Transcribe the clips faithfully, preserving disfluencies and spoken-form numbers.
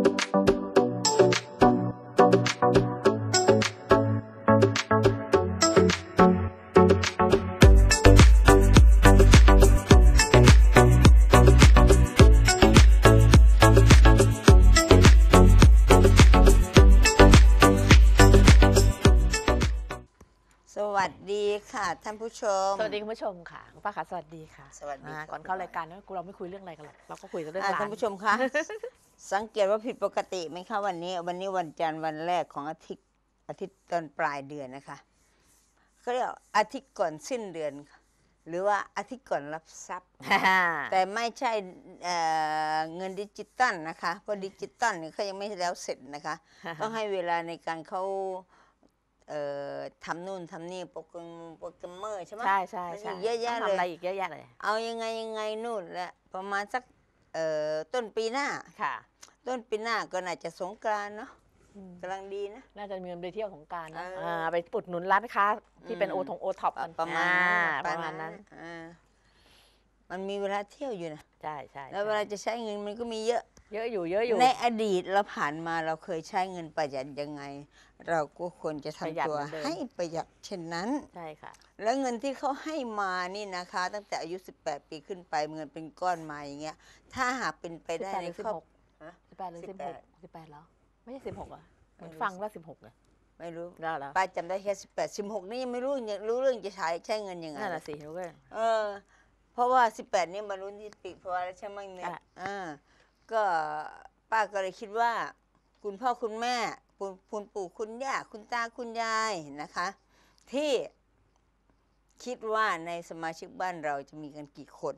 สวัสดีค่ะท่านผู้ชมสวัสดีคุณผู้ชมค่ะคุณป้าค่ะสวัสดีค่ะสวัสดีก่อนเข้ารายการเราไม่คุยเรื่องอะไรกันหรอกเราก็คุยกันเรื่องร้านท่านผู้ชมคะสังเกตว่าผิดปกติไหมคะวันนี้วันนี้วันจันทร์วันแรกของอาทิตย์อาทิตย์ตอนปลายเดือนนะคะเขาเรียกอาทิตย์ก่อนสิ้นเดือนหรือว่าอาทิตย์ก่อนรับทรัพย์แต่ไม่ใช่เเงินดิจิตอลนะคะเพราะดิจิตอลเนี่ยเขายังไม่แล้วเสร็จนะคะต้องให้เวลาในการเขาทำนู่นทำนี่โปรแกรมโปรแกรมเมอร์ใช่ไหมใช่ใช่ใช่เยอะแยะเลยทำอะไรอีกเยอะแยะเลยเอายังไงยังไงนู่นแหละประมาณสักต้นปีหน้าค่ะต้นปีหน้าก็น่าจะสงกรานต์เนาะกำลังดีนะน่าจะมีเงินไปเที่ยวสงกรานต์นะไปอุดหนุนร้านค้าที่เป็นโอทงโอท็อปประมาณประมาณนั้นมันมีเวลาเที่ยวอยู่นะใช่ใช่แล้วเวลาจะใช้เงินมันก็มีเยอะเยอะอยู่เยอะอยู่ในอดีตเราผ่านมาเราเคยใช้เงินประหยัดยังไงเราก็ควรจะทำตัวให้ประหยัดเช่นนั้นใช่ค่ะแล้วเงินที่เขาให้มานี่นะคะตั้งแต่อายุสิบแปดปีขึ้นไปเงินเป็นก้อนมาอย่างเงี้ยถ้าหากเป็นไปได้ในครอบสิบแปดหรือสิบหกสิบแปดแล้วไม่ใช่สิบหกอ่ะเหมือนฟังว่าสิบหกเลยไม่รู้แล้วแล้วป้าจำได้แค่สิบแปดสิบหกนี่ยังไม่รู้ยังรู้เรื่องจะใช้ใช้เงินยังไงนั่นแหละสิรู้เลยเออเพราะว่าสิบแปดนี่มารู้ที่ปีเพราะอะไรใช่ไหมเนี่ยอ่าก็ป้าก็เลยคิดว่าคุณพ่อคุณแม่คุณปู่คุณย่าคุณตาคุณยายนะคะที่คิดว่าในสมาชิกบ้านเราจะมีกันกี่คน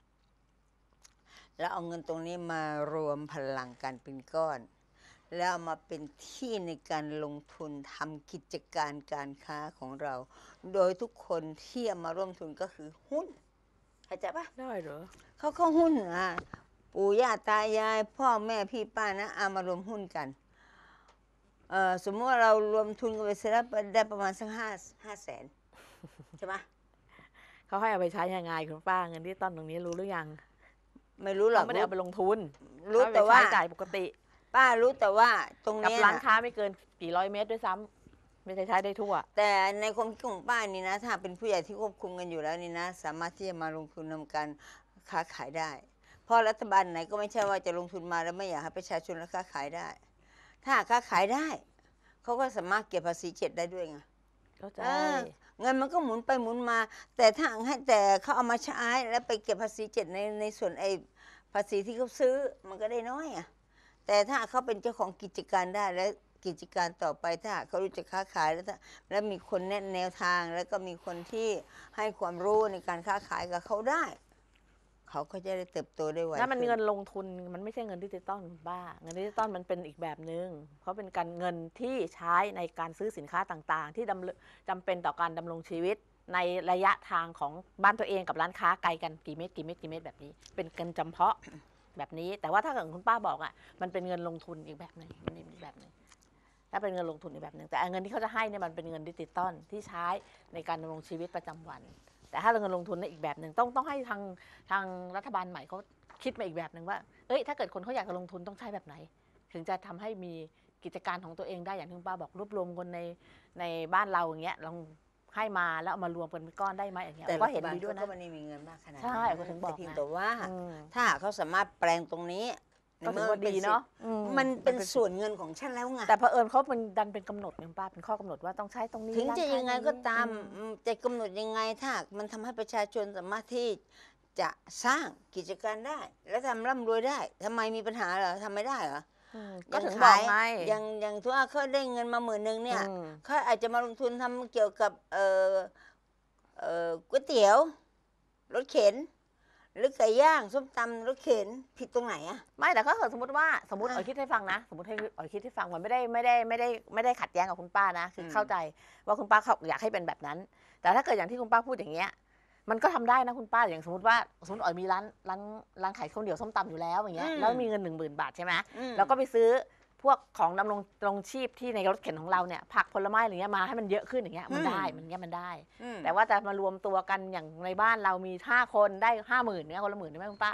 แล้วเอาเงินตรงนี้มารวมพลังกันเป็นก้อนแล้วมาเป็นที่ในการลงทุนทำกิจการการค้าของเราโดยทุกคนที่มาร่วมทุนก็คือหุ้นเข้าใจปะได้เหรอเขาเข้าหุ้นอ่ะปู่ย่าตายายพ่อแม่พี่ป้านะเอามารวมหุ้นกันเอ่อสมมติว่าเรารวมทุนกันไปเสร็จแล้วได้ประมาณสักห้าห้าแสนใช่ไหมเขาให้เอาไปใช้ยังไงคุณป้าเงินที่ต้นตรงนี้รู้หรือยังไม่รู้หรอกไม่ได้เอาไปลงทุนรู้แต่ว่าจ่ายปกติป้ารู้แต่ว่าตรงนี้กับร้านค้าไม่เกินกี่ร้อยเมตรด้วยซ้ำไม่ใช่ใช้ได้ทั่วแต่ในความคิดของป้านี่นะถ้าเป็นผู้ใหญ่ที่ควบคุมกันอยู่แล้วนี่นะสามารถที่จะมาลงทุนทำการค้าขายได้เพราะรัฐบาลไหนก็ไม่ใช่ว่าจะลงทุนมาแล้วไม่อยากให้ประชาชนค้าขายได้ถ้าค้าขายได้เขาก็สามารถเก็บภาษีเจ็ดได้ด้วยไงเข้าใจเงินมันก็หมุนไปหมุนมาแต่ถ้าให้แต่เขาเอามาใช้แล้วไปเก็บภาษีเจ็ดในในส่วนไอ้ภาษีที่เขาซื้อมันก็ได้น้อยอ่ะแต่ถ้าเขาเป็นเจ้าของกิจการได้และกิจการต่อไปถ้าเขารู้จักค้าขายแล้วแล้วมีคนแนะแนวทางแล้วก็มีคนที่ให้ความรู้ในการค้าขายกับเขาได้เขาก็จะได้เติบโตได้ไวถ้ามันเงินลงทุนมันไม่ใช่เงินดิจิตอลบ้าเงินดิจิตอลมันเป็นอีกแบบหนึ่งเพราะเป็นการเงินที่ใช้ในการซื้อสินค้าต่างๆที่จำเป็นต่อการดำรงชีวิตในระยะทางของบ้านตัวเองกับร้านค้าไกลกันกี่เมตรกี่เมตรกี่เมตรแบบนี้เป็นเงินจำเพาะแบบนี้แต่ว่าถ้าเกิดคุณป้าบอกอ่ะมันเป็นเงินลงทุนอีกแบบหนึ่งมันอีกแบบหนึ่งถ้าเป็นเงินลงทุนอีกแบบหนึ่งแต่เงินที่เขาจะให้เนี่ยมันเป็นเงินดิจิตอลที่ใช้ในการดำรงชีวิตประจำวันแต่ถ้าเราเงินลงทุนในอีกแบบหนึ่งต้องต้องให้ทางทางรัฐบาลใหม่เขาคิดมาอีกแบบหนึ่งว่าเอ้ยถ้าเกิดคนเขาอยากจะลงทุนต้องใช้แบบไหนถึงจะทำให้มีกิจการของตัวเองได้อย่างที่คุณป้าบอกรวบรวมคนในในบ้านเราอย่างเงี้ยลองให้มาแล้วเอามารวมกันเป็นก้อนได้ไหมอย่างเงี้ยก็เห็นดีด้วยนะก็มันมีเงินมากขนาดใช่ก็ถึงบอกนะแต่ว่าถ้าเขาสามารถแปลงตรงนี้ก็ถือว่าดีเนาะมันเป็นส่วนเงินของฉันแล้วไงแต่เผอิญเขาเป็นดันเป็นกำหนดเนี่ยป้าเป็นข้อกำหนดว่าต้องใช้ตรงนี้ถึงจะยังไงก็ตามจะกำหนดยังไงถ้ามันทำให้ประชาชนสามารถที่จะสร้างกิจการได้แล้วทำร่ำรวยได้ทำไมมีปัญหาเหรอทำไม่ได้เหรอก็ถึงบอกไงอย่างอย่างทั่วเขาได้เงินมาหมื่นหนึ่งเนี่ยเขาอาจจะมาลงทุนทำเกี่ยวกับเอ่อเอ่อก๋วยเตี๋ยวรถเข็นหรือไก่ย่างส้มตำรถเข็นผิดตรงไหนอะไม่แต่ก็เกิดสมมติว่าสมมติอ๋อยคิดให้ฟังนะสมมติให้อ๋อยคิดให้ฟังมันไม่ได้ไม่ได้ไม่ได้ไม่ได้ขัดแย้งกับคุณป้านะคือเข้าใจว่าคุณป้าเขาอยากให้เป็นแบบนั้นแต่ถ้าเกิดอย่างที่คุณป้าพูดอย่างเงี้ยมันก็ทำได้นะคุณป้าอย่างสมมติว่าสมมติอ๋อยมีร้านร้านร้านขายข้าวเหนียวส้มตำอยู่แล้วอย่างเงี้ยแล้วมีเงินหนึ่งหมื่นบาทใช่ไหมแล้วก็ไปซื้อพวกของดำรงดำรงชีพที่ในรถเข็นของเราเนี่ยผักผลไม้อะไรเงี้ยมาให้มันเยอะขึ้นอย่างเงี้ยมันได้มันเงี้ยมันได้แต่ว่าจะมารวมตัวกันอย่างในบ้านเรามีห้าคนได้ห้าหมื่นเนี่ยคนละหมื่นใช่ไหมคุณป้า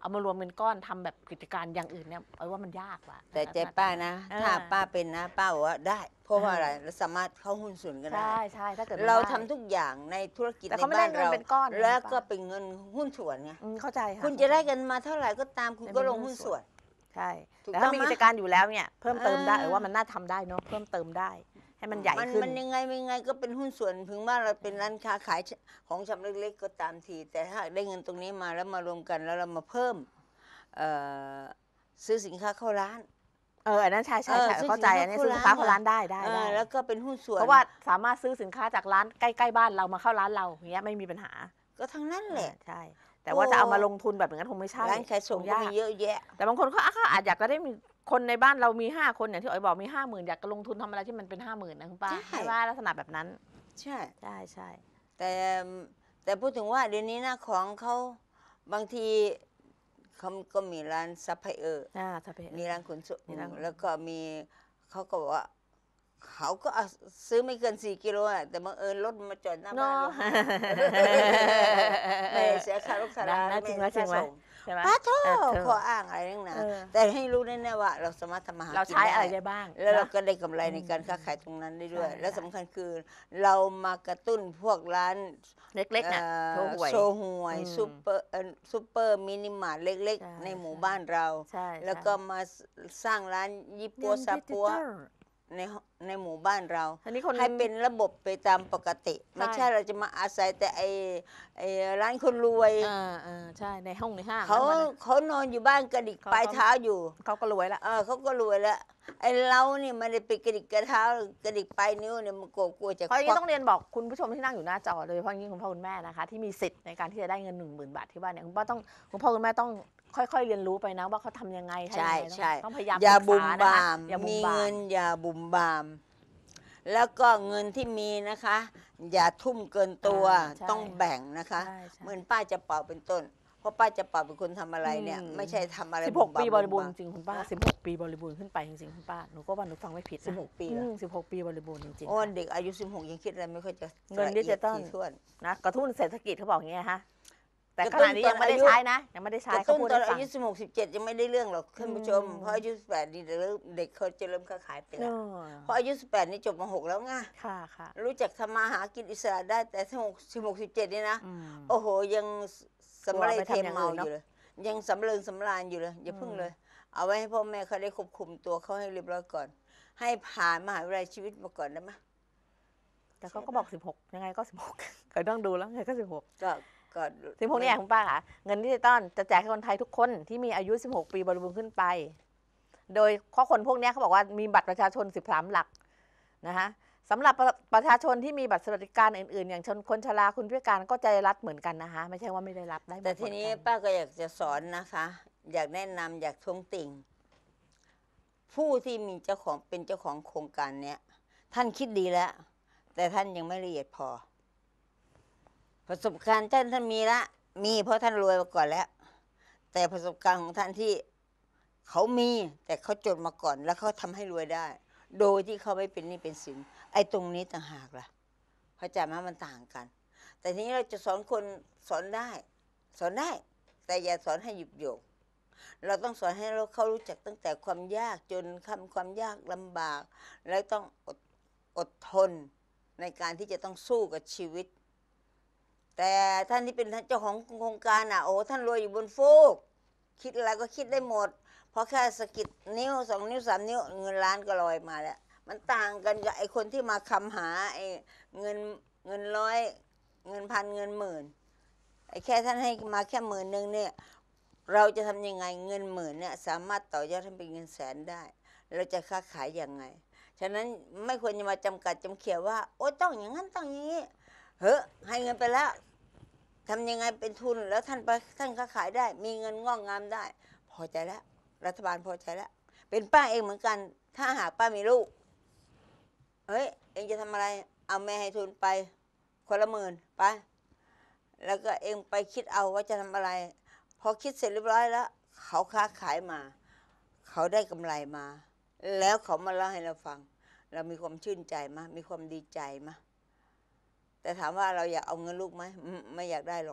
เอามารวมเป็นก้อนทำแบบกิจการอย่างอื่นเนี่ยเอาว่ามันยากว่ะแต่ใจป้านะเออถ้าป้าเป็นนะป้าบอกว่าได้ เพราะว่าอะไรเราสามารถเข้าหุ้นส่วนกันได้ใช่ใช่ถ้าเกิดมันเราได้ทำทุกอย่างในธุรกิจแต่ในเขาไม่ได้บ้านเงินเราเป็นก้อนแล้วป้าก็เป็นเงินหุ้นส่วนไงอืมเข้าใจค่ะคุณจะได้กันมาเท่าไหร่ก็ตามคุณก็ลงหุ้นส่วนใช่ถูกแต่ถ้าต้องมีไหมกิจการอยู่แล้วเนี่ยเพิ่มเติมได้อ่าเออว่ามันน่าทำได้เนาะเพิ่มเติมได้ ให้มันใหญ่มันขึ้นมันยังไงไม่ยังไงก็เป็นหุ้นส่วนถึงว่าเราเป็นร้านค้าขายของชำเล็กๆก็ตามที แต่ถ้าได้เงินตรงนี้มาแล้วมารวมกันแล้วเรามาเพิ่มเอ่อซื้อสินค้าเข้าร้านเอออันนั้นใช่ใช่เออใช่ซื้อเข้าใจสินค้าอันนี้เข้าซื้อสินค้าร้านเข้าร้านได้ได้เอได้อแล้วก็เป็นหุ้นส่วนเพราะว่าสามารถซื้อสินค้าจากร้านใกล้ๆบ้านเรามาเข้าร้านเราอย่างเงี้ยไม่มีปัญหาก็ทั้งนั้นแหละใช่ แต่ว่าจะเอามาลงทุนแบบอย่างนั้นคงไม่ใช่ร้านขายส่งคก็ยากมีเยอะแยะแต่บางคนเขาเขาอาจอยากจะได้มีคนในบ้านเรามีห้าคนอย่างที่อ๋อยบอกมีห้าหมื่นอยากจะลงทุนทำอะไรที่มันเป็นห้าหมื่นนะคุณป้าใช่ใช่ไหมลักษณะแบบนั้นใช่ใช่ใช่แต่แต่พูดถึงว่าเดี๋ยวนี้นะของเขาบางทีเขาก็มีร้านซัพพลายเออร์อ่าถ้าเป็นมีร้านขนส่งมีร้านขนส่งแล้วก็มีเขาก็บอกว่าเขาก็เอาซื้อไม่เกินสี่กิโลอะแต่บังเอิญรถมาจอดหน้าบ้าเนาะนเราไม่ได้เสียค่ารถค่ารานะไม่จริงไหมได้จริค่างไหมส่งใช่ไหมป้าโทษเออเธอขออ้างอะไรนั่งนะเออแต่ให้รู้แน่ๆว่าเราสามารถทำมาหาเรากินใช้อะไรได้ได้บ้างแล้วเรานะก็ได้กำไรในการค้าขายตรงนั้นได้ด้วยใช่และใช่สำคัญคือเรามากระตุ้นพวกร้านเล็กๆน่ะเอ่อโชว์หวยโชว์หวยอืมซูเปอร์เอ่อซูเปอร์มินิมาร์ทเล็กใช่ๆ ในหมู่บ้านเราใช่แล้วก็มาสร้างร้านยี่ปัวซาปัวในในหมู่บ้านเราอันนี้คนให้เป็นระบบไปตามปกติ ไม่ใช่เราจะมาอาศัยแต่ไอไอร้านคนรวยอ่าอ่าใช่ในห้องในห้างเขาแล้วมันเขานอนอยู่บ้านกระดิกเขาปลายเขาเท้าอยู่เขาก็รวยละเออเขาก็รวยแล้วไอเรานี่ไมันได้ไปกระดิกกระเท้ากระดิกปลายนิ้วเนี่ยมันกลัวกลัวจะเพราะอย่างควันี้กต้องเรียนบอกคุณผู้ชมที่นั่งอยู่หน้าจอโดยเฉพาะอย่างยิ่งคุณพ่อคุณแม่นะคะที่มีสิทธิ์ในการที่จะได้เงินหนึ่งหมื่นบาทที่บ้านเนี่ยคุณพ่อต้องคุณพ่อคุณแม่ต้องค่อยๆเรียนรู้ไปนะว่าเขาทำยังไงทำยังใช่ไงใช่ต้องพยายามอย่าศึกบุมษนะคะบามอย่าบุมมีบาเงิมนอย่าบุมบาม แล้วก็เงินที่มีนะคะ อย่าทุ่มเกินตัวอ่าใช่ต้องแบ่งนะคะใช่ใช่เหมือนป้าจะเป่าเป็นต้น เพราะป้าจะเป่าเป็นคนทำอะไรเนี่ยอืมไม่ใช่ทำอะไรสิบหกมามปีบริบูรณ์มจริงๆคุณป้าสิบหกปีบริบูรณ์ขึ้นไปจริงๆคุณป้าหนูก็ว่าหนูฟังไม่ผิดนะสิบหกปีเหรอสิบหกปีบริบูรณ์จริงโอ้เด็กอายุสิบหกยังคิดอะไรไม่ค่อยจะเงินดิจิตอลละเอียดถี่ถ้วนๆนะกระตุ้นเศรษฐกิจเขาบอกอย่างเงี้ยฮะแต่กระขตุ้นณะนี้ตอนยังไม่ได้อายุใช้นะยังไม่ได้ใช้กระเขาตุ้นพูดตอนให้ฟัอาง ยุสิบหกสิบเจ็ดยังไม่ได้เรื่องหรอกท่านผู้ชมอืมเพราะอายุสิบแปดนี่เดี๋ยวเริ่มเด็กเขาจะเริ่มค้าขายไปเอแล้วอเพราะอายุสิบแปดนี่จบมหกแล้วไงค่ะค่ะรู้จักทำมาหากินอิสระได้แต่สิบหกสิบหกสิบเจ็ดนี่นะอืมโอ้โห ยังสำเร็จกลัวไปเททำอย่างเมาอื่นอเนอะยู่เลย ยังสำเริงสำราญอยู่เลย อย่าพึ่งอืมเลย เอาไว้ให้พ่อแม่เขาได้ควบคุมตัวเขาให้เรียบร้อยก่อน ให้ผ่านมหาวิทยาลัยชีวิตมาก่อนได้ไหมแต่เขาก็บอกสิบหกยังไงก็สิบหก เคยต้องดูแล้วไงก็สิบหกก็ก็สิบหกเนี่ยคุณป้าค่ะเงินดิจิตอลจะแจกให้คนไทยทุกคนที่มีอายุสิบหกปีบริบูรณ์ขึ้นไป โดยข้อคนพวกเนี้ยเขาบอกว่ามีบัตรประชาชนสิบสามหลักนะคะสำหรับประประชาชนที่มีบัตรสวัสดิการอื่นๆ อย่างชนคนชราคุณพิการก็จะได้รับเหมือนกันนะคะไม่ใช่ว่าไม่ได้รับได้หมดแต่ทีนี้เหมือกัป้าก็อยากจะสอนนะคะ อยากแนะนำอยากท้วงติ่ง ผู้ที่มีเจ้าของเป็นเจ้าของโครงการเนี้ยท่านคิดดีแล้ว แต่ท่านยังไม่ละเอียดพอ ประสบการณ์ท่านท่านมีละ มีเพราะท่านรวยมาก่อนแล้ว แต่ประสบการณ์ของท่านที่เขามีแต่เขาจดมาก่อนแล้วเขาทำให้รวยได้ โดยที่เขาไม่เป็นหนี้เป็นสินไอ้ตรงนี้ต่างหากล่ะเข้าใจไหมมันต่างกัน แต่ทีนี้เราจะสอนคนสอนได้ สอนได้ แต่อย่าสอนให้หยุดโยก เราต้องสอนให้เราเขารู้จักตั้งแต่ความยากจนคำความยากลำบาก แล้วต้องอดอดทนในการที่จะต้องสู้กับชีวิต แต่ท่านที่เป็นเจ้าของโครงการอ่ะโอ้ท่านรวยอยู่บนฟูกคิดอะไรก็คิดได้หมด เพราะแค่สะกิดนิ้วสองนิ้วสามนิ้วเงินล้านก็ลอยมาแล้วมันต่างกันกับไอ้คนที่มาคำหาไอ้เงินเงินร้อยเงินพันเงินหมื่นไอ้แค่ท่านให้มาแค่หมื่นหนึ่งเนี่ยเราจะทำยังไงเงินหมื่นเนี่ยสามารถต่อยอดให้เป็นเงินแสนได้ เราจะค้าขายยังไงฉะนั้นไม่ควรจะมาจำกัดจำเขียวว่าโอ้ต้องอย่างนั้นต้องอย่างนี้เฮ้อให้เงินไปแล้วทำยังไงเป็นทุนแล้วท่านไปท่านค้าขายได้ มีเงินงอกงามได้ พอใจแล้วรัฐบาลพอใจแล้วเป็นป้าเองเหมือนกัน ถ้าหากป้ามีลูกเฮ้ยเองจะทำอะไรเอาแม่ให้ทุนไปคนละหมื่นไปแล้วก็เองไปคิดเอาว่าจะทำอะไร พอคิดเสร็จเรียบร้อยแล้ว เขาค้าขายมา เขาได้กำไรมา แล้วเขามาเล่าให้เราฟัง เรามีความชื่นใจมะมีความดีใจมะแต่ถามว่าเราอยากเอาเงินลูกไหมอืมไม่อยากได้หรอก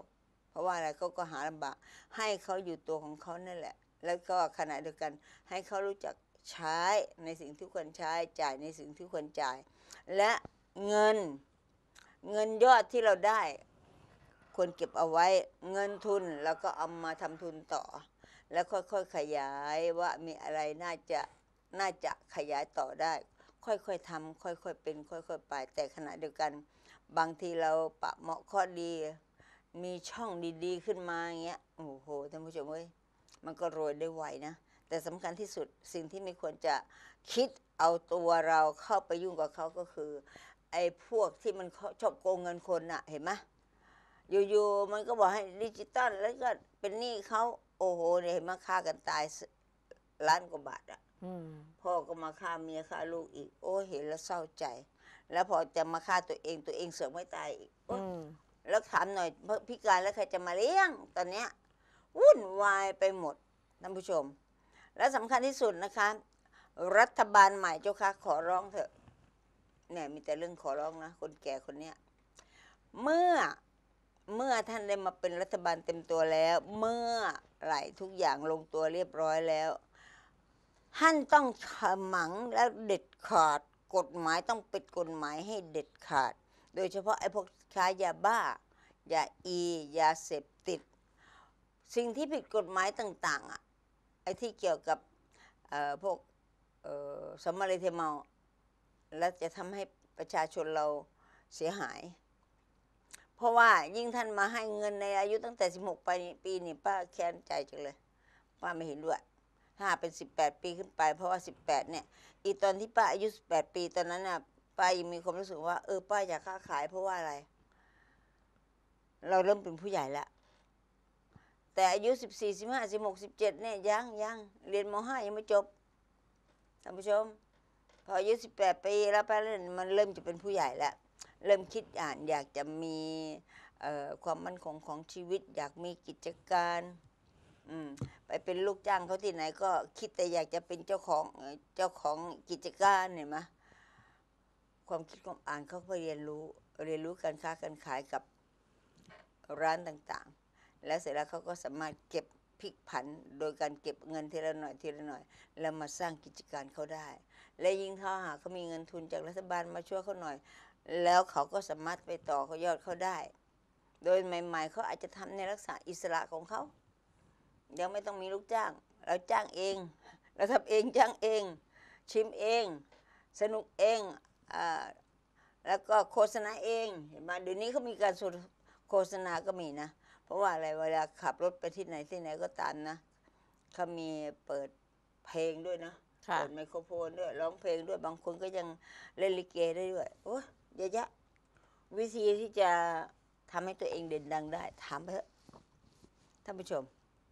เพราะว่าอะไรเขาก็หาลำบากให้เขาอยู่ตัวของเขานั่นแหละ แล้วก็ขณะเดียวกันให้เขารู้จักใช้ในสิ่งที่ควรใช้จ่ายในสิ่งที่ควรจ่าย และเงินเงินยอดที่เราได้ควรเก็บเอาไว้เงินทุนแล้วก็เอามาทำทุนต่อ แล้วค่อยๆขยายว่ามีอะไรน่าจะน่าจะขยายต่อได้ ค่อยๆทำค่อยๆเป็นค่อยๆไปแต่ขณะเดียวกันบางทีเราปะเหมาะข้อดีมีช่องดีๆขึ้นมาอย่างเงี้ยโอ้โหท่านผู้ชมเว้ยมันก็โรยได้ไวนะแต่สำคัญที่สุดสิ่งที่ไม่ควรจะคิดเอาตัวเราเข้าไปยุ่งกับเขาก็คือไอ้พวกที่มันชอบโกงเงินคนน่ะเห็นไหมอยู่ๆมันก็บอกให้ดิจิตอลแล้วก็เป็นหนี้เขาโอ้โหเนี่ยเห็นไหมฆ่ากันตายล้านกว่าบาทอ่ะพ่อก็มาฆ่าเมียฆ่าลูกอีกโอ้เห็นแล้วเศร้าใจแล้วพอจะมาฆ่าตัวเองตัวเองเสือกไม่ตายอีกแล้วถามหน่อยพิการแล้วใครจะมาเลี้ยงตอนเนี้ยวุ่นวายไปหมดท่านผู้ชมและสำคัญที่สุดนะคะรัฐบาลใหม่เจ้าค่ะขอร้องเถอะเนี่ยมีแต่เรื่องขอร้องนะคนแก่คนเนี้ยเมื่อเมื่อท่านได้มาเป็นรัฐบาลเต็มตัวแล้วเมื่อไหร่ทุกอย่างลงตัวเรียบร้อยแล้วท่านต้องขมังและเด็ดขาดกฎหมายต้องเป็นกฎหมายให้เด็ดขาดโดยเฉพาะไอ้พวกค้ายาบ้ายาอียาเสพติดสิ่งที่ผิดกฎหมายต่างๆอ่ะไอ้ที่เกี่ยวกับพวกสมมาเลเทเมาและจะทำให้ประชาชนเราเสียหายเพราะว่ายิ่งท่านมาให้เงินในอายุตั้งแต่สิบหกปีนี่ป้าแค้นใจจังเลยป้าไม่เห็นด้วยถ้าเป็นสิบแปดปีขึ้นไปเพราะว่าสิบแปดเนี่ยอีตอนที่ป้าอายุสิบแปดปีตอนนั้นน่ะป้ายังมีความรู้สึกว่าเออป้าอยากค้าขายเพราะว่าอะไรเราเริ่มเป็นผู้ใหญ่แล้วแต่อายุสิบสี่ สิบห้า สิบหก สิบเจ็ดเนี่ยยังยังเรียนม.ห้า ยังไม่จบท่านผู้ชมพออายุสิบแปดปีแล้วป้าเริ่มมันเริ่มจะเป็นผู้ใหญ่แล้วเริ่มคิดอ่านอยากจะมีความมั่นคงของชีวิตอยากมีกิจการไปเป็นลูกจ้างเขาที่ไหนก็คิดแต่อยากจะเป็นเจ้าของเจ้าของกิจการเห็นไหมความคิดความอ่านเขาไปเรียนรู้เรียนรู้การค้าการขายกับร้านต่างๆแล้วเสร็จแล้วเขาก็สามารถเก็บพลิกผันโดยการเก็บเงินทีละหน่อยทีละหน่อยแล้วมาสร้างกิจการเขาได้และยิ่งถ้าหากเขามีเงินทุนจากรัฐบาลมาช่วยเขาหน่อยแล้วเขาก็สามารถไปต่อเขายอดเขาได้โดยใหม่ๆเขาอาจจะทำในลักษณะอิสระของเขายังไม่ต้องมีลูกจ้างเราจ้างเองเราทำเองจ้างเองชิมเองสนุกเองอ่าแล้วก็โฆษณาเองเห็นไหมเดี๋ยวนี้เขามีการโฆษณาก็มีนะเพราะว่าอะไรเวลาขับรถไปที่ไหนที่ไหนก็ตามนะเขามีเปิดเพลงด้วยนะเปิดไมโครโฟนด้วยร้องเพลงด้วยบางคนก็ยังเล่นลิเกได้ด้วยโอ้ยเยอะแยะวิธีที่จะทำให้ตัวเองเด่นดังได้ถามไปเถอะท่านผู้ชม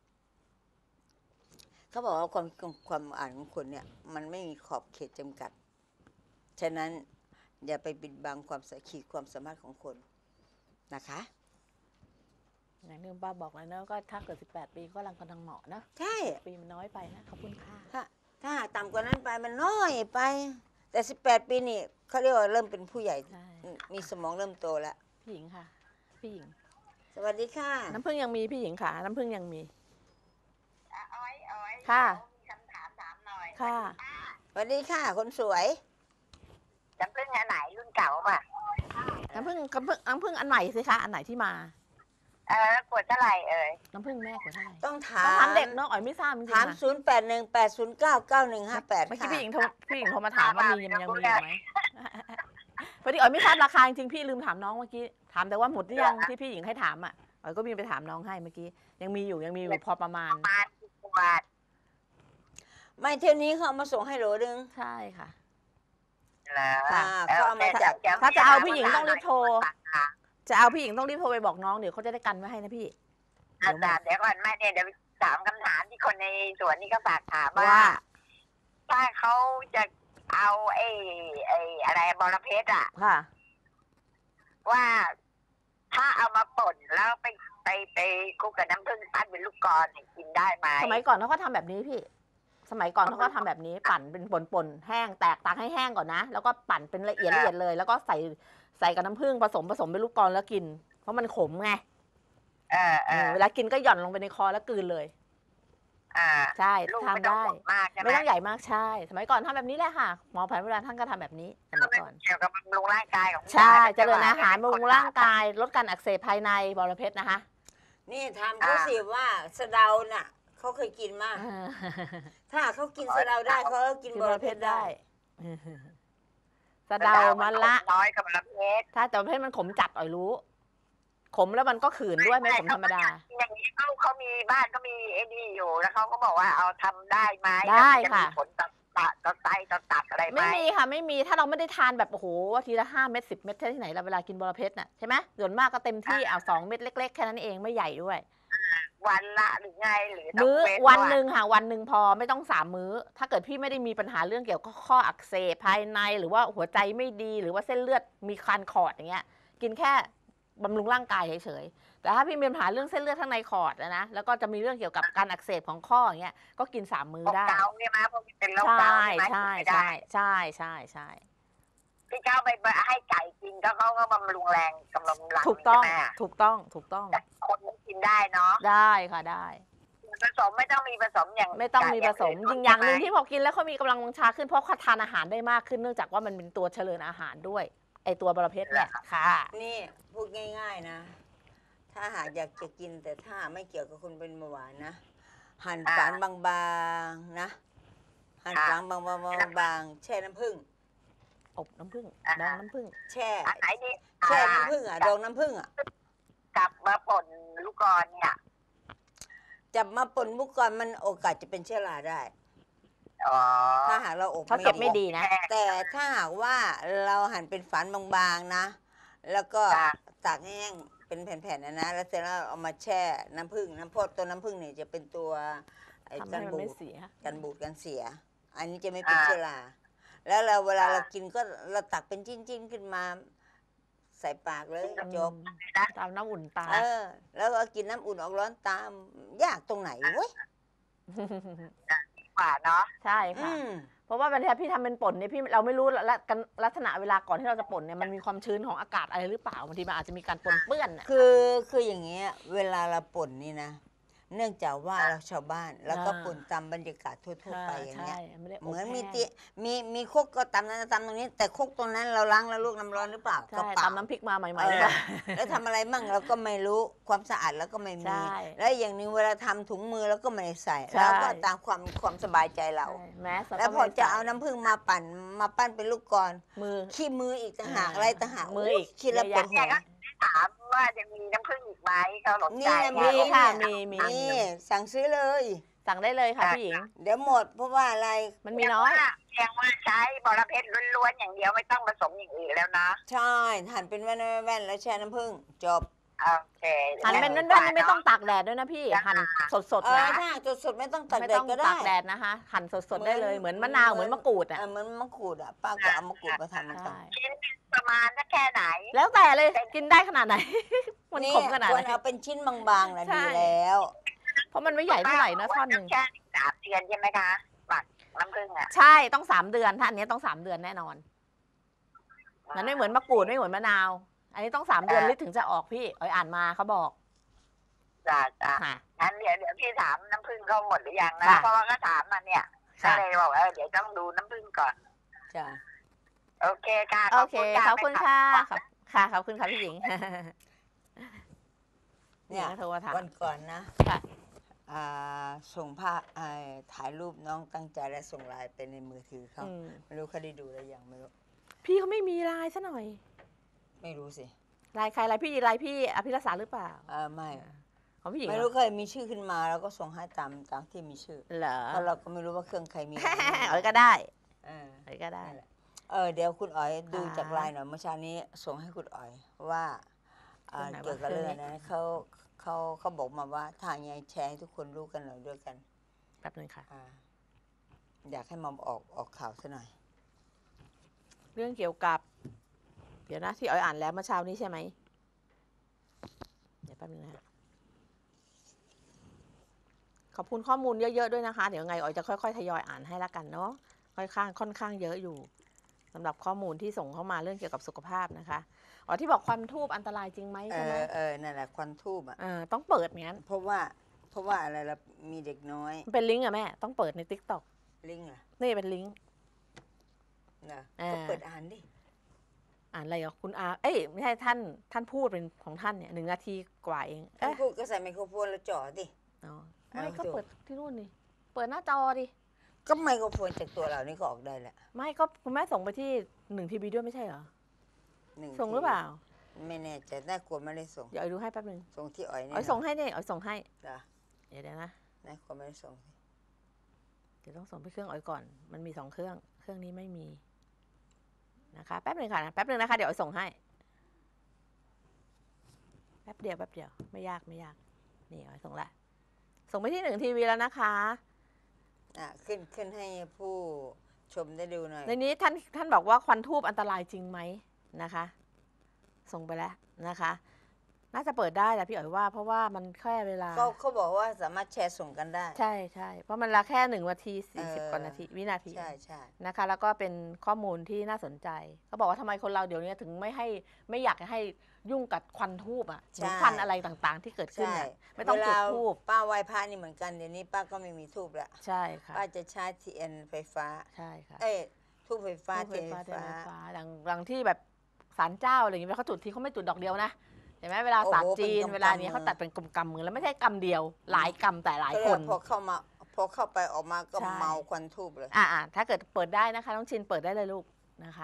เขาบอกว่าความความอ่านของคนเนี่ยมันไม่มีขอบเขตจำกัดฉะนั้นอย่าไปปิดบังความสขีดความสามารถของคนนะคะอย่างที่ป้าบอกเลยนะก็ถ้าเกิดสิบแปดปีก็รังกำลังเหมาะนะใช่ปีมันน้อยไปนะขอบคุณค่ะถ้าถ้าต่ำกว่านั้นไปมันน้อยไปแต่สิบแปดปีนี่เขาเรียกว่าเริ่มเป็นผู้ใหญ่มีสมองเริ่มโตแล้วพี่หญิงค่ะพี่หญิงสวัสดีค่ะน้ำผึ้งยังมีพี่หญิงค่ะน้ำผึ้งยังมีอ้อยอ้อยค่ะมีคำถามถามหน่อยค่ะสวัสดีค่ะคนสวยน้ำผึ้งอันไหนรุ่นเก่าป่ะน้ำผึ้งน้ำผึ้งน้ำผึ้งอันใหม่สิคะอันไหนที่มาเออกดเท่าไหร่เอ่ยน้ำผึ้งแม่กดเท่าไหร่ต้องถามถามเด็กเนาะอ๋อยไม่ทราบจริงๆถามศูนย์แปดหนึ่งแปดศูนย์เก้าเก้าหนึ่งห้าแปดเมื่อกี้พี่หญิงโทรพี่หญิงโทรมาถามว่ามียังมีอยู่ไหมพอดีอ๋อยไม่ทราบราคาจริงๆพี่ลืมถามน้องเมื่อกี้ถามแต่ว่าหมดหรือยังที่พี่หญิงให้ถามอ่ะอ๋อยก็มีไปถามน้องให้เมื่อกี้ยังมีอยู่ยังมีอยู่พอประมาณประมาณกี่บาทไม่เท่านี้เขาเอามาส่งให้โหลนึงใช่ค่ะเขาเอามาถ้าจะเอาพี่หญิงต้องรีบโทรจะเอาพี่หญิงต้องรีบโทรไปบอกน้องเดี๋ยวเขาจะได้กันไว้ให้นะพี่อาจารย์เดี๋ยวก่อนแม่เนี่ยเดี๋ยวถามคำถามที่คนในสวนนี่ก็ฝากถามว่าถ้าเขาจะเอาไอ้ไอ้อะไรบอระเพ็ดอ่ะค่ะว่าถ้าเอามาป่นแล้วไปไปไปคลุกกับน้ำผึ้งปั้นเป็นลูกกลอนกินได้ไหมสมัยก่อนเขาก็ทำแบบนี้พี่สมัยก่อนเขาก็ทำแบบนี้ปั่นเป็นป่นๆแห้งแตกตากให้แห้งก่อนนะแล้วก็ปั่นเป็นละเอียดละเอียดเลยแล้วก็ใส่ใส่กับน้ำผึ้งผสมผสมเป็นลูกกลอนแล้วกินเพราะมันขมไงเออเอเอออเวลากินก็หย่อนลงไปในคอแล้วกลืนเลยอ่าใช่ลูกทานไม่ต้องได้ใหญ่มากใช่ไหมไม่ต้องใหญ่มากใช่ สมัยก่อนทำแบบนี้แหละค่ะ หมอแผนโบราณท่านก็ทำแบบนี้สมัยก่อนเกี่ยวกับบำรุงร่างกายของผู้ใช่ชายเจริญอาหารบำรุงร่างกาย ลดการอักเสบภายในบรเพชรนะคะนี่ถามเขาสิว่าสะเดาน่ะเขาเคยกินมาก ถ้าเขากินสะเดาได้เขาก็กินกินบบ รรเพเพชชรรได้ได้สะเดามันละน้อยกับบรเพชรถ้าแต่ประเภทมันขมจัดอ่อยรู้ ขมแล้วมันก็ขืนด้วยไม่ขมธรรมดาอย่างนี้เขาเขามีบ้านเขามีไอ้นี่อยู่แล้วเขาก็บอกว่าเอาทำได้ไหมได้ค่ะจมีผลต่อตับต่อไตต่อตับอะไรไหมไม่มีค่ะไม่มีถ้าเราไม่ได้ทานแบบโอ้โหทีละห้าเม็ดสิบเม็ดที่ไหนเราเวลากินบรเพชรน่ะใช่ไหมส่วนมากก็เต็มที่เอาสองเม็ดเล็กๆแค่นั้นเองไม่ใหญ่ด้วยวันละหรือไงหรือต้องมื้อเว้วันหนึ่งค่ะวันหนึ่งพอไม่ต้องสามมื้อ ถ้าเกิดพี่ไม่ได้มีปัญหาเรื่องเกี่ยวกับข้ออักเสบภายในหรือว่าหัวใจไม่ดีหรือว่าเส้นเลือดมีคานขอดอย่างเงี้ย กินแค่บำรุงร่างกายเฉยๆแต่ถ้าพี่มีปัญหาเรื่องเส้นเลือดข้างในขอดนะแล้วก็จะมีเรื่องเกี่ยวกับการอักเสบของข้ออย่างเงี้ยก็กินสามมื้อพวกได้เกาต์เนี่ยมั้ยพวกที่เป็นโรคใช่เกาต์ใช่ไหมใช่กินไม่ได้ใช่ใช่ใช่ใช่ที่เขาไปให้ไก่กินก็เขาก็บำรุงแรงกำลังลังถูกต้องใช่ไหมถูกต้องถูกต้องแต่คนไม่กินได้เนาะได้ค่ะได้ผสมไม่ต้องมีผสมอย่างไม่ต้องมีผสมไก่ยิงอย่างหนึ่งใช่ไมที่พอกินแล้วเขามีกำลังวังชาขึ้นเพราะเขาทานอาหารได้มากขึ้นเนื่องจากว่ามันเป็นตัวเจริญอาหารด้วย ไอตัวบรเพชรเนี่ยค่ะนี่พูดง่าย ๆนะ ถ้าหากอยากจะกินแต่ถ้าไม่เกี่ยวกับคนเป็นเบาหวานนะ หั่นอ่าฝานบางๆนะ หั่นอ่าฝานบางๆบางๆแช่น้ำผึ้งอบน้ำผึ้งอ่าดองน้ำผึ้งแช่อันไหนดีแช่อ่าน้ำผึ้งอ่ะดองน้ำผึ้งอ่ะกลับมาป่นลูกกรอนเนี่ยจับมาป่นมุกก่อนมันโอกาสจะเป็นเชื้อราได้อ๋อถ้าหากเราอบเขาเก็บไม่ดีนะแต่ถ้าหากว่าเราหั่นเป็นฝานบางๆนะ แล้วก็จ้ะตากแห้งเป็นแผ่นๆนะนะแล้วเสร็จแล้วเอามาแช่น้ำผึ้งน้ำพดตัวน้ำผึ้งเนี่ยจะเป็นตัวไอ้ทำกัให้นมันบูไม่ดเสียกันบูดกันเสีย อันนี้จะไม่เป็นเชื้อราแล้วเราเวลาเรากินก็เราตักเป็นจิ้นๆขึ้นมา ใส่ปากเลยจบตามน้ำอุ่นตาเออ แล้วก็กินน้ำอุ่นออกร้อนตามยากตรงไหนเว้ยกว่าเนาะใช่อืค่ะมเพราะว่าบางทีพี่ทำเป็นป่นเนี่ยพี่เราไม่รู้ละกันลักษณะเวลาก่อนที่เราจะป่นเนี่ยมันมีความชื้นของอากาศอะไรหรือเปล่าบางทีมันอาจจะมีการปนเปื้อนน่ะคือคืออย่างเงี้ยเวลาเราป่นนี่นะ เนื่องจากว่าเราชาวบ้าน แล้วก็อ่าป่นตามบรรยากาศทั่วๆไปอย่างใช่เงี้ยไม่ได้บเหมือนมีแห้งเตียมีมีครกก็ตำนั้นตำตรงนี้ แต่ครกตรงนั้นเราล้างแล้วลวกน้ำร้อนหรือเปล่าก็ใช่เปล่าตำน้ำพริกมาใหม่เอๆหรืออเปล่าแล้วทำอะไรมั่งเราก็ไม่รู้ความสะอาดแล้วก็ไม่ใช่มี แล้วอย่างหนึงเวลาทำถุงมือแล้วก็ไม่ได้ใส่ใช่แล้วก็ตามความความสบายใจเราใช่แมสแล้วพอจะเอาน้ำผึ้งมาปั่นมาปั้นเป็นลูกกลอนมือขี้มืออีกต่างหากอ่าอะไรต่างหากมืออีกคิดแล้วเยปอะวดแยะหัวถามว่าจะมีน้ำผึ้งอีกไหมเขาหลงใจนี่นะมีมีค่ะเนี่ยมีมีนี่สั่งซื้อเลยสั่งได้เลยค่ะพี่หญิงเดี๋ยวหมดเพราะว่าอะไรมันมีน้อยเพียงว่าใช้บรเพชรล้วนๆอย่างเดียวไม่ต้องผสมอย่างอื่นแล้วนะใช่หั่นเป็นแว่นๆแล้วแช่น้ำผึ้งจบโอเคหั่นเป็นแว่นๆนี่ไม่ต้องตากแดดด้วยนะพี่ หั่นสดเอๆอนะถ้าสดสดๆไม่ต้องตัดไม่เด็ต้ดองก็ตาได้กแดดนะคะ หั่นสดๆได้เลย เหมือนมะนาว เหมือนมะกรูดอ่ะเออเหมือนมะกรูดอ่ะป้าก็เอามะกรูดมาทำมันต่างใช่ชิ้นประมาณสักแค่ไหนแล้วแต่เลย กินได้ขนาดไหน มันขมขนาดควไหรนเอาเป็นชิ้นบางๆนะใช่ดีแล้วเพราะมันไม่ใหญ่เท่าไหร่นะท่อนหนึ่งแค่สามเดือนใช่ไหมคะหมักน้ำผึ้งอ่ะใช่ ต้องสามเดือน ถ้าอันนี้ต้องสามเดือนแน่นอน มันไม่เหมือนมะกรูดไม่เหมือนมะนาว อันนี้ต้องสามเดือนลิตรถึงจะออกพี่เอ้ยอ่านมาเขาบอกจ้าจ้าค่ะงั้นเดี๋ยวเดี๋ยวพี่ถามน้ำผึ้งเขาหมดหรือยังนะค่ะเพราะว่าก็ถามมาเนี่ยก็ค่ะเลยบอกว่าเออเดี๋ยวต้องดูน้ำผึ้งก่อนจ้ะโอเคค่ะโอเค ขอบคุณค่ะไม่ขอบค่ะ ขอบคุณค่ะพี่หญิงเนี่ยโทรมาถามวันก่อนนะค่ะอ่าส่งภาพอ่าถ่ายรูปน้องตั้งใจและส่งไลน์ไปในมือถือเขาอืมไม่รู้เขาได้ดูหรือยังไม่รู้พี่เขาไม่มีไลน์ซะหน่อยไม่รู้สิไลน์ใครไลน์พี่ไลน์พี่อภิรศาสหรือเปล่าอ่าไม่ของพี่หญิงไม่เหรรู้อเคยมีชื่อขึ้นมาแล้วก็ส่งให้ตามตามที่มีชื่อเหรอเพราะเราก็ไม่รู้ว่าเครื่องใครมีเอ้ยก็ได้เออเอ้ยก็ได้นั่นแหละเออเดี๋ยวคุณอ๋อยดูค่ะจากไลน์หน่อยเมื่อเช้านี้ส่งให้คุณอ๋อยว่าอ่าเครื่องไหนวะเกี่ยวกับเรื่องเครื่องนี้นั้นเขาเขาเขาบอกมาว่าทางยังไงแชร์ให้ทุกคนรู้กันหน่อยด้วยกันแป๊บนึงค่ะอ่าอยากให้มอมออกออกข่าวซะหน่อยเรื่องเกี่ยวกับ เดี๋ยวนะที่อ้อยอ่านแล้วเมื่อเช้านี้ใช่ไหมเดี๋ยวแป๊บนึงนะขอบคุณข้อมูลเยอะๆด้วยนะคะ เดี๋ยวไงอ้อยจะค่อยๆทยอยอ่านให้ละกันเนาะค่อยข้างค่อนข้างเยอะอยู่สำหรับข้อมูลที่ส่งเข้ามาเรื่องเกี่ยวกับสุขภาพนะคะอ๋อที่บอกควันทูบอันตรายจริงไหมเอใช่ไหมอเออนั่นแหละควันทูบอ่ะเออต้องเปิดงั้นเพราะว่าเพราะว่าอะไรล่ะมีเด็กน้อยมันเป็นลิงก์อะแม่ต้องเปิดใน ติ๊กต็อกลิงก์เหรอนี่เป็นลิงก์นะอ่าก็เปิดอ่านดิอ่านอะไรอ่ะคุณอาเอ้ยไม่ใช่ท่านท่านพูดเป็นของท่านเนี่ยหนึ่งนาทีกว่าเองท่านเอ๊ะพูดก็ใส่ไมโครโฟนแล้วจ่อดิอ๋อเอาไม่ก็ถูกเปิดที่นู่นดิเปิดหน้าจอดิก็ไมโครโฟนจากตัวเรานี่ก็ออกได้แหละไม่ก็คุณแม่ส่งไปที่หนึ่งทีวีด้วยไม่ใช่เหรอหนึ่งส่งหรือเปล่าไม่แน่ใจน่ากลัวไม่ได้ส่งเดี๋ยวเอาดูให้แป๊บนึงส่งที่อ๋อยนี่เอาส่งให้เนี่ยเอาส่งให้จ้ะเดี๋ยวเดี๋ยวนะน่ากลัวไม่ได้ส่งสิเดี๋ยวต้องส่งไปเครื่องอ๋อยก่อน มันมีสองเครื่อง เครื่องนี้ไม่มีนะคะ แป๊บนึงค่ะนะแป๊บนึงนะคะ เดี๋ยวอ๋อยส่งให้ แป๊บเดียวแป๊บเดียว ไม่ยากไม่ยาก นี่อ๋อยส่งละ ส่งไปที่หนึ่งทีวีแล้วนะคะอ่ะขึ้นขึ้นให้ผู้ชมได้ดูหน่อยในนี้ท่านท่านบอกว่าควันทูบอันตรายจริงไหมนะคะ ส่งไปแล้วนะคะ น่าจะเปิดได้แหละพี่อ๋อยว่า เพราะว่ามันแค่เวลาเขาเขาบอกว่าสามารถแชร์ส่งกันได้ใช่ใช่เพราะมันละแค่หนึ่งนาทีสี่สิบเออกว่านาทีวินาทีใช่ใช่นะคะ แล้วก็เป็นข้อมูลที่น่าสนใจเขาบอกว่าทำไมคนเราเดี๋ยวนี้ถึงไม่ให้ไม่อยากให้ยุ่งกับควันทูบอ่ะหรือควันอะไรต่างๆ ที่เกิดขึ้นใช่น่ะไม่ต้องจุดเวลาทูบป้าไหว้พระนี่เหมือนกันเดี๋ยวนี้ป้าก็ไม่มีทูบละใช่ค่ะป้าจะใช้ทีเอ็นไฟฟ้าใช่ค่ะเอ้ยทูบไฟฟ้าทูบไฟเทียนฟ้าไฟเทียนฟ้าไฟฟ้าอย่างอย่างที่แบบศาลเจ้าอะไรอย่างเงี้ยเขาจุดทีเขาไม่จุดดอกเดียวนะเห็นไหมเวลาโอ้โหศาสตร์จีนเป็นกำๆเวลาเนี้ยเขาตัดเป็นกำๆมือแล้วไม่ใช่กำเดียว หลายกำแต่หลายก็คเรียนกพอเข้ามาพอเข้าไปออกมาก็ใช่เมาควันทูบเลยอ่าถ้าเกิดเปิดได้นะคะน้องชินเปิดได้เลยลูกนะคะ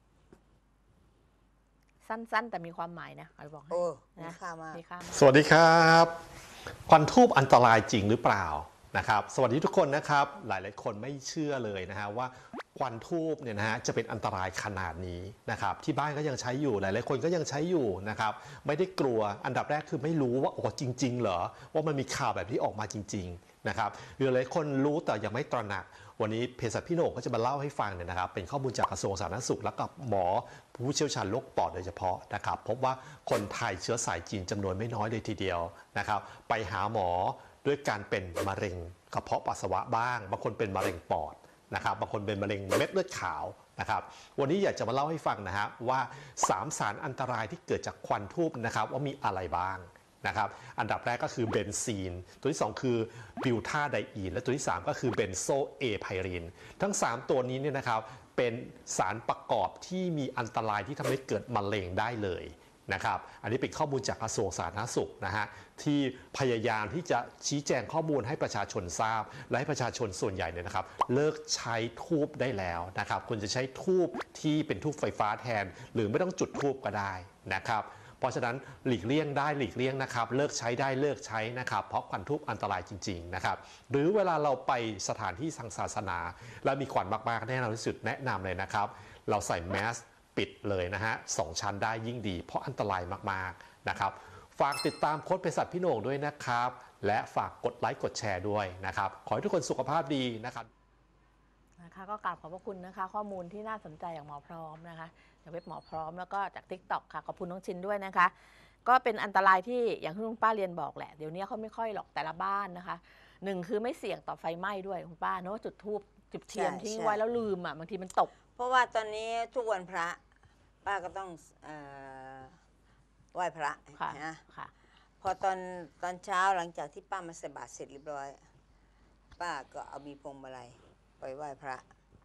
สั้นๆ แต่มีความหมายนะเอาบอกให้โอ้มีนะค่ามากมีค่ามากสวัสดีครับควันทูบอันตรายจริงหรือเปล่านะครับสวัสดีทุกคนนะครับหลายๆคนไม่เชื่อเลยนะฮะว่าควันทูบเนี่ยนะฮะจะเป็นอันตรายขนาดนี้นะครับที่บ้านก็ยังใช้อยู่หลายๆคนก็ยังใช้อยู่นะครับไม่ได้กลัวอันดับแรกคือไม่รู้ว่าโอ้จริง ๆ เหรอว่ามันมีข่าวแบบนี้ออกมาจริงๆนะครับหรือหลายคนรู้แต่ยังไม่ตระหนักวันนี้เภสัชพี่โหน่งก็จะมาเล่าให้ฟังเนี่ยนะครับเป็นข้อมูลจากกระทรวงสาธารณสุขและกับหมอผู้เชี่ยวชาญโรคปอดโดยเฉพาะนะครับพบว่าคนไทยเชื้อสายจีนจำนวนไม่น้อยเลยทีเดียวนะครับไปหาหมอด้วยการเป็นมะเร็งกระเพาะปัสสาวะบ้างบางคนเป็นมะเร็งปอดนะครับบางคนเป็นมะเร็งเม็ดเลือดขาวนะครับวันนี้อยากจะมาเล่าให้ฟังนะฮะว่าสามสารอันตรายที่เกิดจากควันทูบนะครับว่ามีอะไรบ้างนะครับอันดับแรกก็คือเบนซีนตัวที่สองคือบิวทาไดอีนและตัวที่สามก็คือเบนโซเอไพรินทั้งสามตัวนี้เนี่ยนะครับเป็นสารประกอบที่มีอันตรายที่ทำให้เกิดมะเร็งได้เลยนะครับอันนี้เป็นข้อมูลจากกระทรวงสาธารณสุขนะฮะที่พยายามที่จะชี้แจงข้อมูลให้ประชาชนทราบและให้ประชาชนส่วนใหญ่เนี่ยนะครับเลิกใช้ทูบได้แล้วนะครับคุณจะใช้ทูบที่เป็นทูบไฟฟ้าแทนหรือไม่ต้องจุดทูบก็ได้นะครับเพราะฉะนั้นหลีกเลี่ยงได้หลีกเลี่ยงนะครับเลิกใช้ได้เลิกใช้นะครับเพราะควันทูบอันตรายจริงๆนะครับหรือเวลาเราไปสถานที่ทางศาสนาแล้วมีควันมากๆแน่นอนที่สุดแนะนำเลยนะครับเราใส่แมสปิดเลยนะฮะสองชั้นได้ยิ่งดีเพราะอันตรายมากๆนะครับฝากติดตามโค้ชเภสัชพี่โหน่งด้วยนะครับและฝากกดไลค์กดแชร์ด้วยนะครับขอให้ทุกคนสุขภาพดีนะครับนะคะก็กราบขอบพระคุณนะคะ ข้อมูลที่น่าสนใจจากหมอพร้อมนะคะจากเว็บหมอพร้อมแล้วก็จาก ติ๊กต็อก ค่ะขอบคุณน้องชินด้วยนะคะ ก็เป็นอันตรายที่อย่างที่คุณป้าเรียนบอกแหละเดี๋ยวนี้เขาไม่ค่อยหรอกแต่ละบ้านนะคะหนึ่งคือไม่เสี่ยงต่อไฟไหม้ด้วยคุณป้าเนาะจุดธูปจุดเทียนใช่ทิ้งใช่ไว้แล้วลืมอ่ะบางทีมันตกเพราะว่าตอนนี้ทุกวันพระป้าก็ต้องเอ่อไหว้พระค่ะนะค่ะพอตอนตอนเช้าหลังจากที่ป้ามาใส่บาตรเสร็จเรียบร้อย ป้าก็เอามีพวงมาลัยไปไหว้พระ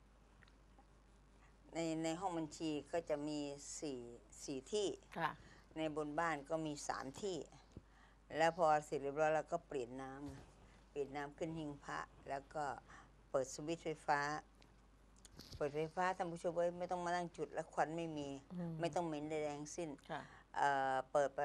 ในในห้องบัญชีก็จะมีสี่สี่ที่ค่ะในบนบ้านก็มีสามที่ แล้วพอเสร็จเรียบร้อยแล้วก็เปลี่ยนน้ำนะเปลี่ยนน้ำขึ้นหิ้งพระ แล้วก็เปิดสวิตช์ไฟฟ้า เปิดไฟฟ้าท่านผู้ชมเอ้ยไม่ต้องมานั่งจุดแล้วควันไม่มีอืมไม่ต้องเหม็นใดๆทั้งสิ้นค่ะเอ่อเปิดไป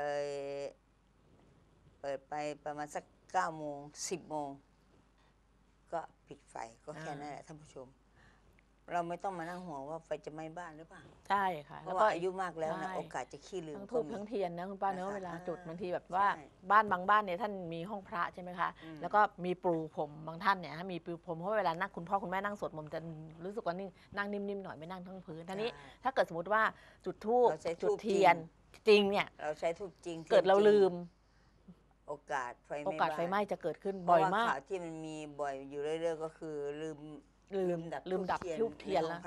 เปิดไปประมาณสักเก้าโมงสิบโมงก็ปิดไฟก็แค่นั้นแหละท่านผู้ชม เราไม่ต้องมานั่งห่วงว่าไฟจะไหม้บ้านหรือเปล่าใช่ค่ะเพแล้วราะก็ว่าอายุมากแล้วนะใช่โอกาสจะขี้ลืมทั้งก็ทูบมีทั้งเทียนนะคุณป้าเนอะนะคะเวลาจุดอ่าบางทีแบบว่าใช่บ้านบางบ้านเนี่ยท่านมีห้องพระใช่ไหมคะอืมแล้วก็มีปลูผมบางท่านเนี่ยมีปลูผมเพราะเวลานั่งคุณพ่อคุณแม่นั่งสวดมนต์จะรู้สึกว่านิ่งนั่งนิ่มๆหน่อยไม่นั่งทั้งพื้นทีนี้ใช่ถ้าเกิดสมมติว่าจุดทูบเราใช้ธูปจุดเทียนจริงเนี่ยเราใช้ทูบจริงเกิดเราทียนจงลืมโอกาสไฟไหม้โอกาสไฟไหม้บ้านจะเกิดขึ้นเพบ่ราะอยว่ามากข่าวที่มันมีบ่อยอยู่เรื่อยๆก็คือลืมลืมลืมดับธูปทูบเทียนในแล้วห้องพระ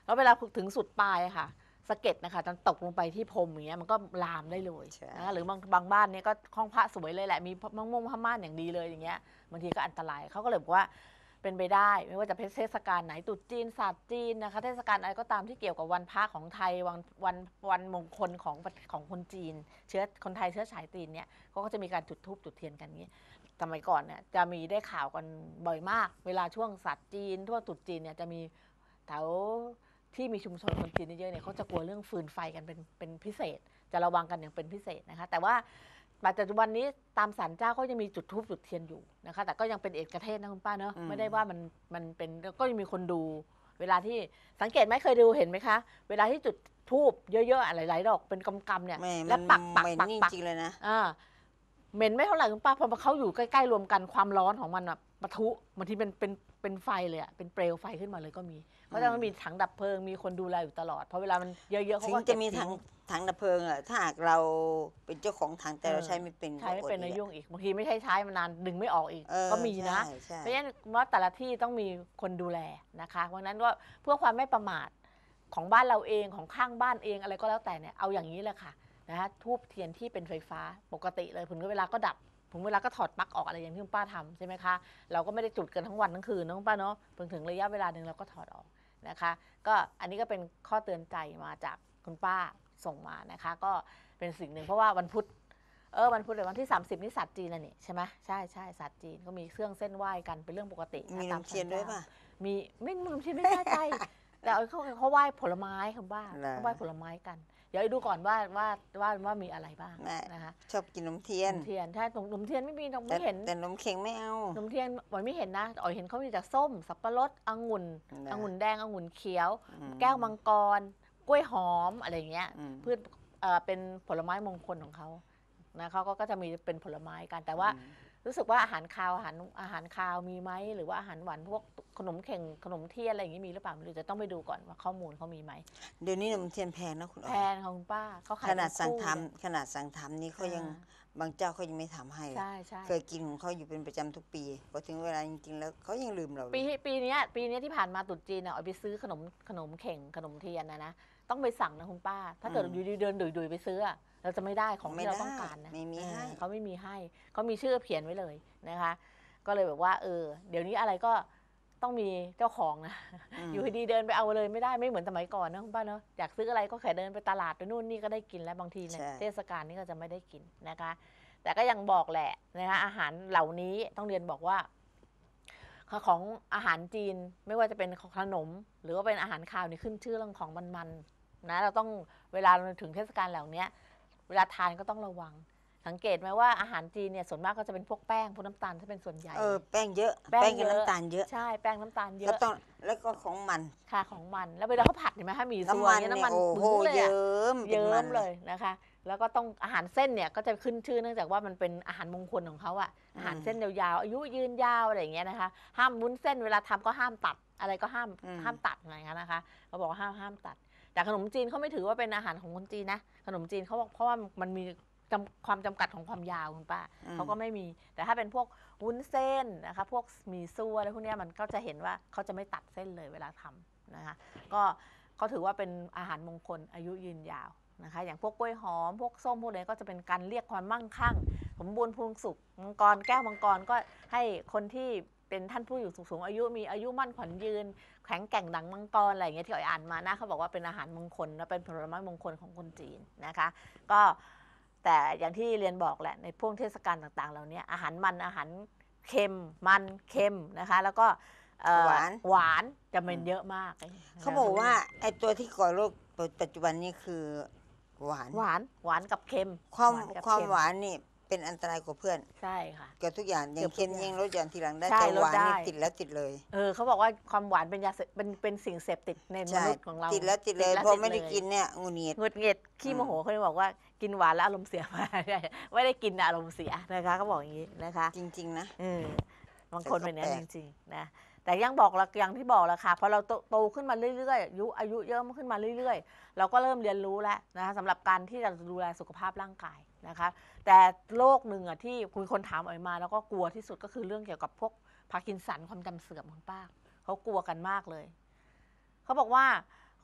แล้วเวลาถึงสุดปลายอะค่ะสะเก็ดนะคะจะตกลงไปที่พรมอย่างเงี้ยมันก็ลามได้เลยใช่นะคะหรือบางบางบ้านเนี่ยก็ห้องพระสวยเลยแหละมีมะม่วงผ้าม่านอย่างดีเลยอย่างเงี้ยบางทีก็อันตรายเขาก็เลยบอกว่าเป็นไปได้ไม่ว่าจะเป็นเทศกาลไหนตรุษจีนศาสตร์จีนนะคะเทศกาลอะไรก็ตามที่เกี่ยวกับวันพระของไทยวันวันวันมงคลของของคนจีนเชื้อคนไทยเชื้อสายจีนเนี่ยเขาก็จะมีการจุดธูปจุดเทียนกันนี้สมัยก่อนเนี่ยจะมีได้ข่าวกันบ่อยมากเวลาช่วงศาสตร์จีนทั่วตรุษจีนเนี่ยจะมีแถวที่มีชุมชนคนจีนเยอะๆเนี่ยเขาจะกลัวเรื่องฟืนไฟกันเป็นเป็นพิเศษจะระวังกันอย่างเป็นพิเศษนะคะแต่ว่าปัจจุบันนี้ตามศาลเจ้าก็ยังมีจุดธูปจุดเทียนอยู่นะคะแต่ก็ยังเป็นเอกเทศนะคุณป้าเนอะไม่ได้ว่ามันมันเป็นก็ยังมีคนดูเวลาที่สังเกตไหมเคยดูเห็นไหมคะเวลาที่จุดธูปเยอะๆหลายๆดอกเป็นกำๆเนี่ยแล้วปักปักปักปักจริงเลยนะอ่าเหม็นไม่เท่าไหร่คุณป้าพอเขาอยู่ใกล้ๆรวมกันความร้อนของมันอะปะทุบางทีเป็นเป็นเป็นไฟเลยอะเป็นเปลวไฟขึ้นมาเลยก็มีเขาจะมีถังดับเพลิงมีคนดูแลอยู่ตลอดเพราะเวลามันเยอะๆเขาถึงก็จะเก็บมีทิ้ถังงถังดับเพลิงอะถ้าหากเราเป็นเจ้าของถังแต่เราใช้ไม่เป็นใช้ไม่เป็นก็อดนะอีกยุ่งอีกบางทีไม่ใช่ใช้มานานดึงไม่ออกอีกเออก็มีนะใช่ใช่เพราะฉะนั้นว่าแต่ละที่ต้องมีคนดูแลนะคะเพราะฉะนั้นว่าเพื่อความไม่ประมาทของบ้านเราเองของข้างบ้านเองอะไรก็แล้วแต่เนี่ยเอาอย่างนี้แหละค่ะนะคะทูบเทียนที่เป็นไฟฟ้าปกติเลยผลก็เวลาก็ดับผมเวลาก็ถอดปลั๊กออกอะไรอย่างที่คุณป้าทำใช่ไหมคะเราก็ไม่ได้จุดกันทั้งวันทั้งคืนนะคุณป้าเนาะเพิ่งถึงระยะเวลาหนึ่งเราก็ถอดออกนะคะก็อันนี้ก็เป็นข้อเตือนใจมาจากคุณป้าส่งมานะคะก็เป็นสิ่งหนึ่งเพราะว่าวันพุธเออวันพุธเลยวันที่สามสิบนี่ศาสตร์จีนน่ะนี่ใช่ไหมใช่ใช่ศาสตร์จีนก็มีเครื่องเส้นไหว้กันเป็นเรื่องปกติมีตามน้ำเทียนด้วยป่ะมีไม่มีน้ำเทียนไม่แน่ใจแต่เอาเขาเขาไหว้ผลไม้คุณป้าเหรอเขาไหว้ผลไม้กันเดี๋ยวดูก่อนว่าว่าว่าว่ามีอะไรบ้างแม่นะคะชอบกินนมเทียนนมเทียนใช่นมเทียนไม่มีนมแต่ไม่เห็นแต่นมเค็งไม่เอานมเทียนอ๋อยไม่เห็นนะอ๋อยเห็นเขามีแต่ส้มสับปะรดองุ่นนะองุ่นแดงองุ่นเขียวอืมแก้วมังกร กล้วยหอมอะไรอย่างเงี้ยอืมพืชเอ่อเป็นผลไม้มงคลของเขานะเขาก็ก็จะมีเป็นผลไม้กันแต่ว่าอืมรู้สึกว่าอาหารคาวอาหารอาหารคาวมีไหมหรือว่าอาหารหวานพวกขนมเข่งขนมเทียนอะไรอย่างนี้มีหรือเปล่าไม่รู้จะต้องไปดูก่อนว่าข้อมูลเขามีไหมเดี๋ยวนี้นมเทียนแพงนะคุณอ๋แพอยงของคุณป้าเขาขายขนาดเป็สั่งคู่ทเลยำขนาดสั่งทำนี่เขายังอ่บางเจ้าเขายังไม่ทำให้เลยใช่ใช่เคยกินของเขาอยู่เป็นประจำทุกปีพอถึงเวลาจริงๆแล้วเขายังลืมเราเลยปีปีเนี้ยปีเนี้ยที่ผ่านมาตรุษจีนอ่ะเอาไปซื้อขนมขนมเข่งขนมเทียนนะนะต้องไปสั่งนะคุณป้า ถ้าเกิดอยู่ดีๆเดินดุยๆไปซื้ออะเราจะไม่ได้ของที่เราต้องการนะไม่มีให้เออเขาไม่มีให้เขามีชื่อเขียนไว้เลยนะคะ ก็เลยแบบว่าเออเดี๋ยวนี้อะไรก็ต้องมีเจ้าของนะมอยู่ดีๆเดินไปเอาเลยไม่ได้ไม่เหมือนสมัยก่อนนะคุณป้าเนาะอยากซื้ออะไรก็แค่เดินไปตลาดไปนู่นนี่ก็ได้กินแล้วบางทีเนี่ยใช่เทศกาลนี้ก็จะไม่ได้กินนะคะ แต่ก็ยังบอกแหละนะคะอาหารเหล่านี้ต้องเรียนบอกว่าของอาหารจีนไม่ว่าจะเป็นของขนม หรือว่าเป็นอาหารคาวนี่ขึ้นชื่อเรื่องของมันๆนะเราต้องเวลาเราถึงเทศกาลเหล่านี้เวลาทานก็ต้องระวัง สังเกตไหมว่าอาหารจีนเนี่ยส่วนมากก็จะเป็นพวกแป้งพวกน้ำตาลถ้าเป็นส่วนใหญ่เออแป้งเยอะแป้งแป้งกับเยอะน้ำตาลเยอะใช่แป้งน้ำตาลเยก็อะต้องแล้วก็ของมันค่ะของมันแล้วเวลาเขาผัดเห็นไหมคะหมีซัวน้ำมันเนี่ยเนี่ยน้ำมันโอ้โหบึ้งเลยเยิ้อะมเป็นเยิ้มัมนเลยนะคะ แล้วก็ต้องอาหารเส้นเนี่ยก็จะขึ้นชื่อเนื่องจากว่ามันเป็นอาหารมงคลของเขาอะอาหารเส้นยาวๆอายุยืนยาวอะไรอย่างเงี้ยนะคะห้ามวุ้นเส้นเวลาทำก็ห้ามตัดอะไรก็ห้ามอืมห้ามตัดอะไรอย่างเงี้ยนะคะเขาบอกว่าห้ามห้ามตัด แต่ขนมจีนเขาไม่ถือว่าเป็นอาหารของคนจีนนะขนมจีนเขาบอกเพราะว่ามันมีจำความจำกัดของความยาวคุณป้าอืมเขาก็ไม่มีแต่ถ้าเป็นพวกวุ้นเส้นนะคะพวกหมี่ซัวอะไรพวกเนี้ยมันก็จะเห็นว่าเขาจะไม่ตัดเส้นเลยเวลาทำนะคะก็เขาถือว่าเป็นอาหารมงคลอายุยืนยาวนะคะอย่างพวกกล้วยหอมพวกส้มพวกนี้ก็จะเป็นการเรียกความมั่งคั่งสมบูรณ์พูนสุขมังกรแก้วมังกรก็ให้คนที่เป็นท่านผู้อยู่สูงอายุมีอายุมั่นขวัญยืนแข็งแกร่งดังมังกรอะไรอย่างเงี้ยที่อ่อยอ่านมานะเขาบอกว่าเป็นอาหารมงคลและเป็นผลไม้มงคลของคนจีนนะคะก็แต่อย่างที่เรียนบอกแหละในพวกเทศกาลต่างๆเหล่านี้อาหารมันอาหารเค็มมันเค็มนะคะแล้วก็เอ่อหวานหวานจะเป็นเยอะมากเขาบอกว่าไอ้ตัวที่ก่อโรคปัจจุบันนี้คือหวานหวานหวานกับเค็มความหกับความเค็หวานนี่เป็นอันตรายกว่าเพื่อนใช่ค่ะเกือบทุกอย่างอเกืย่าอง บทุกเค็มอย่างยังลดหย่อนทีหลังได้ใช่แต่หวานลดได้นี่ติดแล้วติดเลยเออเขาบอกว่าความหวานเป็นยาเสพเป็นเป็นสิ่งเสพติดในมใช่นุษย์ของเราติดแล้วติดเลยแวพอติไม่ได้เลยกินเนี่ยหงุดหงิดหงุดหงิดขี้อืมโมโหเขาเลยบอกว่ากินหวานแล้วอารมณ์เสียมา ไม่ได้กินนะอารมณ์เสียนะคะเขาบอกอย่างนี้นะคะจริง ๆ นะเออบางคนแต่ก็เป็นอย่างนั้นแปลจกริงๆนะแต่ยังบอกละอย่างที่บอกละค่ะพอเราโตโตขึ้นมาเรื่อยๆอายุอายุเยอะขึ้นมาเรื่อยๆ เราก็เริ่มเรียนรู้แล้วนะคะสำหรับการที่จะดูแลสุขภาพร่างกายนะคะแต่โรคหนึ่งอ่ะที่คุณคนถามออกมาแล้วก็กลัวที่สุดก็คือเรื่องเกี่ยวกับพวกพาร์กินสันความจำเสื่อมของป้าเขากลัวกันมากเลยเขาบอกว่า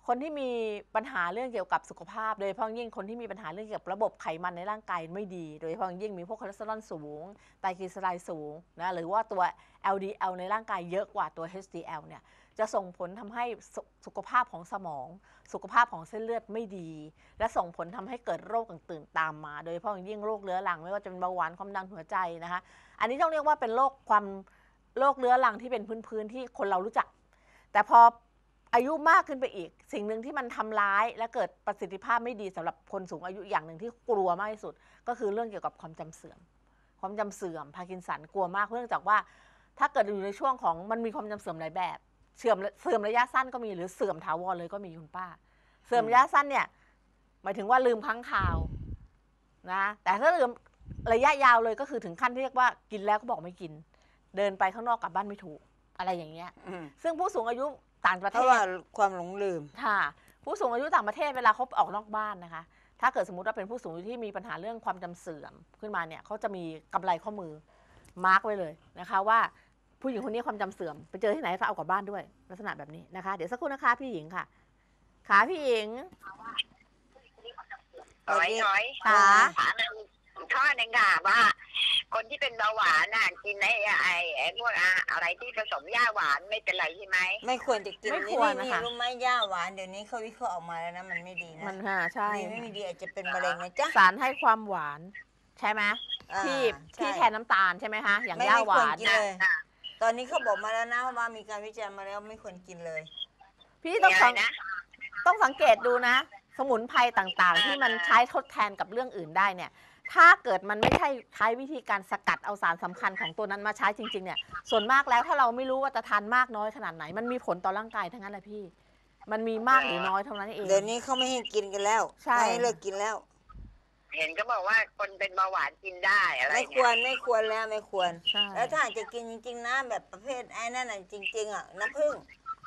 คนที่มีปัญหาเรื่องเกี่ยวกับสุขภาพโดยเฉพาะยิ่งคนที่มีปัญหาเรื่องเกี่ยวกับระบบไขมันในร่างกายไม่ดีโดยเฉพาะยิ่งมีพวกคอเลสเตอรอลสูงไตรกลีเซอไรด์สูงนะหรือว่าตัว แอล ดี แอล ในร่างกายเยอะกว่าตัว เอช ดี แอล เนี่ยจะส่งผลทำให้สุสุขภาพของสมองสุขภาพของเส้นเลือดไม่ดี และส่งผลทำให้เกิดโรคต่างๆตามมา โดยเฉพาะยิ่งโรคเรื้อรังไม่ว่าจะเป็นเบาหวานความดันหัวใจนะคะอันนี้ต้องเรียกว่าเป็นโรคความโรคเรื้อรังที่เป็นพื้นๆที่คนเรารู้จักแต่พออายุมากขึ้นไปอีกสิ่งหนึ่งที่มันทำร้ายและเกิดประสิทธิภาพไม่ดีสำหรับคนสูงอายุอย่างหนึ่งที่กลัวมากที่สุดก็คือเรื่องเกี่ยวกับความจำเสื่อมความจำเสื่อมพาร์กินสันกลัวมากเนื่องจากว่าถ้าเกิดอยู่ในช่วงของมันมีความจำเสื่อมหลายแบบเสื่อมเสื่อมระยะสั้นก็มีหรือเสื่อมถาวรเลยก็มีคุณป้าเสื่อมระยะสั้นเนี่ยหมายถึงว่าลืมครั้งคราวนะแต่ถ้าลืมระยะยาวเลยก็คือถึงขั้นที่เรียกว่ากินแล้วก็บอกไม่กินเดินไปข้างนอกกลับบ้านไม่ถูกอะไรอย่างเงี้ยซึ่งผู้สูงอายุต่างประเทศเพราะว่าความหลงลืมค่ะผู้สูงอายุต่างประเทศเวลาเขาออกนอกบ้านนะคะถ้าเกิดสมมติว่าเป็นผู้สูงอายุที่มีปัญหาเรื่องความจำเสื่อมขึ้นมาเนี่ยเขาจะมีกำไลข้อมือมาร์กไว้เลยนะคะว่าผู้หญิงคนนี้ความจำเสื่อมไปเจอที่ไหนก็เอากลับบ้านด้วยลักษณะแบบนี้นะคะเดี๋ยวสักครู่นะคะพี่หญิงค่ะขาพี่หญิงน้อยน้อยขาถามข้อหนึ่งค่ะว่าคนที่เป็นเบาหวานน่ะกินไอ้ไอ้ไอ้พวกอะไรที่ผสมหญ้าหวานไม่เป็นไรใช่ไหมไม่ควรจะกินไม่นี่ควรนี่นะคะรู้ไหมหญ้าหวานเดี๋ยวนี้เขาวิเคราะห์ออกมาแล้วนะมันไม่ดีนะมันค่ะใช่ดีไม่ดีอาจจะเป็นมะเร็งนะจ๊ะสารให้ความหวานใช่ไหมอ่าที่ใช่ที่แทนน้ำตาลใช่ไหมคะอย่างไม่หญ้าไม่หควรวานกินเลยตอนนี้เขาบอกมาแล้วนะว่ามีการวิจัยมาแล้วไม่ควรกินเลยพี่ต้องสังมีะไรนะต้องสังเกตดูนะ สมุนไพรต่างๆ ที่มันใช้ทดแทนกับเรื่องอื่นได้เนี่ยถ้าเกิดมันไม่ใช่ใช้วิธีการสกัดเอาสารสำคัญของตัวนั้นมาใช้จริงๆเนี่ยส่วนมากแล้วถ้าเราไม่รู้ว่าจะทานมากน้อยขนาดไหนมันมีผลต่อร่างกายทั้งนั้นแหละพี่มันมีมากหรือน้อยเท่านั้นเองเดี๋ยวนี้เขาไม่ให้กินกันแล้วใช่ไม่ให้เลิกกินแล้วเห็นก็บอกว่าคนเป็นเบาหวานกินได้อะไรไม่คเนี่วย รไม่ควรแล้วไม่ควรใช่แล้วถ้าหากจะกินจริงๆนะแบบประเภทไอ้นั่นน่ะจริง ๆอ่ะน้ำผึ้ง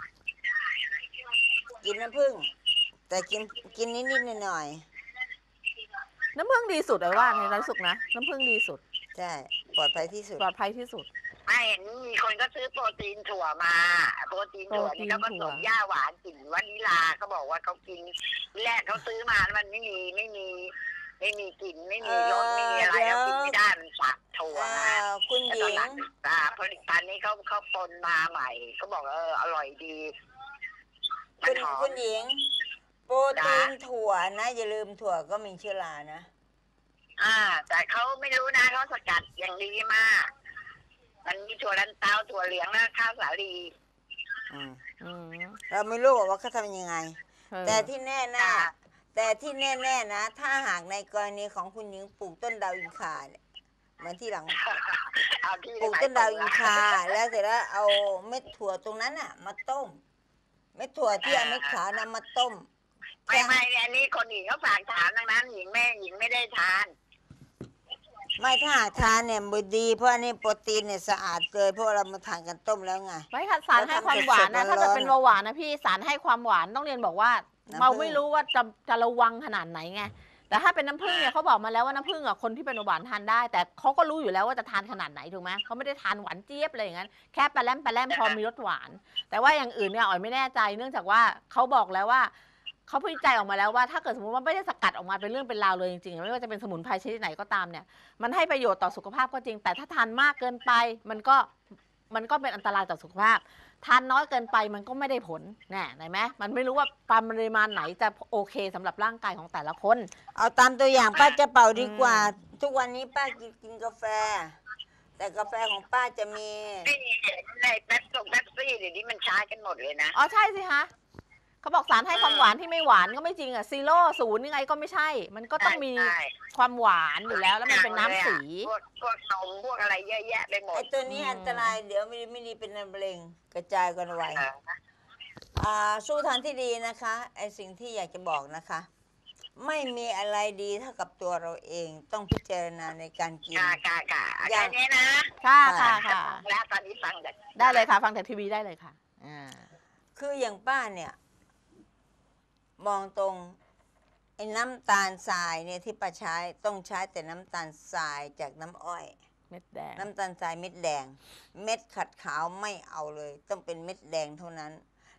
กินน้ำผึ้งแต่กินกินนิดๆหน่อยน้ำผึ้งดีสุดเลยว่าในร้านสุกนะน้ำผึ้งดีสุดๆใช่ปลอดภัยที่สุดปลอดภัยที่สุดไม่เห็นมีคนก็ซื้อโปรตีนถั่วมาโปรตีนถั่วนี่ก็ผสมหญ้าหวานกลิ่นวานิลาเขาบอกว่าเขากินแรกเขาซื้อมาแล้วมันไม่มีไม่มี ไม่มีกลิ่นไม่มีรสไม่มีอะไรแล้วกินไม่ได้มันสาบถั่วเอ่นะอคุณหแล้วตญิอนงหลังอ่าผลิตภัณฑ์นี้เขาเขาปนมาใหม่เขาบอกเอออร่อยดีมัคุนณหอมคุณหญิง โปรตีนถั่วนะอย่าลืมถั่วก็มีเชื้อรานะอ่า แต่เขาไม่รู้นะเขาสกัดอย่างดีมาก มันมีถั่วลันเตาถั่วเหลืองและข้าวสาลีอืมอืมเราไม่รู้ว่าเขาทำยังไงเออแต่ที่แน่ๆจ้ะแต่ที่แน่ๆนะ ถ้าหากในกรณีของคุณหญิงปลูกต้นดาวอินคาเนี่ยเหมือนที่หลังเอาที่ปลูกไหนต้นดาวอินคาปลูกแล้วเสร็จแล้วเอาเม็ดถั่วตรงนั้นน่ะ มาต้ม เม็ดถั่วที่เอาเม็ดขาวนะมาต้มไม่ไม่อันนี้คนหญิงเขาฝากถามดังนั้น หญิงแม่หญิงไม่ได้ทานไม่ถ้าหากทานเนี่ยมันดีเพราะอันนี้โปรตีนเนี่ยสะอาดเลยเพราะเรามาทานกันต้มแล้วไงไม่ค่ะสารให้ความหวานนะแล้วทำถ้าเกิดสดๆเป็นเบาหวานนะพี่สารให้ความหวานต้องเรียนบอกว่าน้ำผึ้งเราไม่รู้ว่าจะจะระวังขนาดไหนไงแต่ถ้าเป็นน้ำผึ้งเนี่ยเขาบอกมาแล้วว่าน้ำผึ้งอ่ะคนที่เป็นเบาหวานทานได้ แต่เขาก็รู้อยู่แล้วว่าจะทานขนาดไหนถูกไหมเขาไม่ได้ทานหวานเจี๊ยบอะไรอย่างนั้นแค่ปลาแรมปลาแรมพอมีรสหวาน แต่ว่าอย่างอื่นเนี่ยอ๋อยไม่แน่ใจ เนื่องจากว่าเขาบอกแล้วว่าเขาวิจัยออกมาแล้วว่าถ้าเกิดสมมติว่าไม่ได้สกัดออกมาเป็นเรื่องเป็นราวเลยจริงๆไม่ว่าจะเป็นสมุนไพรชนิดไหนก็ตามเนี่ยมันให้ประโยชน์ต่อสุขภาพก็จริง แต่ถ้าทานมากเกินไปมันก็มันก็เป็นอันตรายต่อสุขภาพ ทานน้อยเกินไปมันก็ไม่ได้ผลแน่เห็นไหมมันไม่รู้ว่าปริมาณไหนจะโอเคสำหรับร่างกายของแต่ละคนเอาตามตัวอย่างป้าจะเป่าดีกว่า ทุกวันนี้ป้ากินกินกาแฟ แต่กาแฟของป้าจะมีไม่เห็นในแป๊บส่งแป๊บซี่เดี๋ยวนี้มันใช้กันหมดเลยนะอ๋อใช่สิคะเขาบอกสารให้ความหวานที่ไม่หวานก็ไม่จริงอ่ะซีโร่ศูนย์ยังไงก็ไม่ใช่ มันก็ต้องมีใช่ความหวานอยู่แล้วแล้วมันเป็นน้ำสีพวกพวกนมพวกอะไรเยอะแยะไปหมดไอ้ตัวนี้อืมอันตรายเดี๋ยวไม่ดีไม่ดีเป็นมะเร็งกระจายกันไวเอออ่าสู้ทางที่ดีนะคะไอ้สิ่งที่อยากจะบอกนะคะ ไม่มีอะไรดีเท่ากับตัวเราเองต้องพิจารณาในการกินกากากาอแค่ย่างนี้นะค่ะค่ะค่ะแล้วตอนนี้ฟังจากได้เลยค่ะฟังจากทีวีได้เลยค่ะอ่าคืออย่างป้าเนี่ย มองตรงไอ้น้ำตาลทรายเนี่ยที่ป้าใช้ต้องใช้แต่น้ำตาลทรายจากน้ำอ้อยเม็ดแดงน้ำตาลทรายเม็ดแดง เม็ดขัดขาวไม่เอาเลย ต้องเป็นเม็ดแดงเท่านั้น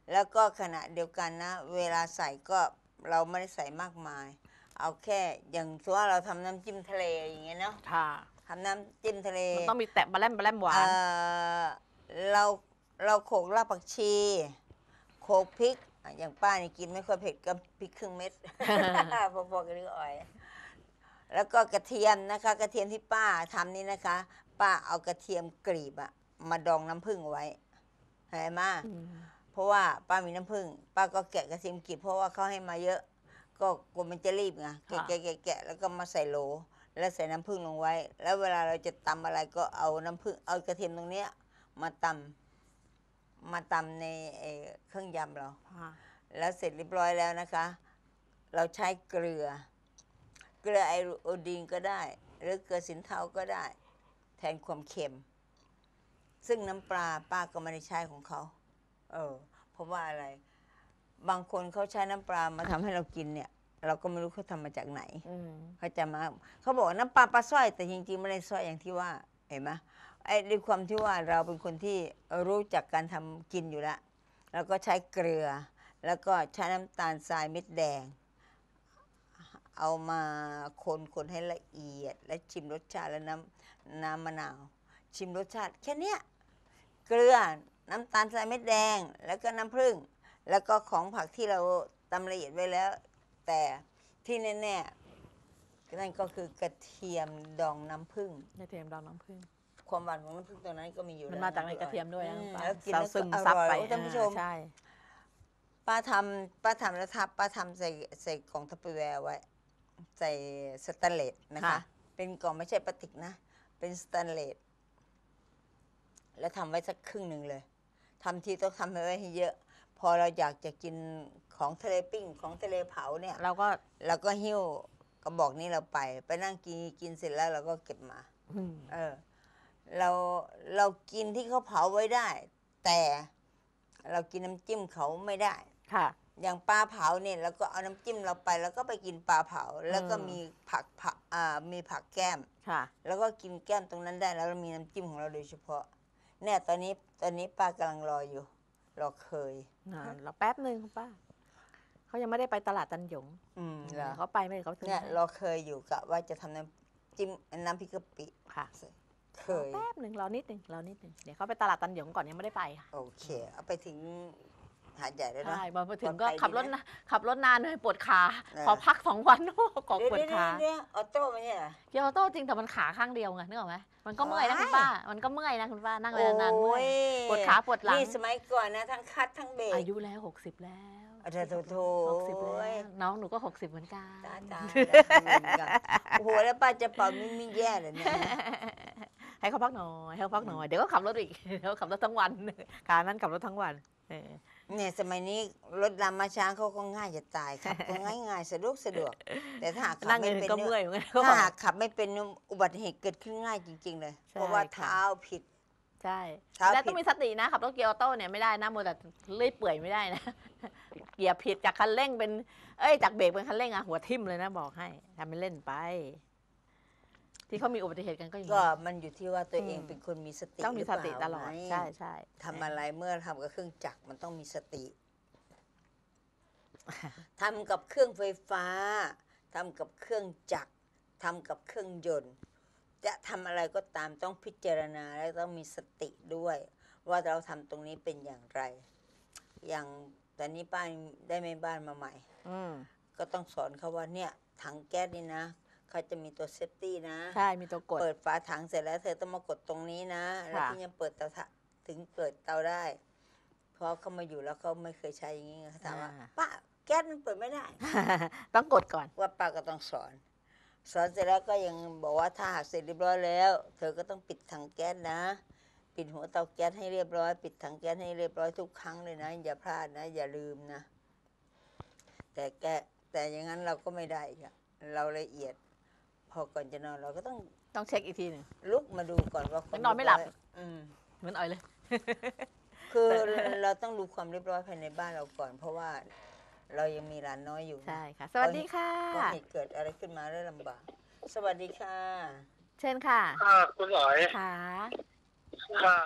แล้วก็ขณะเดียวกันนะ เวลาใส่ก็เราไม่ได้ใส่มากมาย เอาแค่อย่างสมมุติว่าเราทำน้ำจิ้มทะเลอย่างเงี้ยเนาะค่ะทำน้ำจิ้มทะเลมันต้องมีแตะบะแลมบะแลมหวาเอ่นอเราเราโขลกรากผักชีโขลกพริกอ่ะอย่างป้านี่กินไม่ค่อยเผ็ดก็พริกครึ่งเม็ด พอๆกับนี่อ่อย แล้วก็กระเทียมนะคะ กระเทียมที่ป้าทำนี่นะคะ ป้าเอากระเทียมกรีบอะมาดองน้ำผึ้งไว้เห็นไหมเพราะว่าป้ามีน้ำผึ้งป้าก็แกะกระเทียมกรีบเพราะว่าเขาให้มาเยอะ ก็กลัวมันจะรีบไงแกะค่ะแกะแกะแกะแล้วก็มาใส่โหล แล้วใส่น้ำผึ้งลงไว้ แล้วเวลาเราจะตำอะไรก็เอาน้ำผึ้งเอากระเทียมตรงเนี้ยมาตำมาตำในเอ่อเครื่องยำเราค่ะแล้วเสร็จเรียบร้อยแล้วนะคะ เราใช้เกลือ เกลือไอโอดีนก็ได้ หรือเกลือสินเทาก็ได้ แทนความเค็ม ซึ่งน้ำปลาป้าก็ไม่ได้ใช้ของเขา เออ เพราะว่าอะไร บางคนเขาใช้น้ำปลามาทำให้เรากินเนี่ย เราก็ไม่รู้เขาทำมาจากไหนอืมเขาจะมาเขาบอกว่าน้ำปลาปลาสร้อย แต่จริงๆไม่ได้สร้อยอย่างที่ว่า เห็นไหมไอ้ด้วยความที่ว่าเราเป็นคนที่รู้จักการทำกินอยู่แล้วแล้วก็ใช้เกลือ แล้วก็ใช้น้ำตาลทรายเม็ดแดง เอามาคนคนให้ละเอียด และชิมรสชาติแล้วน้ำน้ำมะนาว ชิมรสชาติแค่เนี้ยเกลือน้ำตาลทรายเม็ดแดง แล้วก็น้ำผึ้งแล้วก็ของผักที่เราตำละเอียดไว้แล้ว แต่ที่แน่ๆนั่นก็คือกระเทียมดองน้ำผึ้งกระเทียมดองน้ำผึ้งความหวานของน้ำผึ้งตัวนั้นก็มีอยู่มันแล้วมาจากในพี่กระเทียมด้วยนะอืป้าแล้วกินเราแล้วซึก็มอซับร่อยไปโอ้ท่านผู้ชมอ่าใช่ป้าทำป้าทำแล้วทับป้าทำใส่ใส่กล่องทัพเปอร์แวร์ไว้ ใส่สแตนเลสนะคะ เป็นกล่องไม่ใช่พลาสติกนะ เป็นสแตนเลสแล้วทำไว้สักครึ่งหนึ่งเลยทำทีต้องทำไว้ให้เยอะ พอเราอยากจะกินของทะเลปิ้งของทะเลเผาเนี่ยเราก็เราก็หิ้วกระบอกนี้เราไป ไปนั่งกินกินเสร็จแล้วเราก็เก็บมาอืมเออ เราเรากินที่เขาเผาไว้ได้ แต่เรากินน้ำจิ้มเขาไม่ได้ค่ะอย่างปลาเผาเนี่ยเราก็เอาน้ำจิ้มเราไป แล้วก็ไปกินปลาเผา แล้วก็อืมมีผักผักอ่ามีผักแก้มค่ะแล้วก็กินแก้มตรงนั้นได้ แล้วเรามีน้ำจิ้มของเราโดยเฉพาะ เนี่ยตอนนี้ตอนนี้ป้ากำลังรออยู่ รอเคยอ่าเราแป๊บหนึ่งคุณป้า เขายังไม่ได้ไปตลาดตันหยงอืมเหรอเขาไปไม่ได้เขาซื้อเนี่ยให้รอเคยอยู่กะว่าจะทำน้ำจิ้มน้ำพริกกะปิค่ะเครอย แป๊บหนึ่งรอนิดหนึ่งรอนิดหนึ่งเดี๋ยวเขาไปตลาดตันหยงก่อนยังไม่ได้ไปค่ะโอเค เอาไปถึงหาดใหญ่แล้วนะใช่พอไปถึงปลก็อดภัยขับรถดีนะนะขับรถนานเลยปวดขาเออขอพักสองวัน โอ้ขอเดี๋ยวปวดเดี๋ยวขาเดี๋ยวออโต้ไม่ใช่เหรอเกียวโต้จริงแต่มันขาข้างเดียวไงนึกออกไหมมันก็เมื่อยนะคุณว้ายป้า มันก็เมื่อยนะคุณป้านั่งเวลานานเมื่อยโปวดขาปวดหลังนี่สมัยก่อนนะ ทั้งคัดทั้งเบรกอายุแล้วหกสิบแล้วอ่ะโถโถหกสิบแล้วน้องหนูก็หกสิบเหมือนกันจ้าจ้าโอ้โห แล้วป้าจะเป่ามิมิแย่เลยเนี่ยให้เขาพักหน่อยให้เขาพักหน่อยเดี๋ยวก็ขับรถอีก เดี๋ยวขับรถทั้งวันขานั้นขับรถทั้งวันเออเนี่ยสมัยนี้รถลำมาช้างเขาก็ง่ายจะตายครับก็ง่ายง่ายๆสะดวกสะดวก แต่ถ้าหากขับนั่งไม่เองเป็นก็เนี่ยเมื่อยเหมือนกันถ้าหากขับไม่เป็นอุบัติเหตุเกิดขึ้นง่ายจริง ๆ เลยใช่เพราะว่าค่ะเท้าผิดใช่เท้าแล้วผิต้อดงมีสตินะขับรถเกียร์ออโต้เนี่ยไม่ได้นะมัวแต่เลื่อยเปื่อยไม่ได้นะ เกียร์ผิดจากคันเร่งเป็นเอ้ยจากเบรกเป็นคันเร่งอะหัวทิ่มเลยนะบอกให้ทำเป็นเล่นไป ที่เขามีอุบัติเหตุกันก็อย่างก็นี้มันอยู่ที่ว่าตัวเองอืมเป็นคนมีสติต้องมีสติหรืเปตล่าลอดไงใช่ใช่ทำอะไรเมื่อทำกับเครื่องจักรมันต้องมีสติ ทำกับเครื่องไฟฟ้าทำกับเครื่องจักรทำกับเครื่องยนต์ จะทำอะไรก็ตามต้องพิจารณาและต้องมีสติด้วย ว่าเราทำตรงนี้เป็นอย่างไร อย่างตอนนี้ป้าได้แม่บ้านมาใหม่อืมก็ต้องสอนเขาว่าเนี่ยถังแก๊สนี่นะเขาจะมีตัวเซฟตี้นะใช่มีตัวกดเปิดฝาถังเสร็จแล้วเธอต้องมากดตรงนี้นะ แล้วค่ะถึงจะเปิดเตาถ่านถึงเปิดเตาได้เพราะเขามาอยู่แล้วเขาไม่เคยใช้อย่างนี้ไงเขาถามว่าป้าแก๊สมันเปิดไม่ได้ต้องกดก่อนว่าป้าก็ต้องสอน สอนเสร็จแล้วก็ยังบอกว่าถ้าหากเสร็จเรียบร้อยแล้ว เธอก็ต้องปิดถังแก๊สนะ ปิดหัวเตาแก๊สให้เรียบร้อย ปิดถังแก๊สให้เรียบร้อยทุกครั้งเลยนะ อย่าพลาดนะ อย่าลืมนะ แต่แกแต่อย่างนั้นเราก็ไม่ได้อีกอะเราละเอียด พอก่อนจะนอนเราก็ต้องต้องเช็คอีกทีหนึ่งลุกมาดูก่อนว่าความนอนไม่หลับเรียร้อยอืมเหมือนอ่อยเลยคือเราต้องดูความเรียบร้อยภายในบ้านเราก่อน เพราะว่าเรายังมีหลานน้อยอยู่ใช่ค่ะ สวัสดีค่ะก็เหตุเกิดอะไรขึ้นมาได้ลำบาก สวัสดีค่ะเชิญค่ะค่ะคุณอ๋อยค่ะค่ะ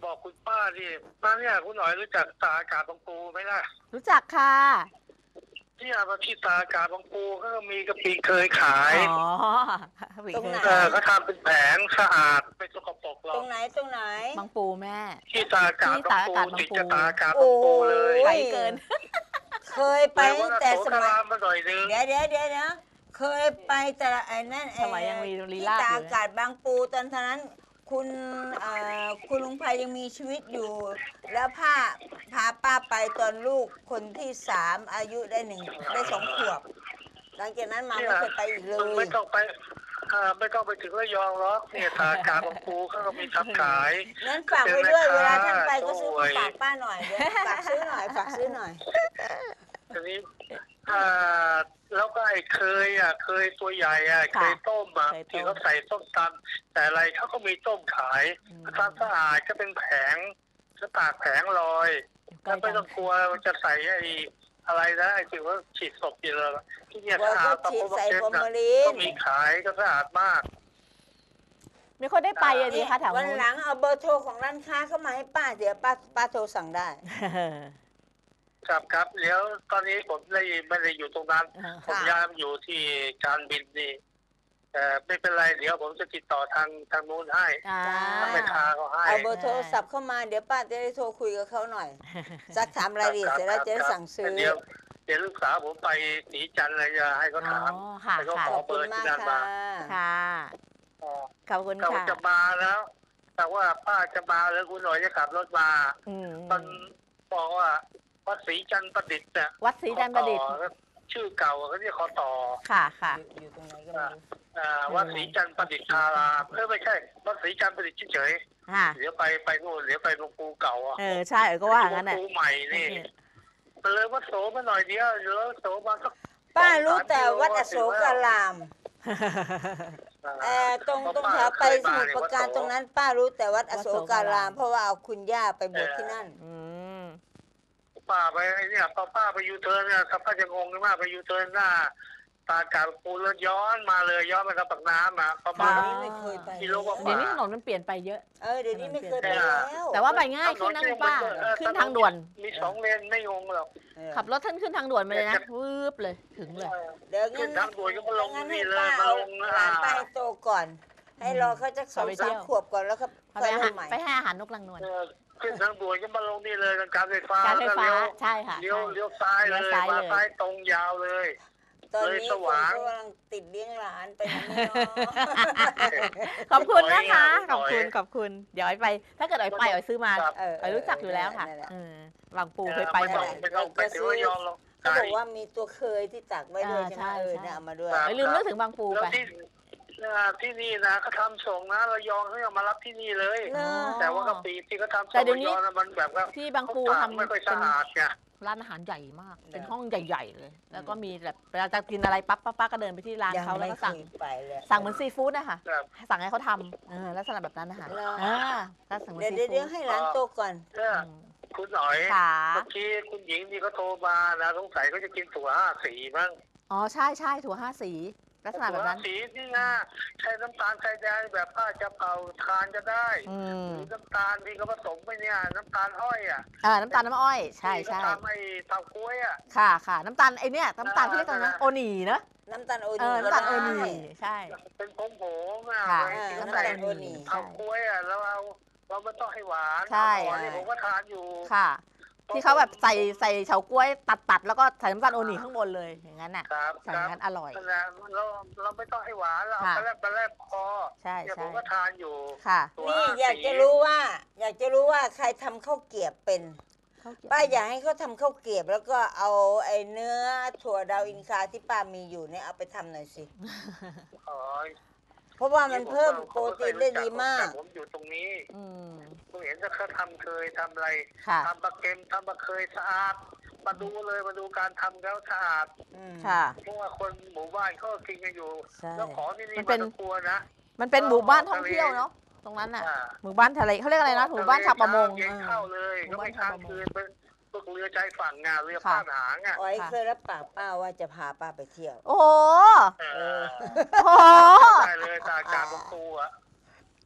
บอกคุณป้าดิป้าเนี่ยคุณหน่อยรู้จักตาอากาศบางปูไหมล่ะรู้จักค่ะที่อามาที่ตาอากาศบางปูก็มีกะปิเคยขายอ๋อตรงไหนเออเขาทำเป็นแผงสะอาดไม่สกปรกหรอตรกงไหนตรงไหนบางปูแม่ที่ตาอากาศที่บาตาง อาปูกาศบางปูติดกับตาอากาศโอ้บางปูเลยไกลเกินเคยไปตั้งแต่สแต่มัยมาหน่อยนึงเดี๋ยวเดี๋ยวเดี๋ยวเดี๋ยวเคยไปแต่ไอ้นั่นไอ้สมัยยังมีลีที่ลาศตาอยู่อากาศบางปูตอนนั้นคุณเอ่อคุณลุงไพยังมีชีวิตอยู่ แล้วพาพาป้าไปตอนลูกคนที่สามอายุได้หนึ่งได้สองขวบ หลังจากนั้นมาไม่เคยไปอีกเลมันยไม่ต้องไปอ่าไม่ต้องไปถึงระยองหรอกเนี่ยตาอากาศบางปูเขาก็มีทำขายนั้นฝากไว้ด้วยเวลาท่านไปก็ซื้อโอ้มาย ฝากป้าหน่อยเดี๋ยวฝากซื้อหน่อยฝากซื้อหน่อยทีนี้อ่าแล้วก็ไอ้เคยอ่ะเคยตัวใหญ่อ่ะเคยต้มอ่ะเคยต้มที่เขาใส่ต้มตำแต่อะไรเขาก็มีต้มขายอืมทำสะอาดก็เป็นแผงก็ตากแผงลอยใกล้แล้วไม่กัต้อน งกลัวว่าจะใส่ไอ้อะไรนะไอ้ที่ว่าฉีดศพอยู่เลยที่เนี่ยว่าสะอาก็ดฉีดใส่เช็ฟอร์นะมาลีนก็มีขายก็สะอาดมากไม่ค่อยได้ไปอะดีค่ะแถววันนู้นหลังเอาเบอร์โทรของร้านค้าเข้ามาให้ป้าเดี๋ยวป้าป้าโทรสั่งได้ครับครับเดี๋ยวตอนนี้ผมไม่ไม่ได้อยู่ตรงนั้นอ่าผมย้ายมาอยู่ที่การบินนี่เอ่อไม่เป็นไรเดี๋ยวผมจะติดต่อทางทางนู้นให้อ่าทางแม่ค้าเขาให้เอาเบอร์โทรศัพท์เข้ามาเดี๋ยวป้าจะได้โทรคุยกับเขาหน่อยสักถามรายละเอียดเสร็จแล้วจะได้สั่งซื้อเดี๋ยวเดี๋ยวลูกสาวผมไปสีจันทร์อะไรจะให้เขาอ๋อถามค่ะให้เขาค่ะขขออบเบคุอณร์มาที่กนั่นค่ะมาค่ะอ๋อขอบคุณเขาค่ะจะมาแล้ว แต่ว่าป้าจะมาแล้วคุณหน่อยจะขับรถมาอืมมันบอกว่าวัดศรีจันทร์ประดิษฐ์เนี่ยวัดศรีจันทร์ประดิษฐ์ขอต่อชื่อเก่าเขาเรียกขอต่อค่ะค่ะอยู่ตรงไหนก็ไม่รู้อ่าวัดศรีจันทร์ประดิษฐารามเออไม่ใช่วัดศรีจันทร์ประดิษฐ์เฉยค่ะๆเดี๋ยวไปไปนู่นเดี๋ยวไปหลวงปู่เก่าอ่ะเออใช่เออก็ว่างั้นหลวน่ะงปู่ใหม่นี่เลยวัดโสมาหน่อยเดียวเดี๋ยวโสมาสักป้ารู้แต่วัดอโศการามเออตรงตรงแถวไปสมุทรปราการตรงนั้น ป้ารู้แต่วัดอโศการาม เพราะว่าเอาคุณย่าไปบวชที่นั่นอืมป้าไปไอ้เนี่ยพอป้าไปยูเทิร์นเนี่ยถ้าป้าจะงงมากไปยูเทิร์นหน้าตาการปูแล้วย้อนมาเลยย้อนมาทางปากน้ำอ่ะประมาณเดี๋ยวนี้ไม่เคยไปกิโลกว่าเดี๋ยวนี้ถนนมันเปลี่ยนไปเยอะเออเดี๋ยวนี้ไม่เคยไปแล้วแต่ว่าไปง่ายขึ้นนะคุณป้า ขึ้นทางด่วนมีสองเลนไม่งงหรอกเออขับรถท่านขึ้นทางด่วนมาเลยนะวืบเลยถึงเลยเดี๋ยวขึ้งั้นนทางด่วนก็มาลงงั้นนี่ให้เลยป้ามาเอาลงหลานป้าให้โตก่อน ให้รอเขาจะสองไปเที่สามยวขวบก่อนแล้วก็เอาค่ไปอยอาหารเริ่มใหม่ไปให้อาหารนกลังนวลเออขึ้นทางด่วนก็มาลงนี่เลยทางการไฟฟ้าการไฟฟ้าแล้วใช่ค่ะเลี้ยวใช่เลี้ยวซ้ายเลยเลี้ยวซ้ายมาเลยซ้ายตรงยาวเลยตอนนี้เลยคสนว่างกำลังติดเลี้ยงหลานไปไหนไม่รอขอบคุณนะคะหน่ขอยอบคุณขอบคุณ เดี๋ยวไอ้ไป ถ้าเกิดไอ้ไปไอ้ซื้อมาครับเออไอ้รู้จักอยู่แล้วค่ะนั่นแหละเออวางปูเคยไปไม่บ่ต้อองยไม่ต้องไปถึงระยองหรอกเขาบอกว่ามีตัวเคยที่ตักไว้ด้วยอ่าใช่ไหมใช่เออใช่เนี่ยเอามาด้วยครับไอ้ลืมนึกถึงบางปูแล้วไปที่อ่าที่นี่นะเขาทำส่งนะระยองเขาเอามารับที่นี่เลยเนอะแต่ว่ากะปิที่เขาทำส่แต่งเดี๋ยวระนี้ยองนะมันแบบว่าที่บางปูเขาตากทำไม่ค่อยเป็สะนอาดไงร้านอาหารใหญ่มาก เป็นห้องใหญ่ๆเลย แล้วก็มีแบบเวลาจะกินอะไรปั๊บป้าป้าก็เดินไปที่ร้านยังเขาแล้วไม่ก็เคสั่งยไปเลยสั่งเหมือนซีฟู้ดนะคะครับสั่งให้เขาทำเออลักษณะแบบนั้นนะคะเหรออ่าก็สั่งเหมือนเดี๋ยวซีเดี๋ยวฟู้เดี๋ยวดให้หลานโตก่อนเนี่ยอืมคุณหน่อยค่ะเมื่อกี้คุณหญิงนี่เขาโทรมานะสงสัยเขาจะกินถั่วห้าสีมั้งอ๋อใช่ใช่ถั่วห้าสี ลักษณะแบถั่วบห้านั้นสีนี่นะใช้น้ำตาลใส่แดงแบบป้าจะเป่าทานก็ได้อืมหรือน้ำตาลที่เขาผสมไปเนี่ยน้ำตาลอ้อยอ่ะอ่าน้ำตาลน้ำอ้อย ใช่ที่ใช่เขาทำไอ้เตากล้วยอ่ะค่ะค่ะน้ำตาลไอเนี้ยน้ำตาลที่เรียกกันนะโอหนีเนอะน้ำตาลโอเอนีอน้ำตาลโอหนีได้ใช่เป็นผงผงๆอ่ะค่ะไว้ที่เขาน้ำใส่ตาลโอนีเตากล้วยอ่ะแล้วเอาเราไม่ต้องให้หวานใช่หวานนี่ผมก็ทานอยู่ค่ะ ที่เขาแบบใส่ใส่เฉาก๊วยตัดตัดๆแล้วก็ใส่น้ำตาลโอหนีข้างบนเลยอย่างนั้นน่ะครับใส่คอรับย่างนั้นอร่อยนั่นแหละเราเราไม่ต้องให้หวานเราเอาค่ะไปแลบไปแลบคอใช่เนี่ยผใช่มก็ทานอยู่ค่ะตัวนี่ห้อยากสีจะรู้ว่า อยากจะรู้ว่าใครทำข้าวเกรียบเป็นข้าวเกรี๊ยวป้าอยากให้เขาทำข้าวเกรียบ แล้วก็เอาไอ้เนื้อถั่วดาวอินคาที่ป้ามีอยู่เนี่ยเอาไปทำหน่อยสิอ๋อเพราะว่ามันเพิ่มโปรตีนได้ดีมากผมอยู่ตรงนี้อืมผมเห็นว่าเขาทำเคยทำอะไรค่ะทำปลาเค็มทำปลาเคยสะอาด มาดูเลยมาดูการทำแล้วสะอาดอืมค่ะเพราะว่าคนหมู่บ้านเขาก็กินกันอยู่ใช่แล้วของที่นี่มันเป็นไต้องกลัวนะมันเป็นหมู่บ้านท่องเที่ยวเนาะตรงนั้นน่ะอ่าหมู่บ้านทะเลเขาเรียกอะไรนะหมู่บ้านชาวประมงเย็นเออเข้าเลยหมู่ก็บ้านไม่ค้างชาวประมงคืนเป็นพวกเรือใจฝั่งงานเรือค่ะข้ามหางอ่ะอ๋อยค่ะเคยรับปากป้าว่าจะพาป้าไปเที่ยวโอ้โหเออโอ้โหได้เลยตาการบางปูอ่ะ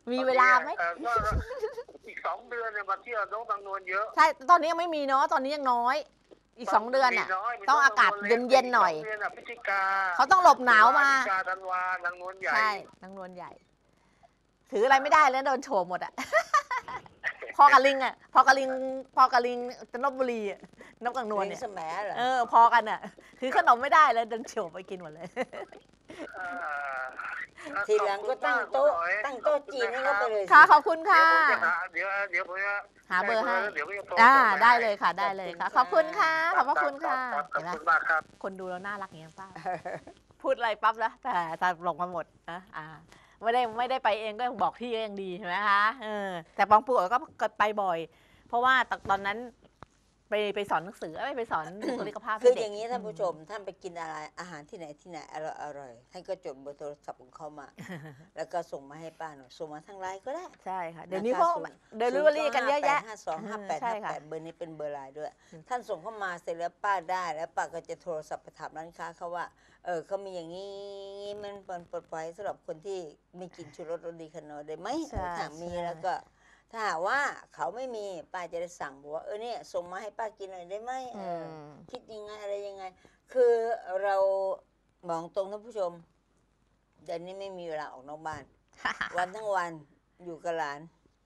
มีเวลาไหมเอ่อก็อีกสองเดือนเนี่ยมาเที่ยวน้องบางนวลเยอะใช่ตอนนี้ยังไม่มีเนาะตอนนี้ยังน้อย อีกสองเดือนอ่ะมีน้ยมีต้องอากาศเย็นๆหน่อยสงเดืะพฤศจิกาเขาต้องหลบหนาวมาพฤศจิกาธันวานางนวลใหญ่ใช่นางนวลใหญ่ ถืออะไรไม่ได้แล้วโดนโฉมหมดอ่ะ พอกับลิงอ่ะพอกับลิงพอกับลิงจะนบบุรีอ่ะนกกางนวลลิเนี่งยสมัยเหรอเออพอกันอ่ะถือขนมไม่ได้แล้วโดนโฉมไปกินหมดเลยเอ่อทีหลังก็ตั้งโต๊ะขอบคุณมากตั้งโต๊ะจีนให้เขาไปเลยสิค่ะขอบคุณค่ะเดี๋ยวผมจะหาเดี๋ยวเดี๋ยวผมจะหาเบอร์ให้เดี๋ยวผมจะโทรอ่าส่งปได้ให้เลยค่ะได้เลยค่ะ ขอบคุณค่ะขอบพระคุณค่ะรับขอบเห็นไหมคุณมากครับคนดูแล้วน่ารักอย่างนี้ป้า พูดอะไรปั๊บแล้วแต่แต่หลงมาหมดนะอ่าไม่ได้ไม่ได้ไปเองก็บอกที่ก็ยังดีใช่ไหมคะเออแต่ปองปูก็ไปบ่อย เพราะว่าตอนนั้นไปไปสอนหนังสือไม่ไปสอนบุคลิกภาพคือให้เด็กอย่างนี้ท่านผู้ชมท่านไปกินอะไรอาหารที่ไหนที่ไหนอร่อยอร่อยท่านก็จดเบอร์โทรศัพท์ของเขามา แล้วก็ส่งมาให้ป้าหน่อยส่งมาทางไลน์ก็ได้ใช่ค่ะเดี๋ยวนี้เขาเดลิเวอรี่กันเยอะแยะห้าสองห้าแปดใช่ห้าค่ะแปดเบอร์นี้เป็นเบอร์ไลน์ด้วย ท่านส่งเข้ามาเสร็จแล้วป้าได้แล้วป้าก็จะโทรศัพท์ไปถามร้านค้าเขาว่าเออเขามีอย่างนี้มันปลอดปลอดภัยสำหรับคนที่ไม่กินชูรสรสดีขนาดได้ไหมใช่ถ้ามีใช่แล้วก็ ถ้าหากว่าเขาไม่มีป้าจะได้สั่งบอกว่าเออเนี่ยส่งมาให้ป้ากินหน่อยได้ไหมเออือมคิดยังไงอะไรยังไง คือเรามองตรงท่านผู้ชมเดี๋ยวนี้ไม่มีเวลาออกนอกบ้าน วันทั้งวันอยู่กับหลาน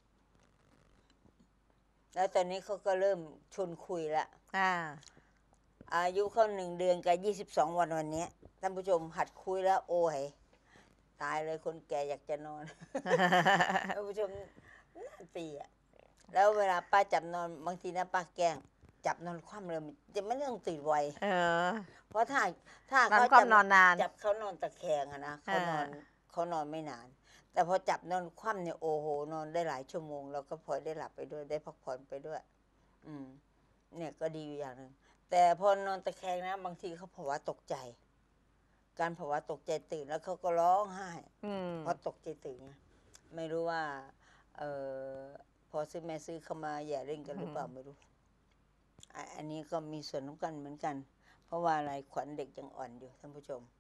แล้วตอนนี้เขาก็เริ่มชวนคุยละอ่าอายุเขาหนึ่งเดือนกับยี่สิบสองวันวันนี้ท่านผู้ชมหัดคุยแล้ว โอ้ยตายเลยคนแก่อยากจะนอน ท่านผู้ชมน่าปีอะแล้วเวลาป้าจับนอนบางทีนะป้าแกล้งจับนอนคว่ำเลยจะไม่ต้องตื่นไวเออเพราะถ้าถ้านอนเขาคว่ำจับนอนนานจับเขานอนตะแคงอะนะเขานอนอ่าเขานอนไม่นาน แต่พอจับนอนคว่ำเนี่ยโอ้โหนอนได้หลายชั่วโมงเราก็พลอยได้หลับไปด้วยได้พักผ่อนไปด้วย อืม เนี่ยก็ดีอยู่อย่างหนึ่งแต่พอนอนตะแคงนะบางทีเขาภาวะตกใจ การภาวะตกใจตื่นแล้วเขาก็ร้องไห้อืมเพราะตกใจตื่นไงไม่รู้ว่า เออพอซื้อแม่ซื้อเข้ามาอย่าเล่นกันหรือเปล่าไม่รู้อ่ะอันนี้ก็มีส่วนสำคัญเหมือนกัน เพราะว่าอะไรขวัญเด็กยังอ่อนอยู่ท่านผู้ชม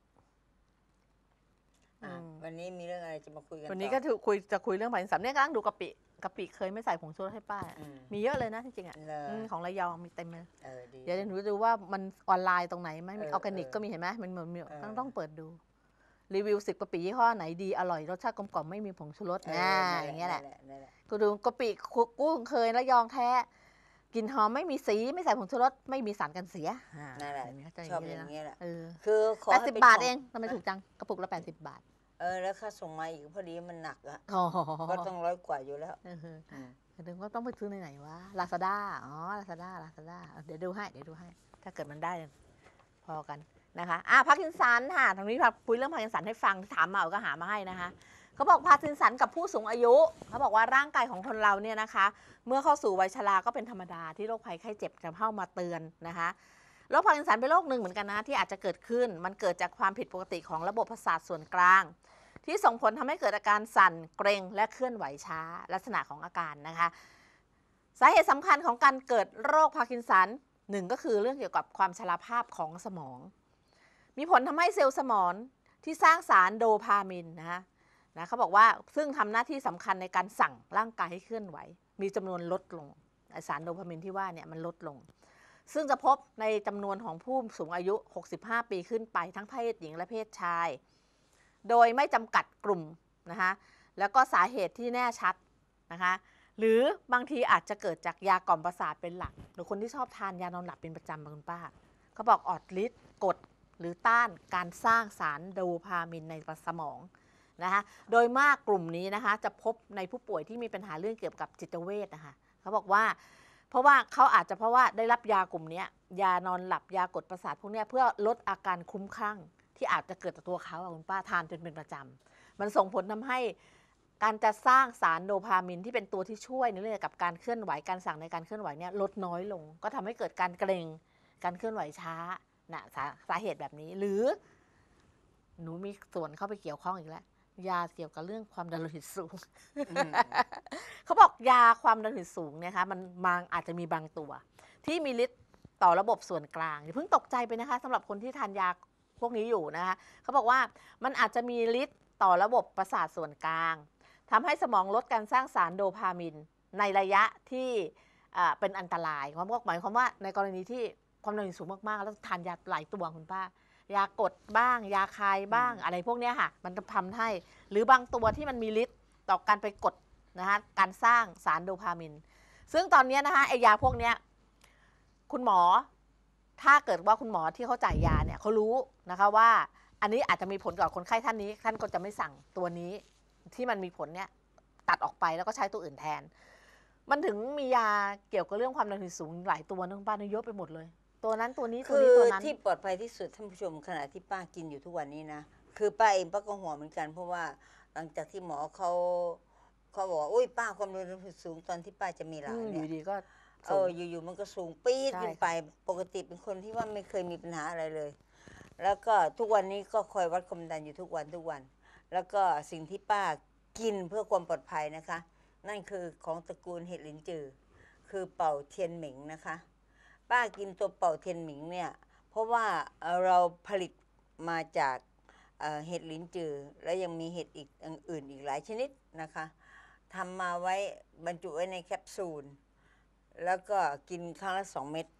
อ่ะอืมวันนี้มีเรื่องอะไรจะมาคุยกันวันนี้ต่ก็อถือคุยจะคุยเรื่องผักอินทรีย์เนี่ยกำลังดูกะปิกะปิเคยไม่ใส่ผงชูรสให้ป้าอืมมีเยอะเลยนะจริงๆอ่ะเหรออืมของระยองมีเต็มเลยเออดีเดี๋ยวหนูดูว่ามันออนไลน์ตรงไหนไหมมีเออออร์แกนิกเออก็มีเห็นไหมมันเหมือนมีเออต้องต้องเปิดดู รีวิวสิบกะปิยี่ห้อไหนดีอร่อยรสชาติกลมกล่อมไม่มีผงชูรสเอออ่านั่นอย่างเงี้ยแหละนั่นแหละกูดูกะปิกุ้งเคยระยองแท้กลิ่นหอมไม่มีสีไม่ใส่ผงชูรสไม่มีสารกันเสียอ่านั่นแหละเห็นไหมเขาจะชอบออย่างนี้เงี้ยเลยแหละนะเออคือขอแปดให้สิบป็นบาทขเองทำไมถูกจังกระปุกละแปดสิบบาทเออแล้วค่าส่งมาอีกพอดีมันหนักอะอ๋อก็ต้องร้อยกว่าอยู่แล้วเอออืมเดี๋ยวก็ต้องไปซื้อในไหนวะลาซาด้าอ๋อลาซาด้าลาซาด้าเดี๋ยวดูให้เดี๋ยวดูให้ ถ้าเกิดมันได้พอกันนะคะอ่ะพาร์กินสันค่ะตรงนี้พาคุยเรื่องพาร์กินสันให้ฟังถามมาเอาก็หามาให้นะคะเขาบอกพาร์กินสันกับผู้สูงอายุเขาบอกว่าร่างกายของคนเราเนี่ยนะคะ เมื่อเข้าสู่วัยชราก็เป็นธรรมดาที่โรคภัยไข้เจ็บจะเข้ามาเตือนนะคะโรคพาร์กินสันเป็นโรคหนึ่งเหมือนกันนะที่อาจจะเกิดขึ้น มันเกิดจากความผิดปกติของระบบประสาทส่วนกลาง ที่ส่งผลทำให้เกิดอาการสั่นเกร็งและเคลื่อนไหวช้าลักษณะของอาการนะคะสาเหตุสำคัญของการเกิดโรคพาร์กินสันหนึ่งก็คือเรื่องเกี่ยวกับความชราภาพของสมอง มีผลทำให้เซลล์สมองที่สร้างสารโดพามินนะคะนะเขาบอกว่าซึ่งทำหน้าที่สำคัญในการสั่งร่างกายให้เคลื่อนไหว มีจำนวนลดลงสารโดพามินที่ว่าเนี่ยมันลดลง ซึ่งจะพบในจำนวนของผู้สูงอายุหกสิบห้าปีขึ้นไปทั้งเพศหญิงและเพศชาย โดยไม่จำกัดกลุ่มนะคะแล้วก็สาเหตุที่แน่ชัดนะคะหรือบางทีอาจจะเกิดจากยากล่อมประสาทเป็นหลักหรือคนที่ชอบทานยานอนหลับเป็นประจำคุณป้าเขาบอกออดฤทธิ์กดหรือต้านการสร้างสารโดพามินในสมองนะคะโดยมากกลุ่มนี้นะคะจะพบในผู้ป่วยที่มีปัญหาเรื่องเกี่ยวกับจิตเวชนะคะเขาบอกว่าเพราะว่าเขาอาจจะเพราะว่าได้รับยากลุ่มนี้ยานอนหลับยากดประสาทพวกนี้เพื่อลดอาการคลุ้มคลั่งที่อาจจะเกิดจากตัวเขาคุณป้าทานจนเป็นประจำมันส่งผลทำให้การจะสร้างสารโดพามินที่เป็นตัวที่ช่วยในเรื่องเกี่ยวกับการเคลื่อนไหวการสั่งในการเคลื่อนไหวเนี่ยลดน้อยลงก็ทำให้เกิดการเกร็งการเคลื่อนไหวช้านะสาสาเหตุแบบนี้หรือหนูมีส่วนเข้าไปเกี่ยวข้องอีกแล้วยาเกี่ยวกับเรื่องความดันโลหิตสูงอืมเขาบอกยาความดันโลหิตสูงเนี่ยคะมันบางอาจจะมีบางตัว ที่มีฤทธิ์ต่อระบบส่วนกลางอย่าเพิ่งตกใจไปนะคะสำหรับคนที่ทานยาพวกนี้อยู่นะคะเขาบอกว่ามันอาจจะมีฤทธิ์ต่อระบบประสาทส่วนกลางทำให้สมองลดการสร้างสารโดพามินในระยะที่อ่าเป็นอันตรายความว่าหมายความว่าในกรณีที่ความดันสูงมากๆแล้วทานยาหลายตัวคุณป้ายากดบ้าง ยาคายบ้างอืมอะไรพวกเนี้ยค่ะมันจะทำให้หรือบางตัวที่มันมีฤทธิ์ต่อการไปกดนะคะการสร้างสารโดพามิน ซึ่งตอนเนี้ยนะคะไอยาพวกเนี้ยคุณหมอถ้าเกิดว่าคุณหมอที่เขาจ่ายยาเนี่ยเขารู้นะคะว่าอันนี้อาจจะมีผลกับคนไข้ท่านนี้ท่านก็จะไม่สั่งตัวนี้ที่มันมีผลเนี่ยตัดออกไปแล้วก็ใช้ตัวอื่นแทน มันถึงมียาเกี่ยวกับเรื่องความดันโลหิตสูงหลายตัวนะคุณป้าเนี่ยเยอะไปหมดเลย ตัวนั้นตัวนี้ตัวคือนี้ตัวนั้นที่ปลอดภัยที่สุดท่านผู้ชมขณะที่ป้ากินอยู่ทุกวันนี้นะคือป้าเองป้าก็ห่วงเหมือนกัน เพราะว่าหลังจากที่หมอเขาเขาบอกว่าอุ้ยป้าความดันโลหิตสูงตอนที่ป้าจะมีหลาอืนมอเนี่ยยู่ดีก็เอสูอง อยู่ๆมันก็สูงปี๊ดใช่ขึ้นไปปกติเป็นคนที่ว่าไม่เคยมีปัญหาอะไรเลย แล้วก็ทุกวันนี้ก็คอยวัดความดันอยู่ทุกวันทุกวัน แล้วก็สิ่งที่ป้ากินเพื่อความปลอดภัยนะคะ นั่นคือของตระกูลเห็ดหลินจือคือเป่าเทียนหมิงนะคะ ป้ากินตัวเป่าเทียนหมิงเนี่ยเพราะว่าเอ่อเราผลิตมาจากเอ่อเห็ดหลินจือและยังมีเห็ดอีกอย่างอื่นอีกหลายชนิดนะคะทำมาไว้บรรจุไว้ในแคปซูล แล้วก็กินครั้งละสองเม็ด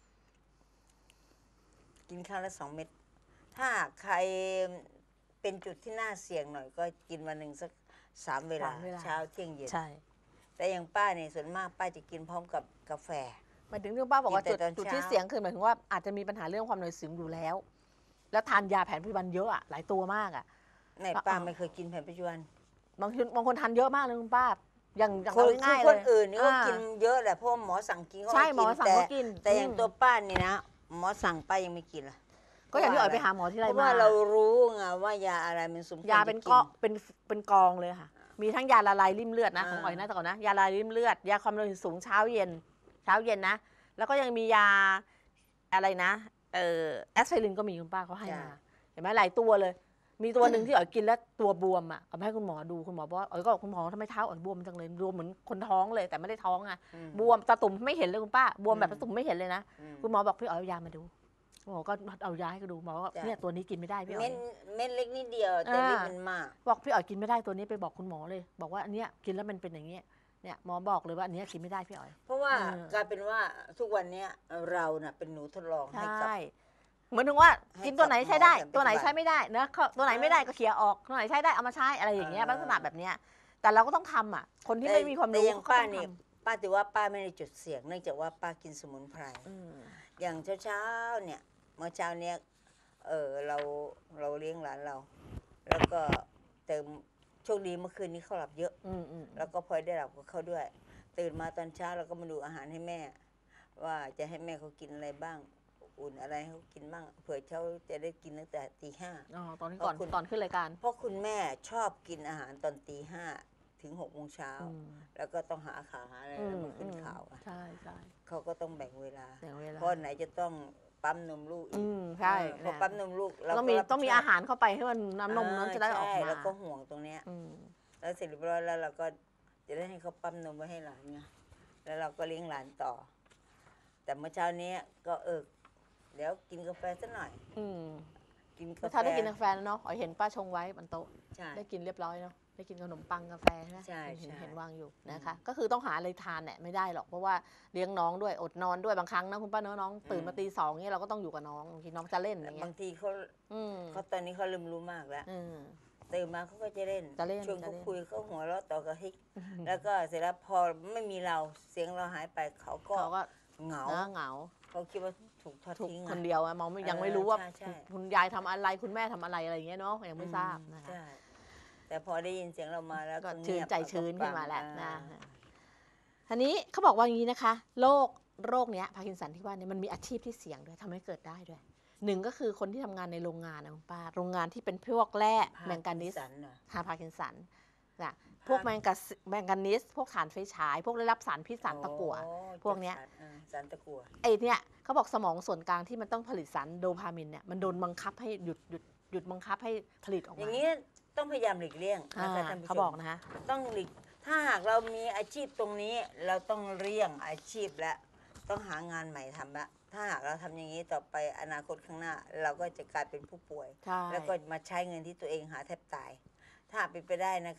กินครั้งละสองเม็ดถ้าใครเป็นจุดที่น่าเสี่ยงหน่อยก็กินวันหนึ่งสักสามเวลาสามเวลาเช้าเที่ยงเย็นใช่แต่อย่างป้าเนี่ยส่วนมากป้าจะกินพร้อมกับกาแฟหมายถึงที่ป้าบอกว่ากิจุนดแต่ตอนจุดเช้าที่เสียงคือหมายถึงว่าอาจจะมีปัญหาเรื่องความดันโลหิตสูงอยู่แล้ว แล้วทานยาแผนปัจจุบันเยอะอะหลายตัวมากอะในป้าไม่เคยกินแผนปัจจุบันบางคนบางคนทานเยอะมากเลยคุณป้าอย่างอย่างคเรานง่ายๆคเลนยอื่นนี่ก็อ่ากินเยอะแหละเพราะว่าหมอสั่งกินเขาใช่ก็หมอสั่งแต่เขากินแต่อย่างอืมตัวป้านี่นะหมอสั่งป้ายังไม่กินล่ะก็อย่างที่อ๋อยไปหาหมอที่ไรเพราะมาว่าเรารู้ไงว่ายาอะไรมันสมควรยาเป็นจะกอเป็นเป็นกองเลยค่ะ มีทั้งยาละลายริ่มเลือดนะของอ๋อยนะแต่ก่อนนะยาละลายริ่มเลือดยาความดันโลหิตสูงเช้าเย็นเช้าเย็นนะ แล้วก็ยังมียาอะไรนะเอ่อแอสไพรินก็มีคุณป้าเขาให้มาเห็นไหมหลายตัวเลย มีตัวหนึ่งที่อ๋อยกินแล้วตัวบวมอ่ะเอาไปให้คุณหมอดูคุณหมอบอกว่าอ๋อยก็บอกคุณหมอทำไมเท้าอ๋อยบวมจังเลยบวมเหมือนคนท้องเลยแต่ไม่ได้ท้องอ่ะอืมบวมตาตุ่มไม่เห็นเลยคุณป้าบวมแบบอืมตาตุ่มไม่เห็นเลยนะอืมคุณหมอบอกพี่อ๋อยเอายามาดูหมอก็เอายาให้ก็ดูหมอก็จ้ะเนี่ยตัวนี้กินไม่ได้พี่อ๋อเม็ยดเม็ดเล็กนิดเดียวแต่อ่าฤทธิ์มันมากบอกพี่อ๋อยกินไม่ได้ตัวนี้ไปบอกคุณหมอเลย บอกว่าอันเนี้ยกินแล้วมันเป็นอย่างเงี้ยเนี่ยหมอบอกเลยว่าอันเนี้ยกินไม่ได้พี่อ๋อยเพราะว่าเออกลายเป็นว่าทุกวันเนี้ยเราน่ะเป็นหนูทดลองให้กับใช่เหมือนถึงว่าให้กินตัวไหนใช้ได้กับหมอตัวไหนแผนปัจจุบันใช้ไม่ได้นะเขาตัวไหนไม่ได้ก็เคลียร์ออกตัวไหนใช้ได้เอามาใช้อะไรอย่างเงี้ยเออลักษณะแบบเนี้ยแต่เราก็ต้องทำอ่ะคนที่ไม่มีความแต่รู้อย่างเขาก็ป้าต้องนี่ทป้าถือว่าป้าไม่ได้จุดเสี่ยงเนื่องจากว่าป้ากินสมุนไพรำอืมอย่างเช้าๆเนี่ยเมื่อเช้าเนี้ยเออเราเราเลี้ยงหลานเรา แล้วก็เติมโชคดีเมื่อคืนนี้เขาหลับเยอะอืมอืมแล้วก็พลอยได้หลับกับเขาด้วย ตื่นมาตอนเช้าเราก็มาดูอาหารให้แม่ ว่าจะให้แม่เขากินอะไรบ้าง อุ่นอะไรให้เขากินบ้างเผื่อเขาจะได้กินตั้งแต่ตีห้าอ๋อตอนที่ก่อนขอบคุณตอนขึ้นรายการเพราะคุณแม่ชอบกินอาหารตอนตีห้าถึงหกโมงเช้าอืมแล้วก็ต้องหาข่าวหาอะไรอืแล้วมมาขึ้นอืมข่าวอะใช่ใช่เขาก็ต้องแบ่งเวลาอย่างเวลาเพราะไหนจะต้องปั๊มนมลูกอีอืกมใช่เออพอเนี่ยปั๊มนมลูกเราต้องมีก็รับผิดต้องมีชบอาหารเข้าไปให้มันน้ำนมนั้นจะได้ออกใช่มาแล้วก็ห่วงตรงเนี้ยอืมแล้วเสร็จเรียบร้อยแล้วเราก็จะได้ให้เขาปั๊มนมไว้ให้หลานไงแล้วเราก็เลี้ยงหลานต่อ แต่เมื่อเช้านี้ก็เออเดี๋ยวกินกาแฟสักหน่อยอืมกินเมื่กาอแฟเช้าได้กินกาแฟแล้วเนาะอ๋อยเห็นป้าชงไว้บนโต๊ะใช่ได้กินเรียบร้อยเนาะได้กินขนมปังกาแฟใช่ไหมใช่เห็นใช่เห็นวางอยู่นะคะ ก็คือต้องหาอะไรทานเนี่ยไม่ได้หรอกเพราะว่าเลี้ยงน้องด้วยอดนอนด้วยบางครั้งนะคุณป้าเนอะน้องตื่นมาตีสองเนี่ยเราก็ต้องอยู่กับน้องบางทีน้องจะเล่นอย่างเงี้บาย งทีเขาอืมเขาตอนนี้เขาเริ่มรู้มากแล้วอืมตื่นมาเขาก็จะเล่นจะเล่นชวนจะเขาเล่นคุยเขาหัวเราะต่อกระฮิกแล้วก็เสร็จแล้วพอไม่มีเราเสียงเราหายไปเขาก็เขาก็เหงาเนอะเหงาเขาคิดว่าถูกทอดถูกทิ้งคนอะเดียวอะมองไม่ยังไม่เออรู้ว่าใช่ใช่คุณยายทำอะไรคุณแม่ทำอะไรอะไรอย่างเงี้ยเนาะยังไม่ทราบนะคะใช่แต่พอได้ยินเสียงเรามาแล้วก็ก็ชื่นเงียบใจชื้นก็ขึ้นมาแล้วฟังนะอ่าทีนี้เขาบอกว่าอย่างนี้นะคะโรคโรคเนี้ยพาร์กินสันที่ว่าเนี่ยมันมีอาชีพที่เสี่ยงด้วยทำให้เกิดได้ด้วยหนึ่งก็คือคนที่ทำงานในโรงงานนะคุณป้าโรงงานที่เป็นพวกแร่แมงกานิสพร์กิสัเหรอฮาพาร์กินสันนะพวกแมงกาซแมงกานิส พวกถ่านไฟฉาย พวกได้รับสารพิษสารตะกั่วโอ้พวกเนี้ยสารอ่าสารตะกั่วไอ้เนี่ยเขาบอกสมองส่วนกลางที่มันต้องผลิตสารโดพามินเนี่ยมันโดนบังคับให้หยุดหยุดหยุดบังคับให้ผลิตออกอมาย่างนี้ต้องพยายามหลีกเลี่ยงอ่านะคะท่านผู้ชมเขาบอกนะคะต้องหลีกถ้าหากเรามีอาชีพตรงนี้เราต้องเลี่ยงอาชีพและต้องหางานใหม่ทำละถ้าหากเราทำอย่างนี้ต่อไปอนาคตข้างหน้า เราก็จะกลายเป็นผู้ป่วยใช่แล้วก็มาใช้เงินที่ตัวเองหาแทบตาย ถ้าเป็นไปได้นะคะ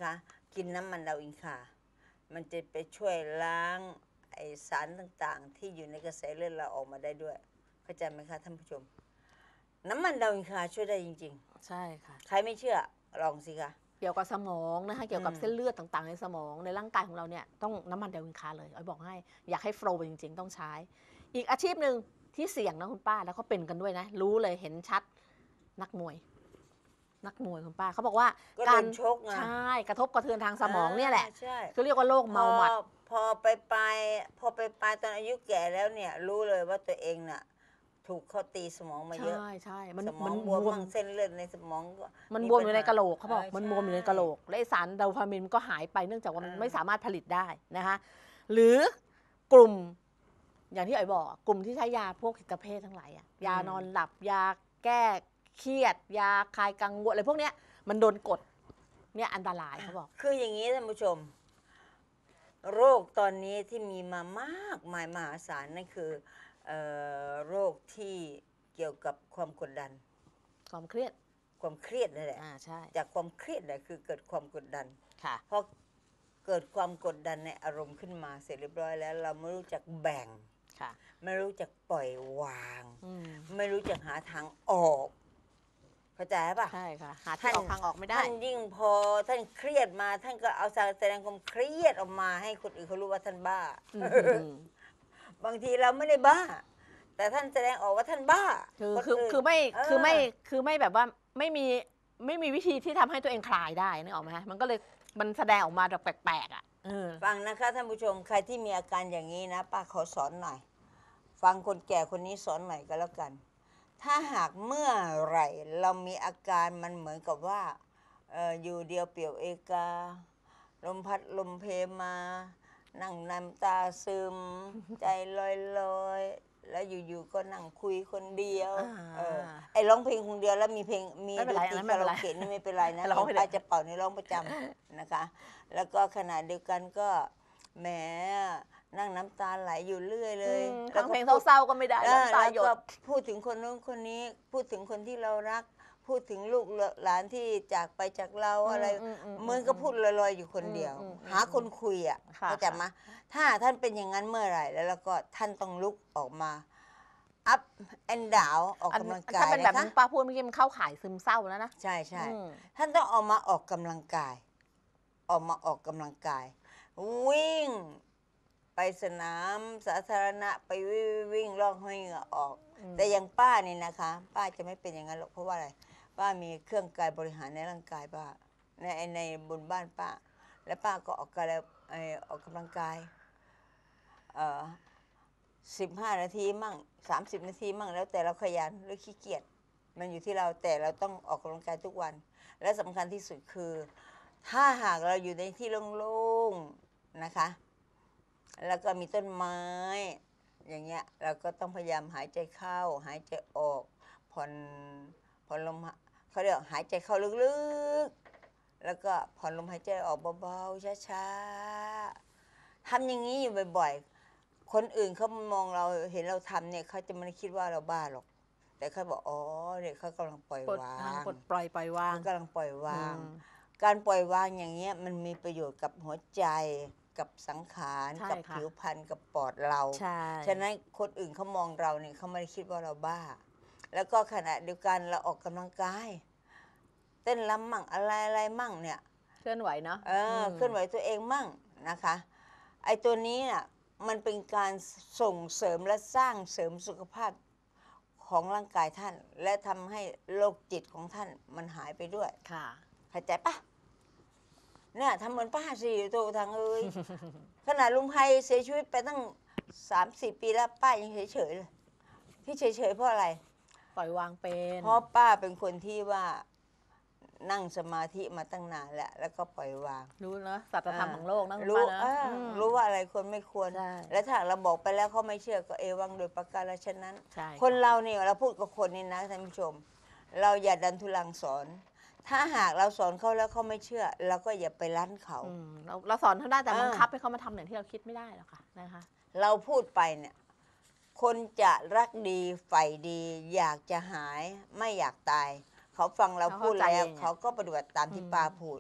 กินน้ำมันดาวอินคา มันจะไปช่วยล้างไอสารต่างๆ ที่อยู่ในกระแสเลือดเราออกมาได้ด้วยเข้าใจไหมคะท่านผู้ชม น้ำมันดาวอินคาช่วยได้จริงใช่ค่ะๆ ใครไม่เชื่อลองสิคะเกี่ยวกับสมองนะคะเกี่ยวกับอืมเส้นเลือดต่างๆ ในสมองในร่างกายของเราเนี่ยต้องน้ำมันดาวินคาเลยอ้อยบอกให้อยากให้โฟลว์ไปจริง ๆ ต้องใช้ อีกอาชีพหนึ่งที่เสี่ยงนะคุณป้าแล้วเขาเป็นกันด้วยนะ รู้เลยเห็นชัดนักมวย นักมวยคุณป้าเขาบอกว่าก็กาโดรนชกไงใช่กระทบกระเทือนทางสมองเนี่ยแหละาใช่คือเรียกว่าโรคเมาหมัดพอพอไปไปพอไปไปตอนอายุแก่แล้วเนี่ยรู้เลยว่าตัวเองน่ะถูกเขาตีสมองมาเยอะใช่ใช่มันสมอมังนบบ ววมมมั่งเส้นเลือดในสมองก็มันบวมอยู่ในกะโหลกเขาบอกเออมันใช่บวมอยู่ในกะโหลกและไอสารโดพามินก็หายไปเนื่องจากว่ามันอ่าไม่สามารถผลิตได้นะคะหรือกลุ่มอย่างที่ไอ้บอกกลุ่มที่ใช้ยาพวกจิตเภททั้งหลายอะยานอนหลับยาแก้เครียด ยาคลายกังวลอะไรพวกเนี้ยมันโดนกดเนี่ยอันตรายเขาบอกคืออย่างนี้ท่านผู้ชม โรคตอนนี้ที่มีมามากมายมหาศาลนั่นคือเอ่อโรคที่เกี่ยวกับความกดดันความเครียดความเครียดนั่นแหละอ่าใช่จากความเครียดเนี่ยคือเกิดความกดดันค่ะพอเกิดความกดดันในอารมณ์ขึ้นมาเสร็จเรียบร้อยแล้ว เราไม่รู้จักแบ่งค่ะไม่รู้จักปล่อยวางอืมไม่รู้จักหาทางออกเข้าใจปะใช่ค่ะหาที่ออกทางออกไม่ได้ท่านยิ่งพอท่านเครียดมา ท่านก็เอาแสดงความเครียดออกมาให้คนอื่นเขารู้ว่าท่านบ้าอืมบางทีเราไม่ได้บ้า แต่ท่านแสดงออกว่าท่านบ้าคือคนคืออื่นคือไม่เออคือไม่คือไม่แบบว่าไม่มีไม่มีวิธีที่ทำให้ตัวเองคลายได้นึกออกไหมมันก็เลยมันแสดงออกมาแบบแปลกๆอ่ะเออฟังนะคะท่านผู้ชมใครที่มีอาการอย่างนี้นะป้าขอสอนหน่อย ฟังคนแก่คนนี้สอนหน่อยก็แล้วกัน ถ้าหากเมื่อไหร่เรามีอาการมันเหมือนกับว่าเอออยู่เดียวเปลี่ยวเอกา ลมพัดลมเพมา นั่งน้ำตาซึม ใจลอยลอยๆแล้วอยู่ๆก็นั่งคุยคนเดียวอ่าเออไอ้ร้องเพลงคนเดียวแล้วมีเพลงมีไม่เป็นดไรนตรีอันนั้นไม่คาเป็นไรราโอเกะนี่ไม่เป็นไรนะร้องไปเลยป้าจะเป่าในร้องประจำนะคะ แล้วก็ขณะเดียวกันก็แหมนั่งน้ำตาไหลอยู่เรื่อยเลยอืมแล้ฟัวงก็เพลงพูดเศร้าๆก็ไม่ได้เออน้ำตาแล้วหยก็ดพูดถึงคนนู้นคนนี้พูดถึงคนที่เรารัก พูดถึงลูกหลานที่จากไปจากเราอะไรอืมอืมอืมเหมือนก็พูดลอยๆอยู่คนเดียวอืมอืมหาคนคุยอ่ะค่ะเข้าใจไหมถ้าท่านเป็นอย่างนั้นเมื่อไหร่แล้วแล้วก็ท่านต้องลุกออกมาอัพแอนดาวออกอันกำลังกาถ้าย เป็นแบบนะนี้คะป้าพูดเมื่อกี้มันเข้าข่ายซึมเศร้าแล้วนะใช่ใช่อืมท่านต้องออกมาออกกำลังกาย ออกมาออกกำลังกาย วิ่งไปสนามสาธารณะไปวิ่งวิ่งลอกให้เหงื่อออกอืมแต่อย่างป้านี่นะคะ ป้าจะไม่เป็นอย่างนั้นหรอกเพราะว่าอะไรป้ามีเครื่องกายบริหารในร่างกายป้าในในบนบ้านป้า และป้าก็ออกกำลังเอ่อออกกำลังกายเอ่อสิบห้านาทีมั่งสามสิบนาทีมั่งแล้วแต่เราขยันหรือขี้เกียจมันอยู่ที่เราแต่เราต้องออกกำลังกายทุกวัน และสำคัญที่สุดคือ ถ้าหากเราอยู่ในที่โล่งๆนะคะ แล้วก็มีต้นไม้ อย่างเงี้ยเราก็ต้องพยายามหายใจเข้า หายใจออกผ่อนผ่อนลมหะเขาเรียกหายใจเข้าลึกๆ แล้วก็ผ่อนลมหายใจออกเบาๆช้าๆทำอย่างนี้อยู่บ่อยๆ คนอื่นเขามองเราเห็นเราทำเนี่ยเขาจะไม่ได้คิดว่าเราบ้าหรอก แต่เขาบอกอ๋อเนี่ยเขากำลังปล่อยปลดวาอ่าง ปลดปล่อยปล่อยวางเขากำลังปล่อยวางอืมการปล่อยวางอย่างเงี้ยมันมีประโยชน์กับหัวใจกับสังขารใช่กับค่ะผิวพรรณกับปอดเราใช่ฉะนั้นคนอื่นเขามองเราเนี่ยเขาไม่ได้คิดว่าเราบ้า แล้วก็ขณะเดียวกันเราออกกำลังกาย เต้นรำมั่งอะไรอะไรมั่งเนี่ยเคลื่อนไหวเนาะเออมเคลื่อนไหวตัวเองมั่งนะคะ ไอ้ตัวนี้น่ะมันเป็นการส่งเสริมและสร้างเสริมสุขภาพของร่างกายท่าน และทำให้โรคจิตของท่านมันหายไปด้วยค่ะเข้าใจปะเนี่ยทำเหมือนป้าสิตัวทางเอ้ย ขนาดลุงไพเสียชีวิตไปตั้งสามสี่ปีแล้วป้ายังเฉยๆเลยที่เฉยๆเพราะอะไรปล่อยวางเป็นเพราะป้าเป็นคนที่ว่านั่งสมาธิมาตั้งนานแล้วแล้วก็ปล่อยวางรู้เนอะสัจธรรมของโลกนะคุณรู้ป้านะเอออืมรู้ว่าอะไรควรไม่ควรใช่และถ้าเราบอกไปแล้วเขาไม่เชื่อก็เอวังโดยประการฉะนั้นใช่คนเราเนี่ยเราพูดกับคนนี่นะท่านผู้ชม เราอย่าดันทุลังสอน ถ้าหากเราสอนเขาแล้วเขาไม่เชื่อเราก็อย่าไปรั้นเขาอืมเราเราสอนเขาได้แต่เออบังคับให้เขามาทำอย่างที่เราคิดไม่ได้หรอกค่ะนะคะเราพูดไปเนี่ย คนจะรักดีใฝ่ดี อยากจะหายไม่อยากตาย เขาฟังเราพูดแล้วเขาก็ปฏิบัติตามที่ป้าพูด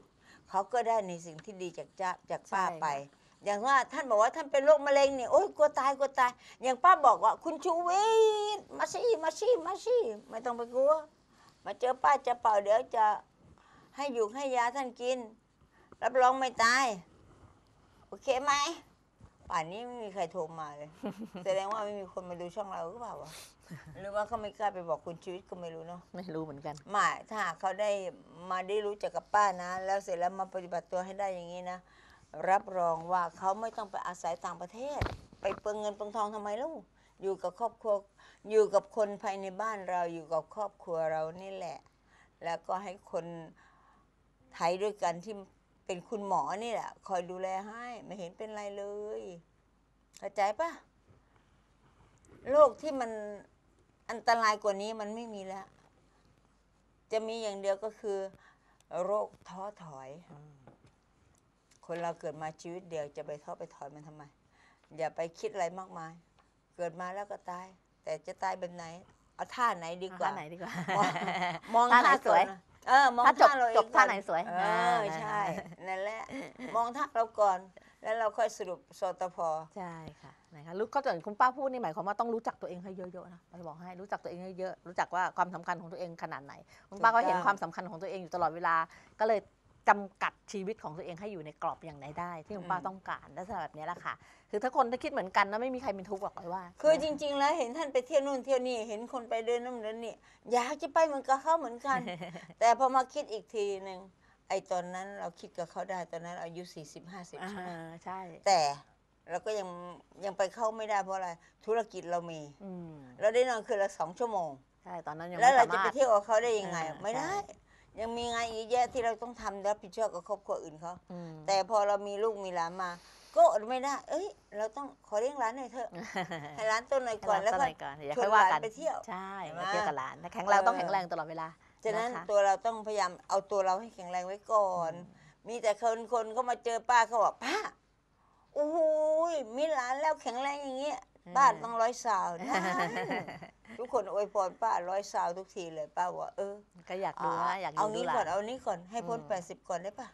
เขาก็ได้ในสิ่งที่ดีจากจ้าจากป้าใช่ไปค่ะอย่างว่าท่านบอกว่าท่านเป็นโรคมะเร็งเนี่ยโอ๊ยกลัวตายกลัวตาย อย่างป้าบอกว่าคุณชูวิทย์มาสิมาสิมาสิไม่ต้องไปกลัว มาเจอป้าจะเป่าเดี๋ยวจะให้อยู่ให้ยาท่านกิน รับรองไม่ตาย โอเคไหมป่านนี้ไม่มีใครโทรมาเลย แสดงว่าไม่มีคนมาดูช่องเราหรือเปล่าวะหรือว่าเขาไม่กล้าไปบอกคุณชีวิตก็ไม่รู้เนาะไม่รู้เหมือนกันไม่ถ้าหากเขาได้มาได้รู้จักกับป้านะ แล้วเสร็จแล้วมาปฏิบัติตัวให้ได้อย่างนี้นะ รับรองว่าเขาไม่ต้องไปอาศัยต่างประเทศ ไปเปลืองเงินเปลืองทองทำไมลูกอยู่กับครอบครัวอยู่กับคนภายในบ้านเราอยู่กับครอบครัวเรานี่แหละ แล้วก็ให้คนไทยด้วยกันที่เป็นคุณหมอนี่แหละ คอยดูแลให้ไม่เห็นเป็นไรเลยเข้าใจปะโรคที่มันอันตรายกว่านี้มันไม่มีแล้ว จะมีอย่างเดียวก็คือ โรคท้อถอย คนเราเกิดมาชีวิตเดียวจะไปท้อไปถอยมันทำไม อย่าไปคิดอะไรมากมาย เกิดมาแล้วก็ตาย แต่จะตายแบบไหน เอาท่าไหนดีกว่าท่าไหนดีกว่ามองมองท่าไหนสวยก่อนนะเออมองถ้าจบท่าเราเองจบท่าก่อไหนสวยเอออ่าใช่ นั่นแหละ มองท่าเราก่อน แล้วเราค่อยสรุปสตพใช่ค่ะนะคะรู้ก็อย่างคุณป้าพูดนี่หมายความว่าต้องรู้จักตัวเองให้เยอะๆนะเราจะบอกให้รู้จักตัวเองเยอะๆรู้จักว่าความสำคัญของตัวเองขนาดไหนคุณป้าก็เห็นความสำคัญของตัวเองอยู่ตลอดเวลา ก็เลยจำกัดชีวิตของตัวเองให้อยู่ในกรอบอย่างไหนได้ ที่คุณป้าต้องการลักษณะแบบนี้แหละค่ะ คือถ้าคนที่คิดเหมือนกันนะไม่มีใครเป็นทุกข์หรอกเลยว่าคือจริง ๆ แล้วเห็นท่านไปเที่ยวนู่นเที่ยวนี่เห็นคนไปเดินนู่นเดินนี่อยากจะไปเหมือนกับเขาเหมือนกัน แต่พอมาคิดอีกทีหนึ่งไอ้ตอนนั้นเราคิดกับเขาได้ตอนนั้นอายุสี่สิบห้าสิบอ่าใช่ไหมใช่แต่เราก็ยังยังไปเข้าไม่ได้เพราะอะไรธุรกิจเรามีอืมเราได้นอนคืนละสองชั่วโมงใช่ตอนนั้นยังแล้วไม่เราสาจะมารไปถเที่ยวกับเขาได้ยังไงอ่าไม่ได้ใช่ยังมีงานอีกแยะที่เราต้องทำรับผิดชอบกับครอบครัวอื่นเขาอืมแต่พอเรามีลูกมีหลานมา ก็อดไม่ได้ เอ้ย เราต้องขอเลี้ยงหลานหน่อยเถอะให้หลานตัวหน่อยก่อนให้แล้วเราก็ต้นก่อนอย่าชวนค่อยว่าหลานกันไปเที่ยวใช่เห็นไหมไปเที่ยวกับหลานแต่แข็งแรงเออต้องแข็งแรงตลอดเวลาฉะนั้นนะคะตัวเราต้องพยายามเอาตัวเราให้แข็งแรงไว้ก่อน มีแต่คนคนก็มาเจอป้าเขาบอกป้าโอ้โหยมีหลานแล้วแข็งแรงอย่างเงี้ยป้าต้องร้อยสาวนะ ทุกคนอวยพรป้าร้อยสาวทุกทีเลยป้าบอกว่าเออก็อยากดูนะอยากเอาดูนี้หลาก่อนเอานี้ก่อนให้พ้นอืมแปดสิบก่อนได้ปะ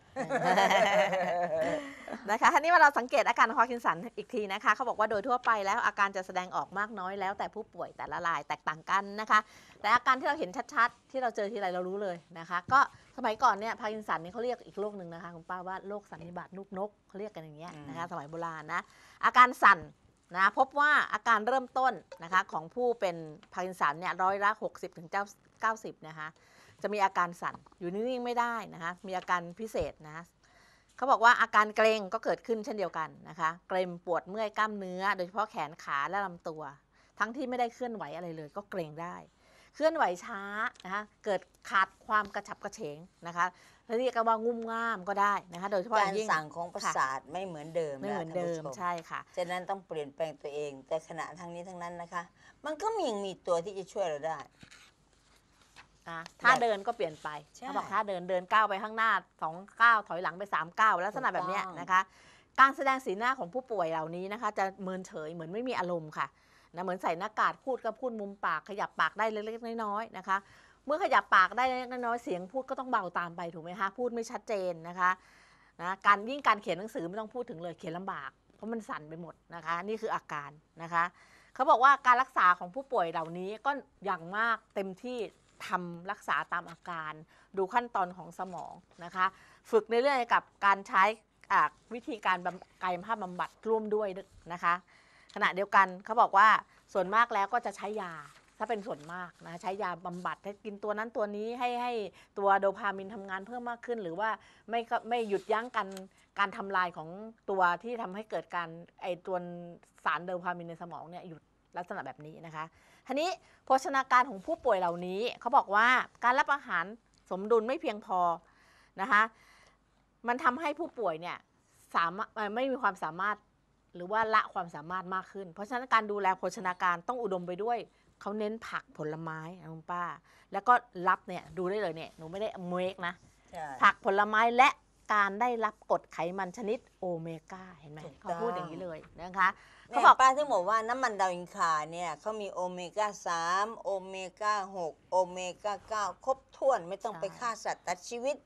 นะคะทีนี้ว่าเราสังเกตอาการของพาร์กินสันอีกทีนะคะเขาบอกว่าโดยทั่วไปแล้วอาการจะแสดงออกมากน้อยแล้วแต่ผู้ป่วยแต่ละรายแตกต่างกันนะคะ แต่อาการที่เราเห็นชัดๆ ที่เราเจอทีไรเรารู้เลยนะคะ ก็สมัยก่อนเนี่ยพาร์กินสันนี่เขาเรียกอีกโรคหนึ่งนะคะคุณป้าว่าโรคสันนิบาตลูกนกเขาเรียกกันอย่างเงี้ยนะคะสมัยโบราณนะอาการสั่นนะพบว่าอาการเริ่มต้นนะคะของผู้เป็นพาร์กินสันเนี่ยร้อยละหกสิบถึงเก้าสิบนะคะจะมีอาการสั่นอยู่นิ่งๆไม่ได้นะคะมีอาการพิเศษนะคะเขาบอกว่าอาการเกร็งก็เกิดขึ้นเช่นเดียวกันนะคะเกร็งปวดเมื่อยกล้ามเนื้อ โดยเฉพาะแขนขาและลำตัว ทั้งที่ไม่ได้เคลื่อนไหวอะไรเลยก็เกร็งได้ เคลื่อนไหวช้านะคะเกิดขาดความกระฉับกระเฉงนะคะเรียกกันว่างุ่มง่ามก็ได้นะคะโดยเฉพาะอการย่างยิ่งสั่งของประสาทไม่เหมือนเดิมไม่เหมือนนะเดิมท่านผู้ชใช่ค่ะฉะนั้นต้องเปลี่ยนแปลงตัวเอง แต่ขณะทั้งนี้ทั้งนั้นนะคะ มันก็มียังมีตัวที่จะช่วยเราได้นะท่าเดินก็เปลี่ยนไปใช่เขาบอกท่าเดินเดินก้าวไปข้างหน้าสองก้าวถอยหลังไปสามก้าวลักษณะแบบเนี้ยถูกต้องนะคะ การแสดงสีหน้าของผู้ป่วยเหล่านี้นะคะ จะเมินเฉยเหมือนไม่มีอารมณ์ค่ะนะเหมือนใส่หน้ากากพูดก็พูดมุมปากขยับปากได้เล็กๆน้อยๆนะคะ เมื่อขยับปากได้เล็กๆน้อยๆเสียงพูดก็ต้องเบาตามไปถูกไหมคะพูดไม่ชัดเจนนะคะนะการยิ่งการเขียนหนังสือไม่ต้องพูดถึงเลยเขียนลำบากเพราะมันสั่นไปหมดนะคะ นี่คืออาการนะคะเขาบอกว่าการรักษาของผู้ป่วยเหล่านี้ก็อย่างมากเต็มที่ทำรักษาตามอาการ ดูขั้นตอนของสมองนะคะ ฝึกในเรื่องเกี่ยวกับการใช้อ่าวิธีการบำกายภาพบำบัดร่วมด้วยนะคะ ขณะเดียวกันเขาบอกว่าส่วนมากแล้วก็จะใช้ยาถ้าเป็นส่วนมากนะใช้ยาบำบัดให้กินตัวนั้นตัวนี้ให้ให้ตัวโดพามินทำงานเพิ่มมากขึ้น หรือว่าไม่ก็ไม่หยุดยั้งกันการทำลายของตัวที่ทำให้เกิดการไอตัวสารโดพามินในสมองเนี่ยหยุดลักษณะแบบนี้นะคะทีนี้โภชนาการของผู้ป่วยเหล่านี้เขาบอกว่าการรับอาหารสมดุลไม่เพียงพอนะคะมันทำให้ผู้ป่วยเนี่ยสามารถไม่มีความสามารถหรือว่าละความสามารถมากขึ้น เพราะฉะนั้นการดูแลโภชนาการต้องอุดมไปด้วยเขาเน้นผักผลไม้นะคุณป้าแล้วก็รับเนี่ยดูได้เลยเนี่ยหนูไม่ได้เมคนะใช่ผักผลไม้และการได้รับกรดไขมันชนิดโอเมก้าเห็นไหมถูกต้องเขาพูดอย่างนี้เลยนะคะเขาเขาบบ ออก กป้าที่บอกว่าน้ำมันดาวอินคาเนี่ยเขามีโอเมก้าสามโอเมก้าหกโอเมก้าเก้าครบถ้วนไม่ต้องใช่ไปฆ่าสัตว์ตัดชีวิต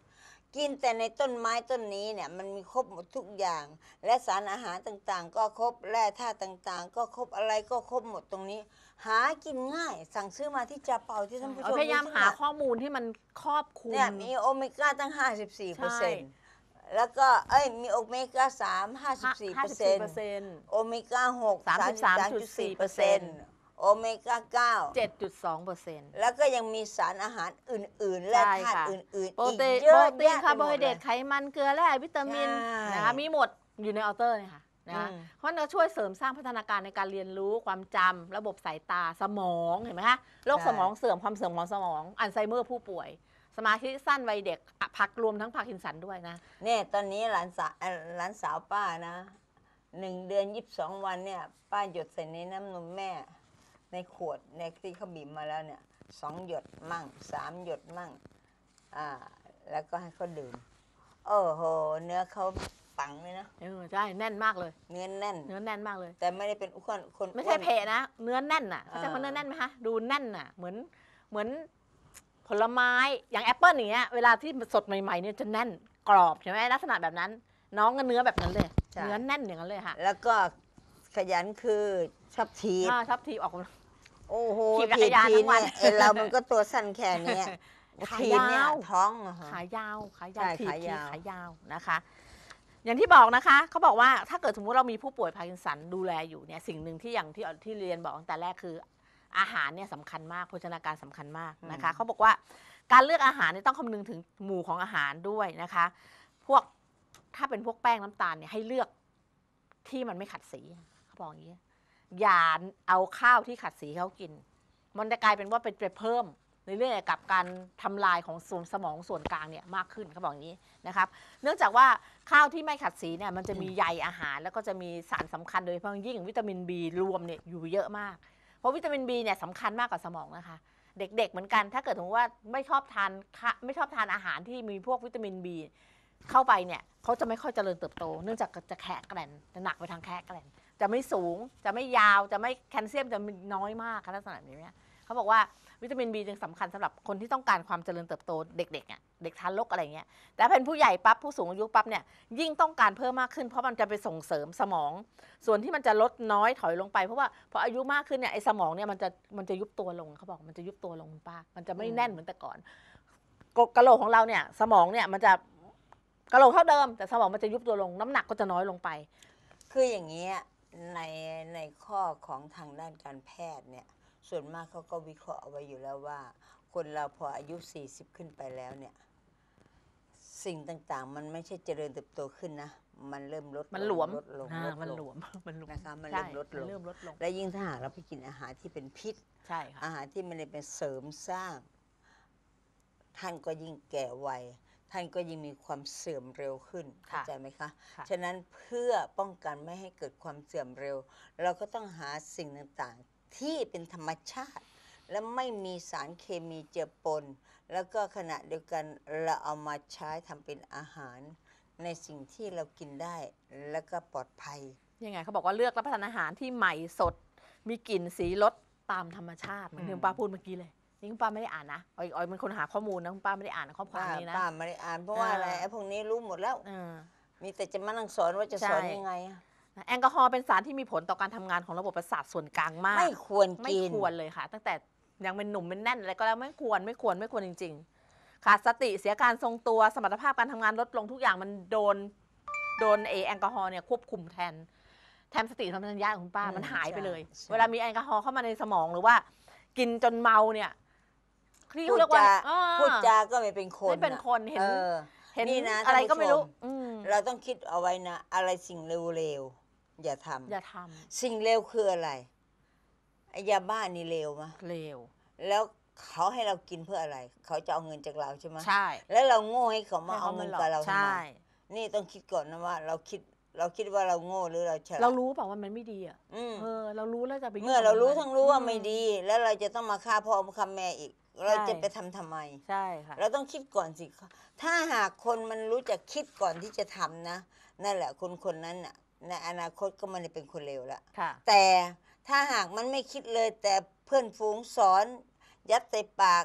กินแต่ในต้นไม้ต้นนี้เนี่ยมันมีครบหมดทุกอย่าง และสารอาหารต่างๆ ก็ครบแร่ธาตุต่างๆ ก็ครบอะไรก็ครบหมดตรงนี้ หากินง่ายสั่งซื้อมาที่จาเปาที่ท่านผู้ชมพยายามดูสิหาเนี่ยข้อมูลที่มันครอบคลุมเนี่ยมีโอเมก้าตั้ง ห้าสิบสี่เปอร์ใช่เซ็นต์ แล้วก็เอ้ยมีโอเมก้าสาม ห้าสิบสี่เปอร์เซ็นต์นต์โอเมก้าหกสามสิบสามจุดสี่เปอร์เซ็นต์โอเมก้าเก้าเจ็ดจุดสองเปอร์เซ็นต์แล้วก็ยังมีสารอาหารอื่นๆ และใช่ธาตุค่ะอื่นๆโปรอีกตีนเยโปรอะตีนแยะคาร์โบไฮเดรตปมไขมันเกลือแร่วิตามินใช่นะคะมีหมดอยู่ในออเตอร์เนี่ยค่ะนะคะอืมเพราะมันจะช่วยเสริมสร้างพัฒนาการในการเรียนรู้ความจำระบบสายตาสมองเห็นไหมคะโรคสมองเสื่อมความเสื่อมของสมองอัลไซเมอร์ผู้ป่วย สมาธิสั้นวัยเด็กอ่ะพักรวมทั้งพาร์กินสันด้วยนะเนี่ยตอนนี้หลานสาวเอ่อหลานสาวป้านะหนึ่งเดือนยี่สิบสองวันเนี่ยป้าหยดใส่ในน้ำนมแม่ ในขวดในที่เขาบีบมาแล้วเนี่ยสองหยดมั่งสามหยดมั่งอ่าแล้วก็ให้เขาดื่มโอ้โหเนื้อเขาปังเลยนะเออใช่แน่นมากเลยเนื้อแน่นเนื้อแน่นมากเลยแต่ไม่ได้เป็นอ้วนคนไม่ใช่อ้วนเพะนะ เนื้อแน่นอ่ะเข้าใจอ่าว่าเนื้อแน่นไหมคะดูแน่นอ่ะเหมือนเหมือนผลไม้อย่างแอปเปิ้ลอย่างเงี้ยเวลาที่สดใหม่ๆเนี่ยจะแน่นกรอบใช่ไหมลักษณะแบบนั้น น้องก็เนื้อแบบนั้นเลยใช่เนื้อแน่นอย่างนั้นเลยค่ะแล้วก็ขยันคือชอบทีบอ่าชอบทีออกกำลังโอ้โหขี่จักรยานทีทั้งวันเนี่ยไอเรามันก็ตัวสั้นแค่เนี้ยขาทีบเนี่ยยาวท้องอะฮะขายาวขายาใช่วทีขายาวขายาวนะคะ อย่างที่บอกนะคะเขาบอกว่าถ้าเกิดสมมุติเรามีผู้ป่วยพาร์กินสันดูแลอยู่เนี่ยสิ่งหนึ่งที่อย่างที่ที่เรียนบอกตั้งแต่แรกคืออาหารเนี่ยสำคัญมากโภชนาการสำคัญมากนะคะเขาบอกว่าการเลือกอาหารเนี่ยต้องคำนึงถึงหมู่ของอาหารด้วยนะคะ พวกถ้าเป็นพวกแป้งน้ำตาลเนี่ยให้เลือกที่มันไม่ขัดสีเขาบอกอย่างนี้อย่าเอาข้าวที่ขัดสีเขากิน มันจะกลายเป็นว่าเป็นไปเพิ่มในเรื่องเกี่ยวกับการทำลายของส่วนสมองส่วนกลางเนี่ยมากขึ้นเขาบอกอย่างนี้นะครับ เนื่องจากว่าข้าวที่ไม่ขัดสีเนี่ยมันจะมีใยอาหาร แล้วก็จะมีสารสำคัญโดยเฉพาะยิ่งวิตามิน B รวมเนี่ยอยู่เยอะมาก เพราะวิตามิน B เนี่ยสำคัญมากกับสมองนะคะ เด็กๆเหมือนกันถ้าเกิดสมมติว่าไม่ชอบทานไม่ชอบทานอาหารที่มีพวกวิตามิน B เข้าไปเนี่ยเขาจะไม่ค่อยเจริญเติบโต เนื่องจากจะแคะแกร่นจะหนักไปทางแคะแกร่นจะไม่สูงจะไม่ยาวจะไม่แคลเซียมจะมีน้อยมากลักษณะแบบนี้เขาบอกว่าวิตามิน B จึงสำคัญสำหรับคนที่ต้องการความเจริญเติบโตเด็กๆอ่ะเด็กทารกอะไรเงี้ยแต่เป็นผู้ใหญ่ปั๊บผู้สูงอายุปั๊บเนี่ยยิ่งต้องการเพิ่มมากขึ้นเพราะมันจะไปส่งเสริมสมอง ส่วนที่มันจะลดน้อยถอยลงไปเพราะว่าพออายุมากขึ้นเนี่ยไอ้สมองเนี่ยมันจะมันจะยุบตัวลงเขาบอกมันจะยุบตัวลงคุณป้ามันจะไม่แน่นเหมือนแต่ก่อนกะโหลกของเราเนี่ยสมองเนี่ยมันจะกะโหลกเท่าเดิมแต่สมองมันจะยุบตัวลงน้ำหนักก็จะน้อยลงไปคืออย่างนี้ยในในข้อของทางด้านการแพทย์เนี่ยส่วนมากเขาก็วิเคราะห์เอาไว้อยู่แล้วว่า คนเราพออายุสี่สิบขึ้นไปแล้วเนี่ยสิ่งต่างๆ มันไม่ใช่เจริญเติบโตขึ้นนะมันเริ่มลดมันหลวมลดลงอ่าลดมันลหลงวมมันหลวมนะคะมันใช่เริ่มลดลงเริ่มลดลงและยิ่งถ้าหากเราไปกินอาหารที่เป็นพิษใช่ค่ะอาหารที่ไม่ได้เป็นเสริมสร้าง ท่านก็ยิ่งแก่วัยท่านก็ยิ่งมีความเสื่อมเร็วขึ้นเข้าใจไหมคะค่ะฉะนั้นเพื่อป้องกันไม่ให้เกิดความเสื่อมเร็ว เราก็ต้องหาสิ่งต่างๆ ที่เป็นธรรมชาติ และไม่มีสารเคมีเจือปน แล้วก็ขณะเดียวกันเราเอามาใช้ทำเป็นอาหาร ในสิ่งที่เรากินได้แล้วก็ปลอดภัยยังไงเขาบอกว่าเลือกรับประทานอาหารที่ใหม่สด มีกลิ่นสีรสตามธรรมชาติเหมือนที่คุณป้าพูดเมื่อกี้เลยนี่คุณป้าไม่ได้อ่านนะออยออยเป็นคนหาข้อมูลนะคุณป้าไม่ได้อ่านข้อความป้านี้นะป้าไม่ได้อ่านเพราะว่าอะไรอ่าไอ้พวกนี้รู้หมดแล้วเออมีแต่จะมานั่งสอนว่าจะใช่สอนยังไงอะแอลกอฮอล์เป็นสารที่มีผลต่อการทำงานของระบบประสาทส่วนกลางมากไม่ควรไม่กินควรเลยค่ะ ตั้งแต่ยังเป็นหนุ่มเป็นแน่นอะไรก็แล้วไม่ควรไม่ควรไม่ควรจริง ๆ ขาดสติเสียการทรงตัวสมรรถภาพการทำงานลดลงทุกอย่างมันโดนโดนเอแอลกอฮอล์เนี่ยควบคุมแทนแทนสติสัมปชัญญะของคุณป้าอืมมันหายไปเลยใช่เวลามีแอลกอฮอล์เข้ามาในสมองหรือว่า กินจนเมาเนี่ยที่พูดเรียกว่าจาอ่าพูดจาก็ไม่เป็นคนไม่เป็นคนเห็นออเห็นนี่นะอะไรก็ท่านผู้ไม่รู้ชอืมเราต้องคิดเอาไว้นะ อะไรสิ่งเร็วๆอย่าทำอย่าทสิ่งเร็วคืออะไรไอ้ยาบ้านี่เร็วมะำเลวแล้วเขาให้เรากินเพื่ออะไร เขาจะเอาเงินจากเราใช่ไหมใช่แล้วเราโง่ให้เขามาให้เอาเขาเงิมาน หลอกกับเราทำใช่ไมนี่ต้องคิดก่อนนะว่า เราคิดเราคิดว่าเราโง่หรือเราฉลาดเรารู้เปล่าว่ามันไม่ดีอ่ะอืมเออเรารู้แล้วจะไปยุ่งเมื่อเรารู้กับนทั้งรู้ว่าอืไม่ดี แล้วเราจะต้องมาฆ่าพ่อฆ่าแม่อีก เราจะใช่ไปทำทำไมใช่ค่ะเราต้องคิดก่อนสิ ถ้าหากคนมันรู้จักคิดก่อนที่จะทำนะ นั่นแหละคนคนนั้นน่ะในอนาคตก็ไมันเป็นคนเลวละค่ะแต่ถ้าหากมันไม่คิดเลย แต่เพื่อนฝูงสอน ยัดใส่ปาก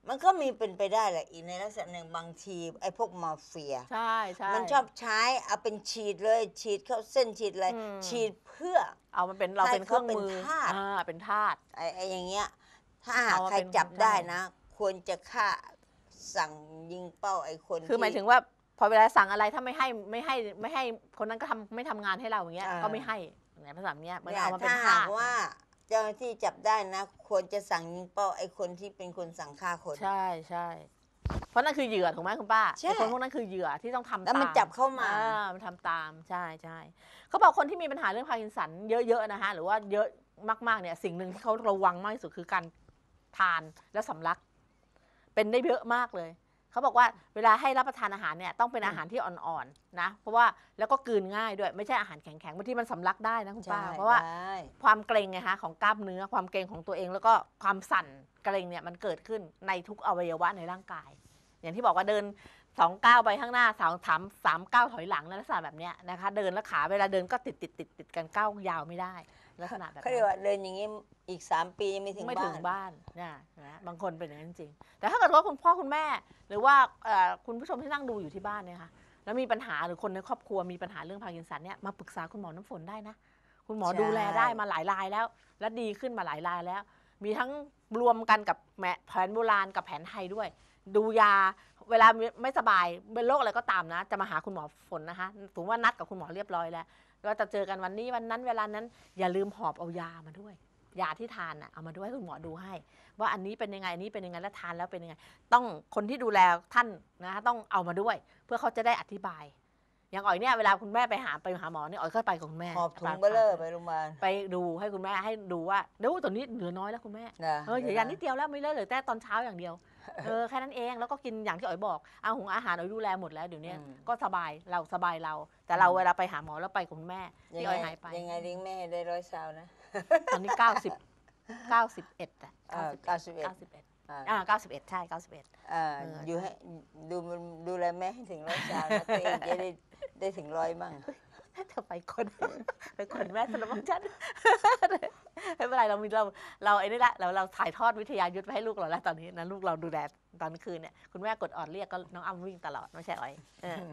มันก็มีเป็นไปได้แหละอีกในลักษณะหนึ่งบางทีไอ้พวกมาเฟียใช่ใช่มันชอบใช้เอาเป็นฉีดเลยฉีดเข้าเส้นฉีดอะไรอืมฉีดเพื่อเอามันเป็นเราเป็นเครื่องมือให้เขาเป็นทาสอ่าเป็นทาสไอ้ไอ้อย่างเงี้ยถ้าหากเอามาใครเป็นจับคนได้ได้นะ ควรจะฆ่าสั่งยิงเป้าไอ้คนคือหมายที่ถึงว่าพอเวลาสั่งอะไรถ้าไม่ให้ไม่ให้ไม่ให้คนนั้นก็ทำไม่ทำงานให้เราอย่างเงี้ยอ่าก็ไม่ให้เนี่ยภาษาเนี้ยมันเนี่ยเอามาเป็นถ้าทาหากสว่าเจ้าหน้าที่จับได้นะ ควรจะสั่งยิงเป้าไอ้คนที่เป็นคนสั่งฆ่าคนใช่ใช่เพราะนั่นคือเหยื่อถูกไหมคุณป้าใช่ไอ้คนพวกนั้นคือเหยื่อที่ต้องทำแล้วมันตามจับเข้ามาอ่มันทำตามใช่ใช่เขาบอกคนที่มีปัญหาเรื่องพาร์กินสันเยอะๆนะคะหรือว่าเยอะมากๆเนี่ยสิ่งหนึ่งที่เขาระวังมากที่สุดคือการทานและสำลัก เป็นได้เยอะมากเลยเขาบอกว่าเวลาให้รับประทานอาหารเนี่ยต้องเป็นอาหารที่อ่อนๆนะเพราะว่าแล้วก็กลืนง่ายด้วยไม่ใช่อาหารแข็งๆบางทีมันสำลักได้นะคุณป้าใช่เพราะว่าได้ความเกร็งไงคะของกล้ามเนื้อความเกร็งของตัวเองแล้วก็ความสั่นเกร็งเนี่ยมันเกิดขึ้นในทุกอวัยวะในร่างกาย อย่างที่บอกว่าเดินสองก้าวไปข้างหน้าสามสามสามก้าวถอยหลังในลักษณะแบบเนี้ยนะคะเดินแล้วขาเวลาเดินก็ติดติดติดติดกันก้าวยาวไม่ได้ลักษณะแบบเขานั้เรียกนว่าเดินอย่างนี้อีกสามปียังไม่ถึงไม่บ้าถึนงบ้านนะนะบางคนเป็นอย่างนั้นจริงๆแต่ถ้าเกิดว่าคุณพ่อคุณแม่ หรือว่าเอ่อคุณผู้ชมที่นั่งดูอยู่ที่บ้านเนี่ยค่ะแล้วมีปัญหาหรือคนในครอบครัวมีปัญหาเรื่องพาร์กินสันเนี่ยมาปรึกษาคุณหมอน้ำฝนได้นะคุณหมอใช่ดูแลได้มาหลายรายแล้ว และดีขึ้นมาหลายรายแล้ว มีทั้งรวมกันกับแผนโบราณกับแผนไทยด้วย ดูยาเวลาไม่สบายเป็นโรคอะไรก็ตามนะ จะมาหาคุณหมอฝนนะคะถือว่านัดกับคุณหมอเรียบร้อยแล้วก็จะเจอกันวันนี้วันนั้นเวลานั้นอย่าลืมหอบเอายามาด้วยยาที่ทานน่ะเอามาด้วยให้คุณหมอดูให้ ว่าอันนี้เป็นยังไงอันนี้เป็นยังไงแล้วทานแล้วเป็นยังไง ต้องคนที่ดูแลท่านนะคะต้องเอามาด้วย เพื่อเขาจะได้อธิบาย อย่างอ๋อยเนี่ยเวลาคุณแม่ไปหาไปหาหมอเนี่ยอ๋อยก็ไปกับคุณแม่หอบถุงเบลเลอร์ไปโรงพยาบาลไปดูให้คุณแม่ให้ดูว่าเดี๋ยวตอนนี้เหลือน้อยแล้วคุณแม่นะเออเหลืออย่างนิดเดียวแล้วไม่เหลือเหลือแต่ตอนเช้าอย่างเดียวเออแค่นั้นเองแล้วก็กินอย่างที่อ๋อยบอกเอาหุงอาหารอ๋อยดูแลหมดแล้วเดี๋ยวนี้ก็สบายเราสบายเรา แต่เราเวลาไปหาหมอแล้วไปกับคุณแม่ยังที่ไงอ๋อยหายไปยังไงเลี้ยงแม่ให้ได้ร้อยซาวนะตอนนี้เก้าสิบเก้าสิบเอ็ดอะเออเก้าสิบเอ็ดเก้าสิบเอ็ดอ่าอ่าเก้าสิบเอ็ดใช่เก้าสิบเอ็ดอ่าเอออยู่ให้ดูมันดูแลแม่ให้ถึงร้อยซาวนะตัวเองจะได้ได้ถึงร้อยมั่งเธอไปคน ไปคนแม่สนบังฉัน ไม่เป็นไรเรามีเราเราไอ้นี่แหละเราเราถ่ายทอดวิทยายุทธไปให้ลูกเราแล้วตอนนี้นะลูกเราดูแลตอนคืนเนี่ยคุณแม่กดออดเรียกก็น้องอ้ำวิ่งตลอดไม่ใช่อ๋อยเออ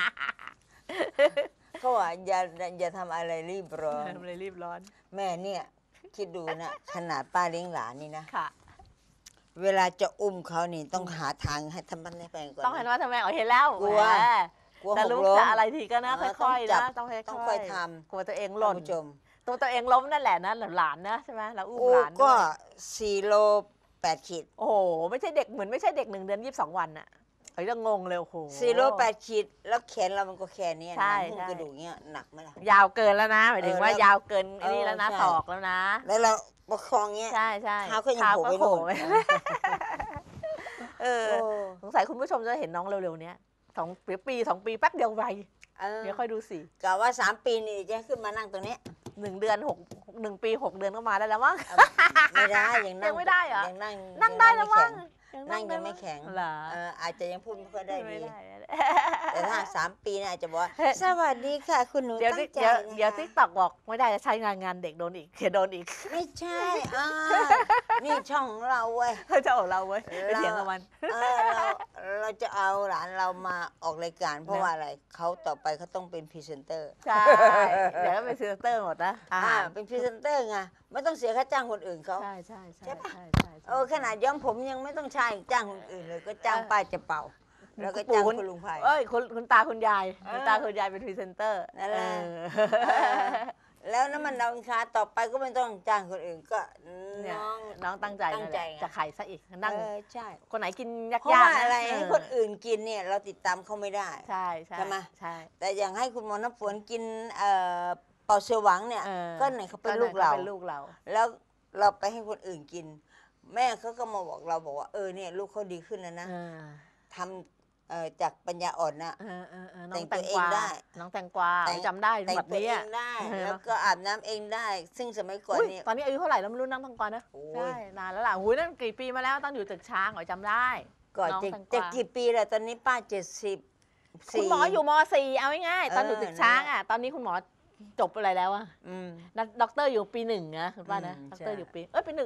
เขาว่าอย่าอย่าทำอะไรรีบร้อนเลยรีบร้อนแม่เนี่ยคิดดูนะขนาดป้าเลี้ยงหลานนี่นะค่ะเวลาจะอุ้มเขานี่ต้องหาทางให้ทำมันให้ไปก่อนต้องเห็นว่าทำไมอ๋อยเห็นแล้วกลัวแหมกลัวแต่หกลูกล้มจะอะไรทีก็นะเออค่อยต้องจัๆบนะต้องค่อยๆต้องค่อยทำกลัวตัวเองหท่าล่นนผู้ชมตัวตัวเองล้มนั่นแหละนะหลานนะใช่ไหมเราอุ้มโอ้หลานด้ก็วยสี่โลแปดขีดโอ้โหไม่ใช่เด็กเหมือนไม่ใช่เด็กหนึ่งเดือนยี่สิบสองวันน่ะเฮ้ยจะงงเลยโอ้โหสี่โลแปดขีดแล้วแขนเรามันก็แค่เนี้ยใช่หนังหุ้มใช่กระดูกเนี้ยหนักไหมล่ะยาวเกินแล้วนะหมายถึงเออว่าแล้วยาวเกินไอ้นี่เออแล้วนะใช่ศอกแล้วนะแล้วเราประคองเงี้ยใช่ใช่เท้าก็ยังโผล่ไปโน่นไปเออโอ้สงสัยคุณผู้ชมจะเห็นน้องเร็วๆเนี้ยสองปีสองปีแป๊บเดียวไวเออเดี๋ยวค่อยดูสิกะว่าสามปีนี่จะขึ้นมานั่งตรงนี้หนึ่งเดือนหกหนึ่งปีหกเดือนก็มาได้แล้วมั้งไม่ได้ยังนั่ยังไม่ได้เหรอยังนั่งนั่งได้แล้วมั้งนั่งยังไม่แข็งเหรอเอออาจจะยังพูดไม่ค่อยได้ไม่ดีได้แต่ถ้าสามปีเนี่ยอาจจะบอกว่าสวัสดีค่ะ คุณหนูเดี๋ยวตั้งใจเดี๋ยวนะคะเดี๋ยวทิกตอกบอกไม่ได้จะใช้งานงานเด็กโดนอีกเขียนโดนอีกไม่ใช่อ่านี่ช่องของเราเว้ยเขาจะออกเราเว้ยไปเถียงกับมันเออเราเราจะเอาหลานเรามาออกรายการ เพราะว่าอะไรเขาต่อไปเขาต้องเป็นพรีเซนเตอร์ใช่ เดี๋ยวก็เป็นซีเตอร์หมดนะอาอ่าหารเป็นพรีเซนเตอร์ไงไม่ต้องเสียค่าจ้างคนอื่นเขาใช่ใช่ใช่ใช่ปะใช่ใช่เออขนาดย้อมผมยังไม่ต้องใช้จ้างคนอื่นเลยก็จ้างป้าจะเป่า แล้วก็จ้างคุณลุงไผ่เอ้ยคุณคุณตาคุณยายเออคุณตาคุณยายเป็นพรีเซนเตอร์นั่นแหละเออเออแล้วน้ำมันดาวอังคารต่อไปก็ไม่ต้องจ้างคนอื่นก็เนี่ยน้องน้องตั้งใจตั้งใจนั่นแหละไงจะไข่ซะอีกนั่งเออใช่คนไหนกินยากเพราะๆว่านะอะไรเให้คนอื่นกินเนี่ยเราติดตามเขาไม่ได้ใช่ใช่ใช่ไหมใช่แต่อย่างให้คุณหมอน้ำฝนกินเอ่อเป่าเสือหวังเนี่ยเออก็ไหนเขาเป็นลูกเราเป็นลูกเราแล้วเราไปให้คนอื่นกิน แม่เขาก็มาบอกเราบอกว่าเออเนี่ยลูกเขาดีขึ้นแล้วนะเออทำเอ่อจากปัญญาอ่อนนะเออเออเออน้แต่องงแตตัวงเอก งวาได้น้องแตงกวาแต่งจำได้แต่งแบบตัวนี้เออะงได้เออแล้วก็อาบน้ำเองได้ ซึ่งสมัยก่อนอุ๊ยเนี่ยตอนนี้อายุเท่าไหร่แล้วไม่รู้นั่งแตงกวานะโอ้ยใช่นานแล้วล่ะหูยนั่นกี่ปีมาแล้วตั้งอยู่ตึกช้างอ๋อจำได้ก่อนน้องจะแตงกวาจะกี่ปีแล้วตอนนี้ป้าเจ็ดสิบคุณหมออยู่ม .สี่ เอาง่ายๆตอนอยู่เออตึกช้างอ่ะตอนนี้คุณหมอจบอะไรแล้วอ่ะอืมนักด็อกเตอร์อยู่ปีหนึ่งนะคุณป้านะอืมด็อกเตอร์ใช่อยู่ปีเอ้ยปีหนึ่ง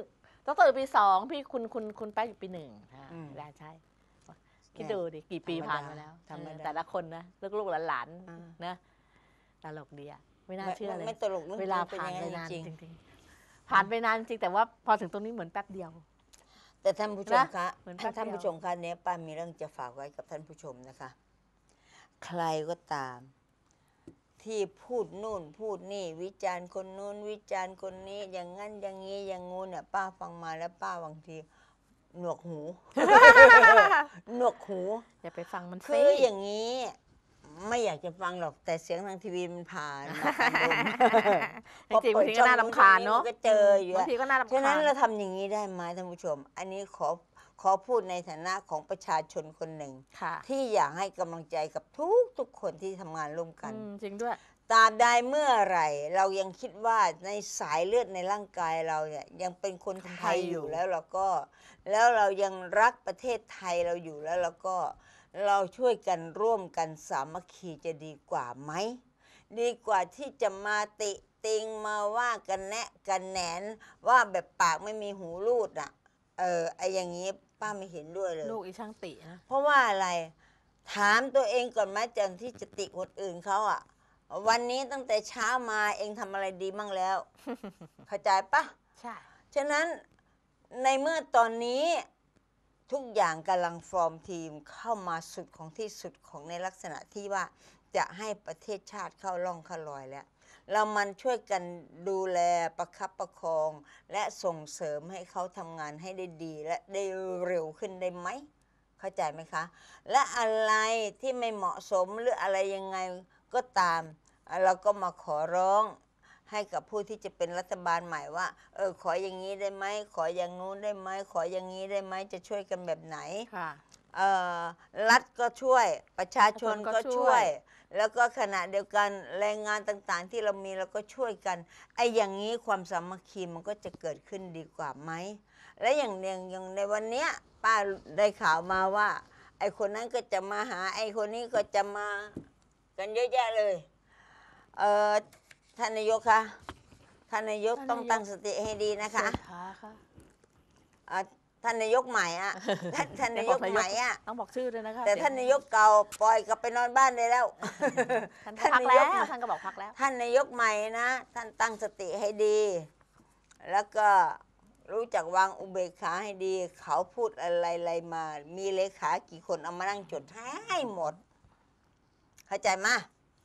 ดรอยู่ปีสองพี่คุณคุณคุณแป๊กอยู่ปีหนึ่งอ่าอืมได้ใช่คิดดูดิกี่ปีธรรมดาผ่านมาแล้วธรรมดาเออแต่ละคนนะลูกๆหลานอ่าๆนะตลกดีอะไม่น่าไม่เชื่อเลยไม่ตลกเรื่องเวลาจริงผ่านไปเป็นอย่นาง นจริงจริงๆผ่านไปนานจริงแต่ว่าพอถึงตรงนี้เหมือนแป๊บเดียวแต่ท่านผู้ชมนะคะเหมือนแป๊บเดียวท่านผู้ชมคะเนี้ยป้ามีเรื่องจะฝากไว้กับท่านผู้ชมนะคะ ใครก็ตาม ที่พูดนู่นพูดนี่ วิจารณ์คนนู้นวิจารณ์คนนี้ อย่างงั้นอย่างงี้อย่างงู้นเนี่ยป้าฟังมาแล้วป้าบางทีหนวกหู หนวกหูอย่าไปฟังมันคืสิออย่างนี้ ไม่อยากจะฟังหรอกแต่เสียงทางทีวีมันผ่านมาฟังลมจริงๆบางทีก็น่ารำคาญเนาะก็เจออยู่บางทีก็น่ารำฉะคานั้นญเราทำอย่างนี้ได้ไหมท่านผู้ชม อันนี้ขอขอพูดในฐานะของประชาชนคนหนึ่งค่ะที่อยากให้กำลังใจกับทุกทุกๆคนที่ทำงานร่วมกันอืมจริงด้วยตราบใดเมื่อไหร่ เรายังคิดว่าในสายเลือดในร่างกายเราเนี่ยยังเป็นคนไทยอยู่แล้วเราก็ แล้วเรายังรักประเทศไทยเราอยู่แล้วเราก็เราช่วยกันร่วมกันสามัคคีจะดีกว่าไหม ดีกว่าที่จะมาติติงมาว่ากันแนะกันแหนนว่าแบบปากไม่มีหูรูดอ่ะ เออไออย่างนี้ป้าไม่เห็นด้วยเลยลูกอีช่างตินะเพราะว่าอะไร ถามตัวเองก่อนไหมจันที่จะติคนอื่นเขาอ่ะ วันนี้ตั้งแต่เช้ามาเองทำอะไรดีมั่งแล้ว เข้าใจปะใช่ฉะนั้นในเมื่อตอนนี้ทุกอย่างกำลังฟอร์มทีมเข้ามาสุดของที่สุดของในลักษณะที่ว่าจะให้ประเทศชาติเข้าร่องเข้ารอยแล้ว เรามันช่วยกันดูแลประคับประคอง และส่งเสริมให้เขาทำงานให้ได้ดีและได้เร็วขึ้นได้ไหม เข้าใจไหมคะ และอะไรที่ไม่เหมาะสมหรืออะไรยังไงก็ตาม เราก็มาขอร้องให้กับผู้ที่จะเป็นรัฐบาลใหม่ว่าเออขออย่างนี้ได้ไหมขออย่างนู้นได้ไหมขออย่างนี้ได้ไหมจะช่วยกันแบบไหนค่ะเอ่อรัฐก็ช่วยประชาชนประชาชนก็ก็ช่ช่ววย ยแล้วก็ขณะเดียวกันแรงงานต่างๆ ที่เรามีเราก็ช่วยกันไอ้อย่างนี้ความสามัคคีมันก็จะเกิดขึ้นดีกว่าไหมและอย่างอย่างอย่างในวันเนี้ยป้าได้ข่าวมาว่า ไอ้คนนั้นก็จะมาหาไอ้คนนี้ก็จะมากันเยอะแยะเลยเอ่อท่านนายกคะท่านนายกต้องตั้งสติให้ดีนะคะเศรษฐาค่ะอ่ะท่านนายกใหม่อ่ะ ท่านท่านนายกใหม่อ่ะต้องบอกชื่อด้วยนะคะแต่ท่านนายกเก่าปล่อยกลับไปนอนบ้านได้แล้วท่านก็พักแล้วท่านก็บอกพักแล้วท่านนายกใหม่นะท่านตั้งสติให้ดี แล้วก็รู้จักวางอุเบกขาให้ดี เขาพูดอะไรอะไรมา มีเลขากี่คนเอามานั่งจดให้หมด เข้าใจไหม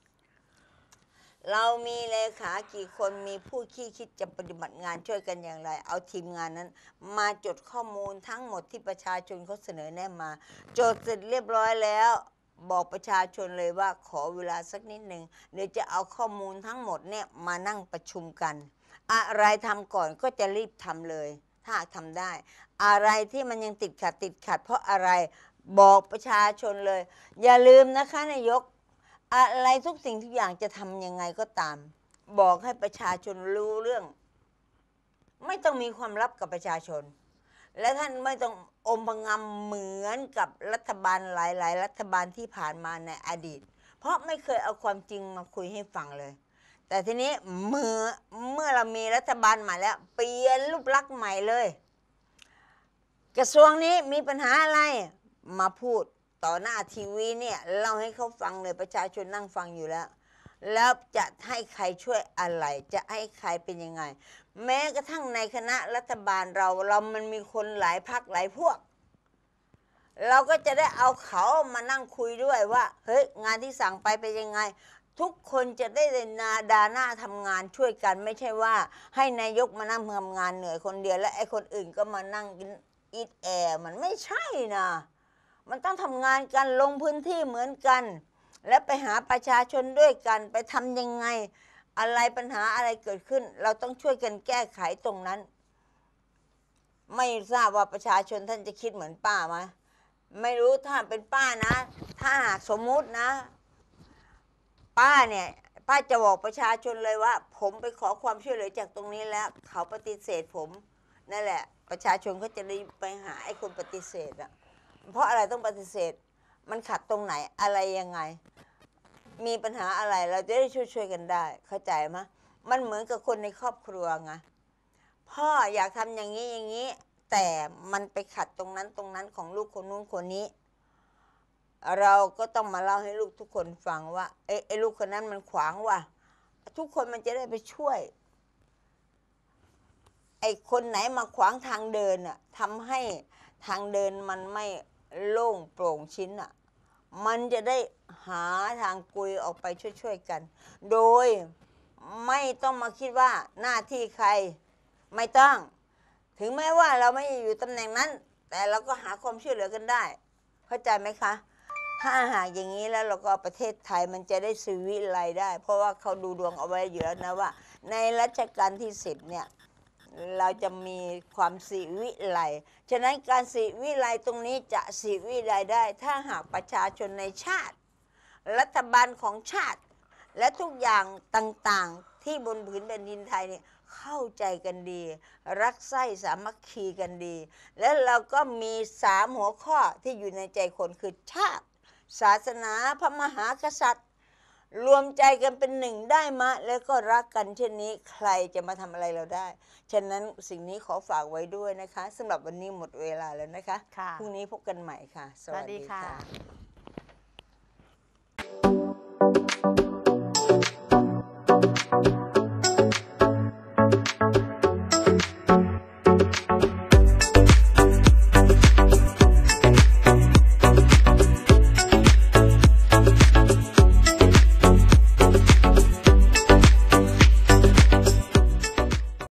เรามีเลขากี่คนมีผู้ขี้คิดจะปฏิบัติงานช่วยกันอย่างไร เอาทีมงานนั้น มาจดข้อมูลทั้งหมดที่ประชาชนเขาเสนอแนะมา จดเสร็จเรียบร้อยแล้ว บอกประชาชนเลยว่าขอเวลาสักนิดหนึ่งเดี๋ยวจะเอาข้อมูลทั้งหมดเนี่ยมานั่งประชุมกัน อะไรทำก่อนก็จะรีบทำเลย ถ้าทำได้ อะไรที่มันยังติดขัดติดขัด เพราะอะไรบอกประชาชนเลย อย่าลืมนะคะนายก อะไรทุกสิ่งทุกอย่างจะทำยังไงก็ตาม บอกให้ประชาชนรู้เรื่อง ไม่ต้องมีความลับกับประชาชน และท่านไม่ต้องอมพงำเหมือนกับรัฐบาลหลาย ๆ รัฐบาลที่ผ่านมาในอดีต เพราะไม่เคยเอาความจริงมาคุยให้ฟังเลย แต่ทีนี้เมื่อเมื่อเรามีรัฐบาลใหม่แล้ว เปลี่ยนรูปลักษณ์ใหม่เลย กระทรวงนี้มีปัญหาอะไรมาพูดต่อหน้าทีวีเนี่ยเล่าให้เขาฟังเลยประชาชนนั่งฟังอยู่แล้ว แล้วจะให้ใครช่วยอะไร จะให้ใครเป็นยังไง แม้กระทั่งในคณะรัฐบาลเราเรามันมีคนหลายพรรคหลายพวก เราก็จะได้เอาเขามานั่งคุยด้วยว่าเฮ้ยงานที่สั่งไปเป็นยังไง ทุกคนจะได้นาดาหน้าทำงานช่วยกัน ไม่ใช่ว่าให้นายกมานั่งทำงานเหนื่อยคนเดียวและไอ้คนอื่นก็มานั่งกินอีทแอร์มันไม่ใช่นะมันต้องทำงานกันลงพื้นที่เหมือนกัน และไปหาประชาชนด้วยกันไปทำยังไงอะไรปัญหาอะไรเกิดขึ้น เราต้องช่วยกันแก้ไขตรงนั้น ไม่ทราบว่าประชาชนท่านจะคิดเหมือนป้าไหมไม่รู้ถ้าเป็นป้านะ ถ้าหากสมมุตินะ ป้าเนี่ยป้าจะบอกประชาชนเลยว่า ผมไปขอความช่วยเหลือจากตรงนี้แล้ว เขาปฏิเสธผมนั่นแหละ ประชาชนก็จะได้ไปหาไอ้คนปฏิเสธอะเพราะอะไรต้องปฏิเสธ มันขัดตรงไหนอะไรยังไง มีปัญหาอะไรเราจะได้ช่วยช่วยกันได้ เข้าใจไหมมันเหมือนกับคนในครอบครัวไงพ่ออยากทำอย่างนี้อย่างนี้ แต่มันไปขัดตรงนั้นตรงนั้นของลูกคนนู้นคนนี้ เราก็ต้องมาเล่าให้ลูกทุกคนฟังว่าเอ้ไอ้ลูกคนนั้นมันขวางว่ะทุกคนมันจะได้ไปช่วยไอ้คนไหนมาขวางทางเดินอ่ะทำให้ทางเดินมันไม่โล่งโปร่งชิ้นอ่ะมันจะได้หาทางกุยออกไปช่วยๆกัน โดยไม่ต้องมาคิดว่าหน้าที่ใครไม่ต้องถึงแม้ว่าเราไม่อยู่ตำแหน่งนั้นแต่เราก็หาความช่วยเหลือกันได้เข้าใจไหมคะถ้าหากอย่างนี้แล้วเราก็ประเทศไทยมันจะได้สิวิไลได้เพราะว่าเขาดูดวงเอาไว้อยู่แล้วนะว่าในรัชกาลที่สิบเนี่ยเราจะมีความสิวิไลฉะนั้นการสิวิไลตรงนี้จะสิวิไลได้ถ้าหากประชาชนในชาติรัฐบาลของชาติและทุกอย่างต่างๆที่บนผืนแผ่นดินไทยเนี่ยเข้าใจกันดีรักใคร่สามัคคีกันดีและเราก็มีสามหัวข้อที่อยู่ในใจคนคือชาติศาสนาพระมหากษัตริย์รวมใจกันเป็นหนึ่งได้มาแล้วก็รักกันเช่นนี้ใครจะมาทำอะไรเราได้ฉะนั้นสิ่งนี้ขอฝากไว้ด้วยนะคะสำหรับวันนี้หมดเวลาแล้วนะคะค่ะพรุ่งนี้พบกันใหม่ค่ะ สวัสดีค่ะ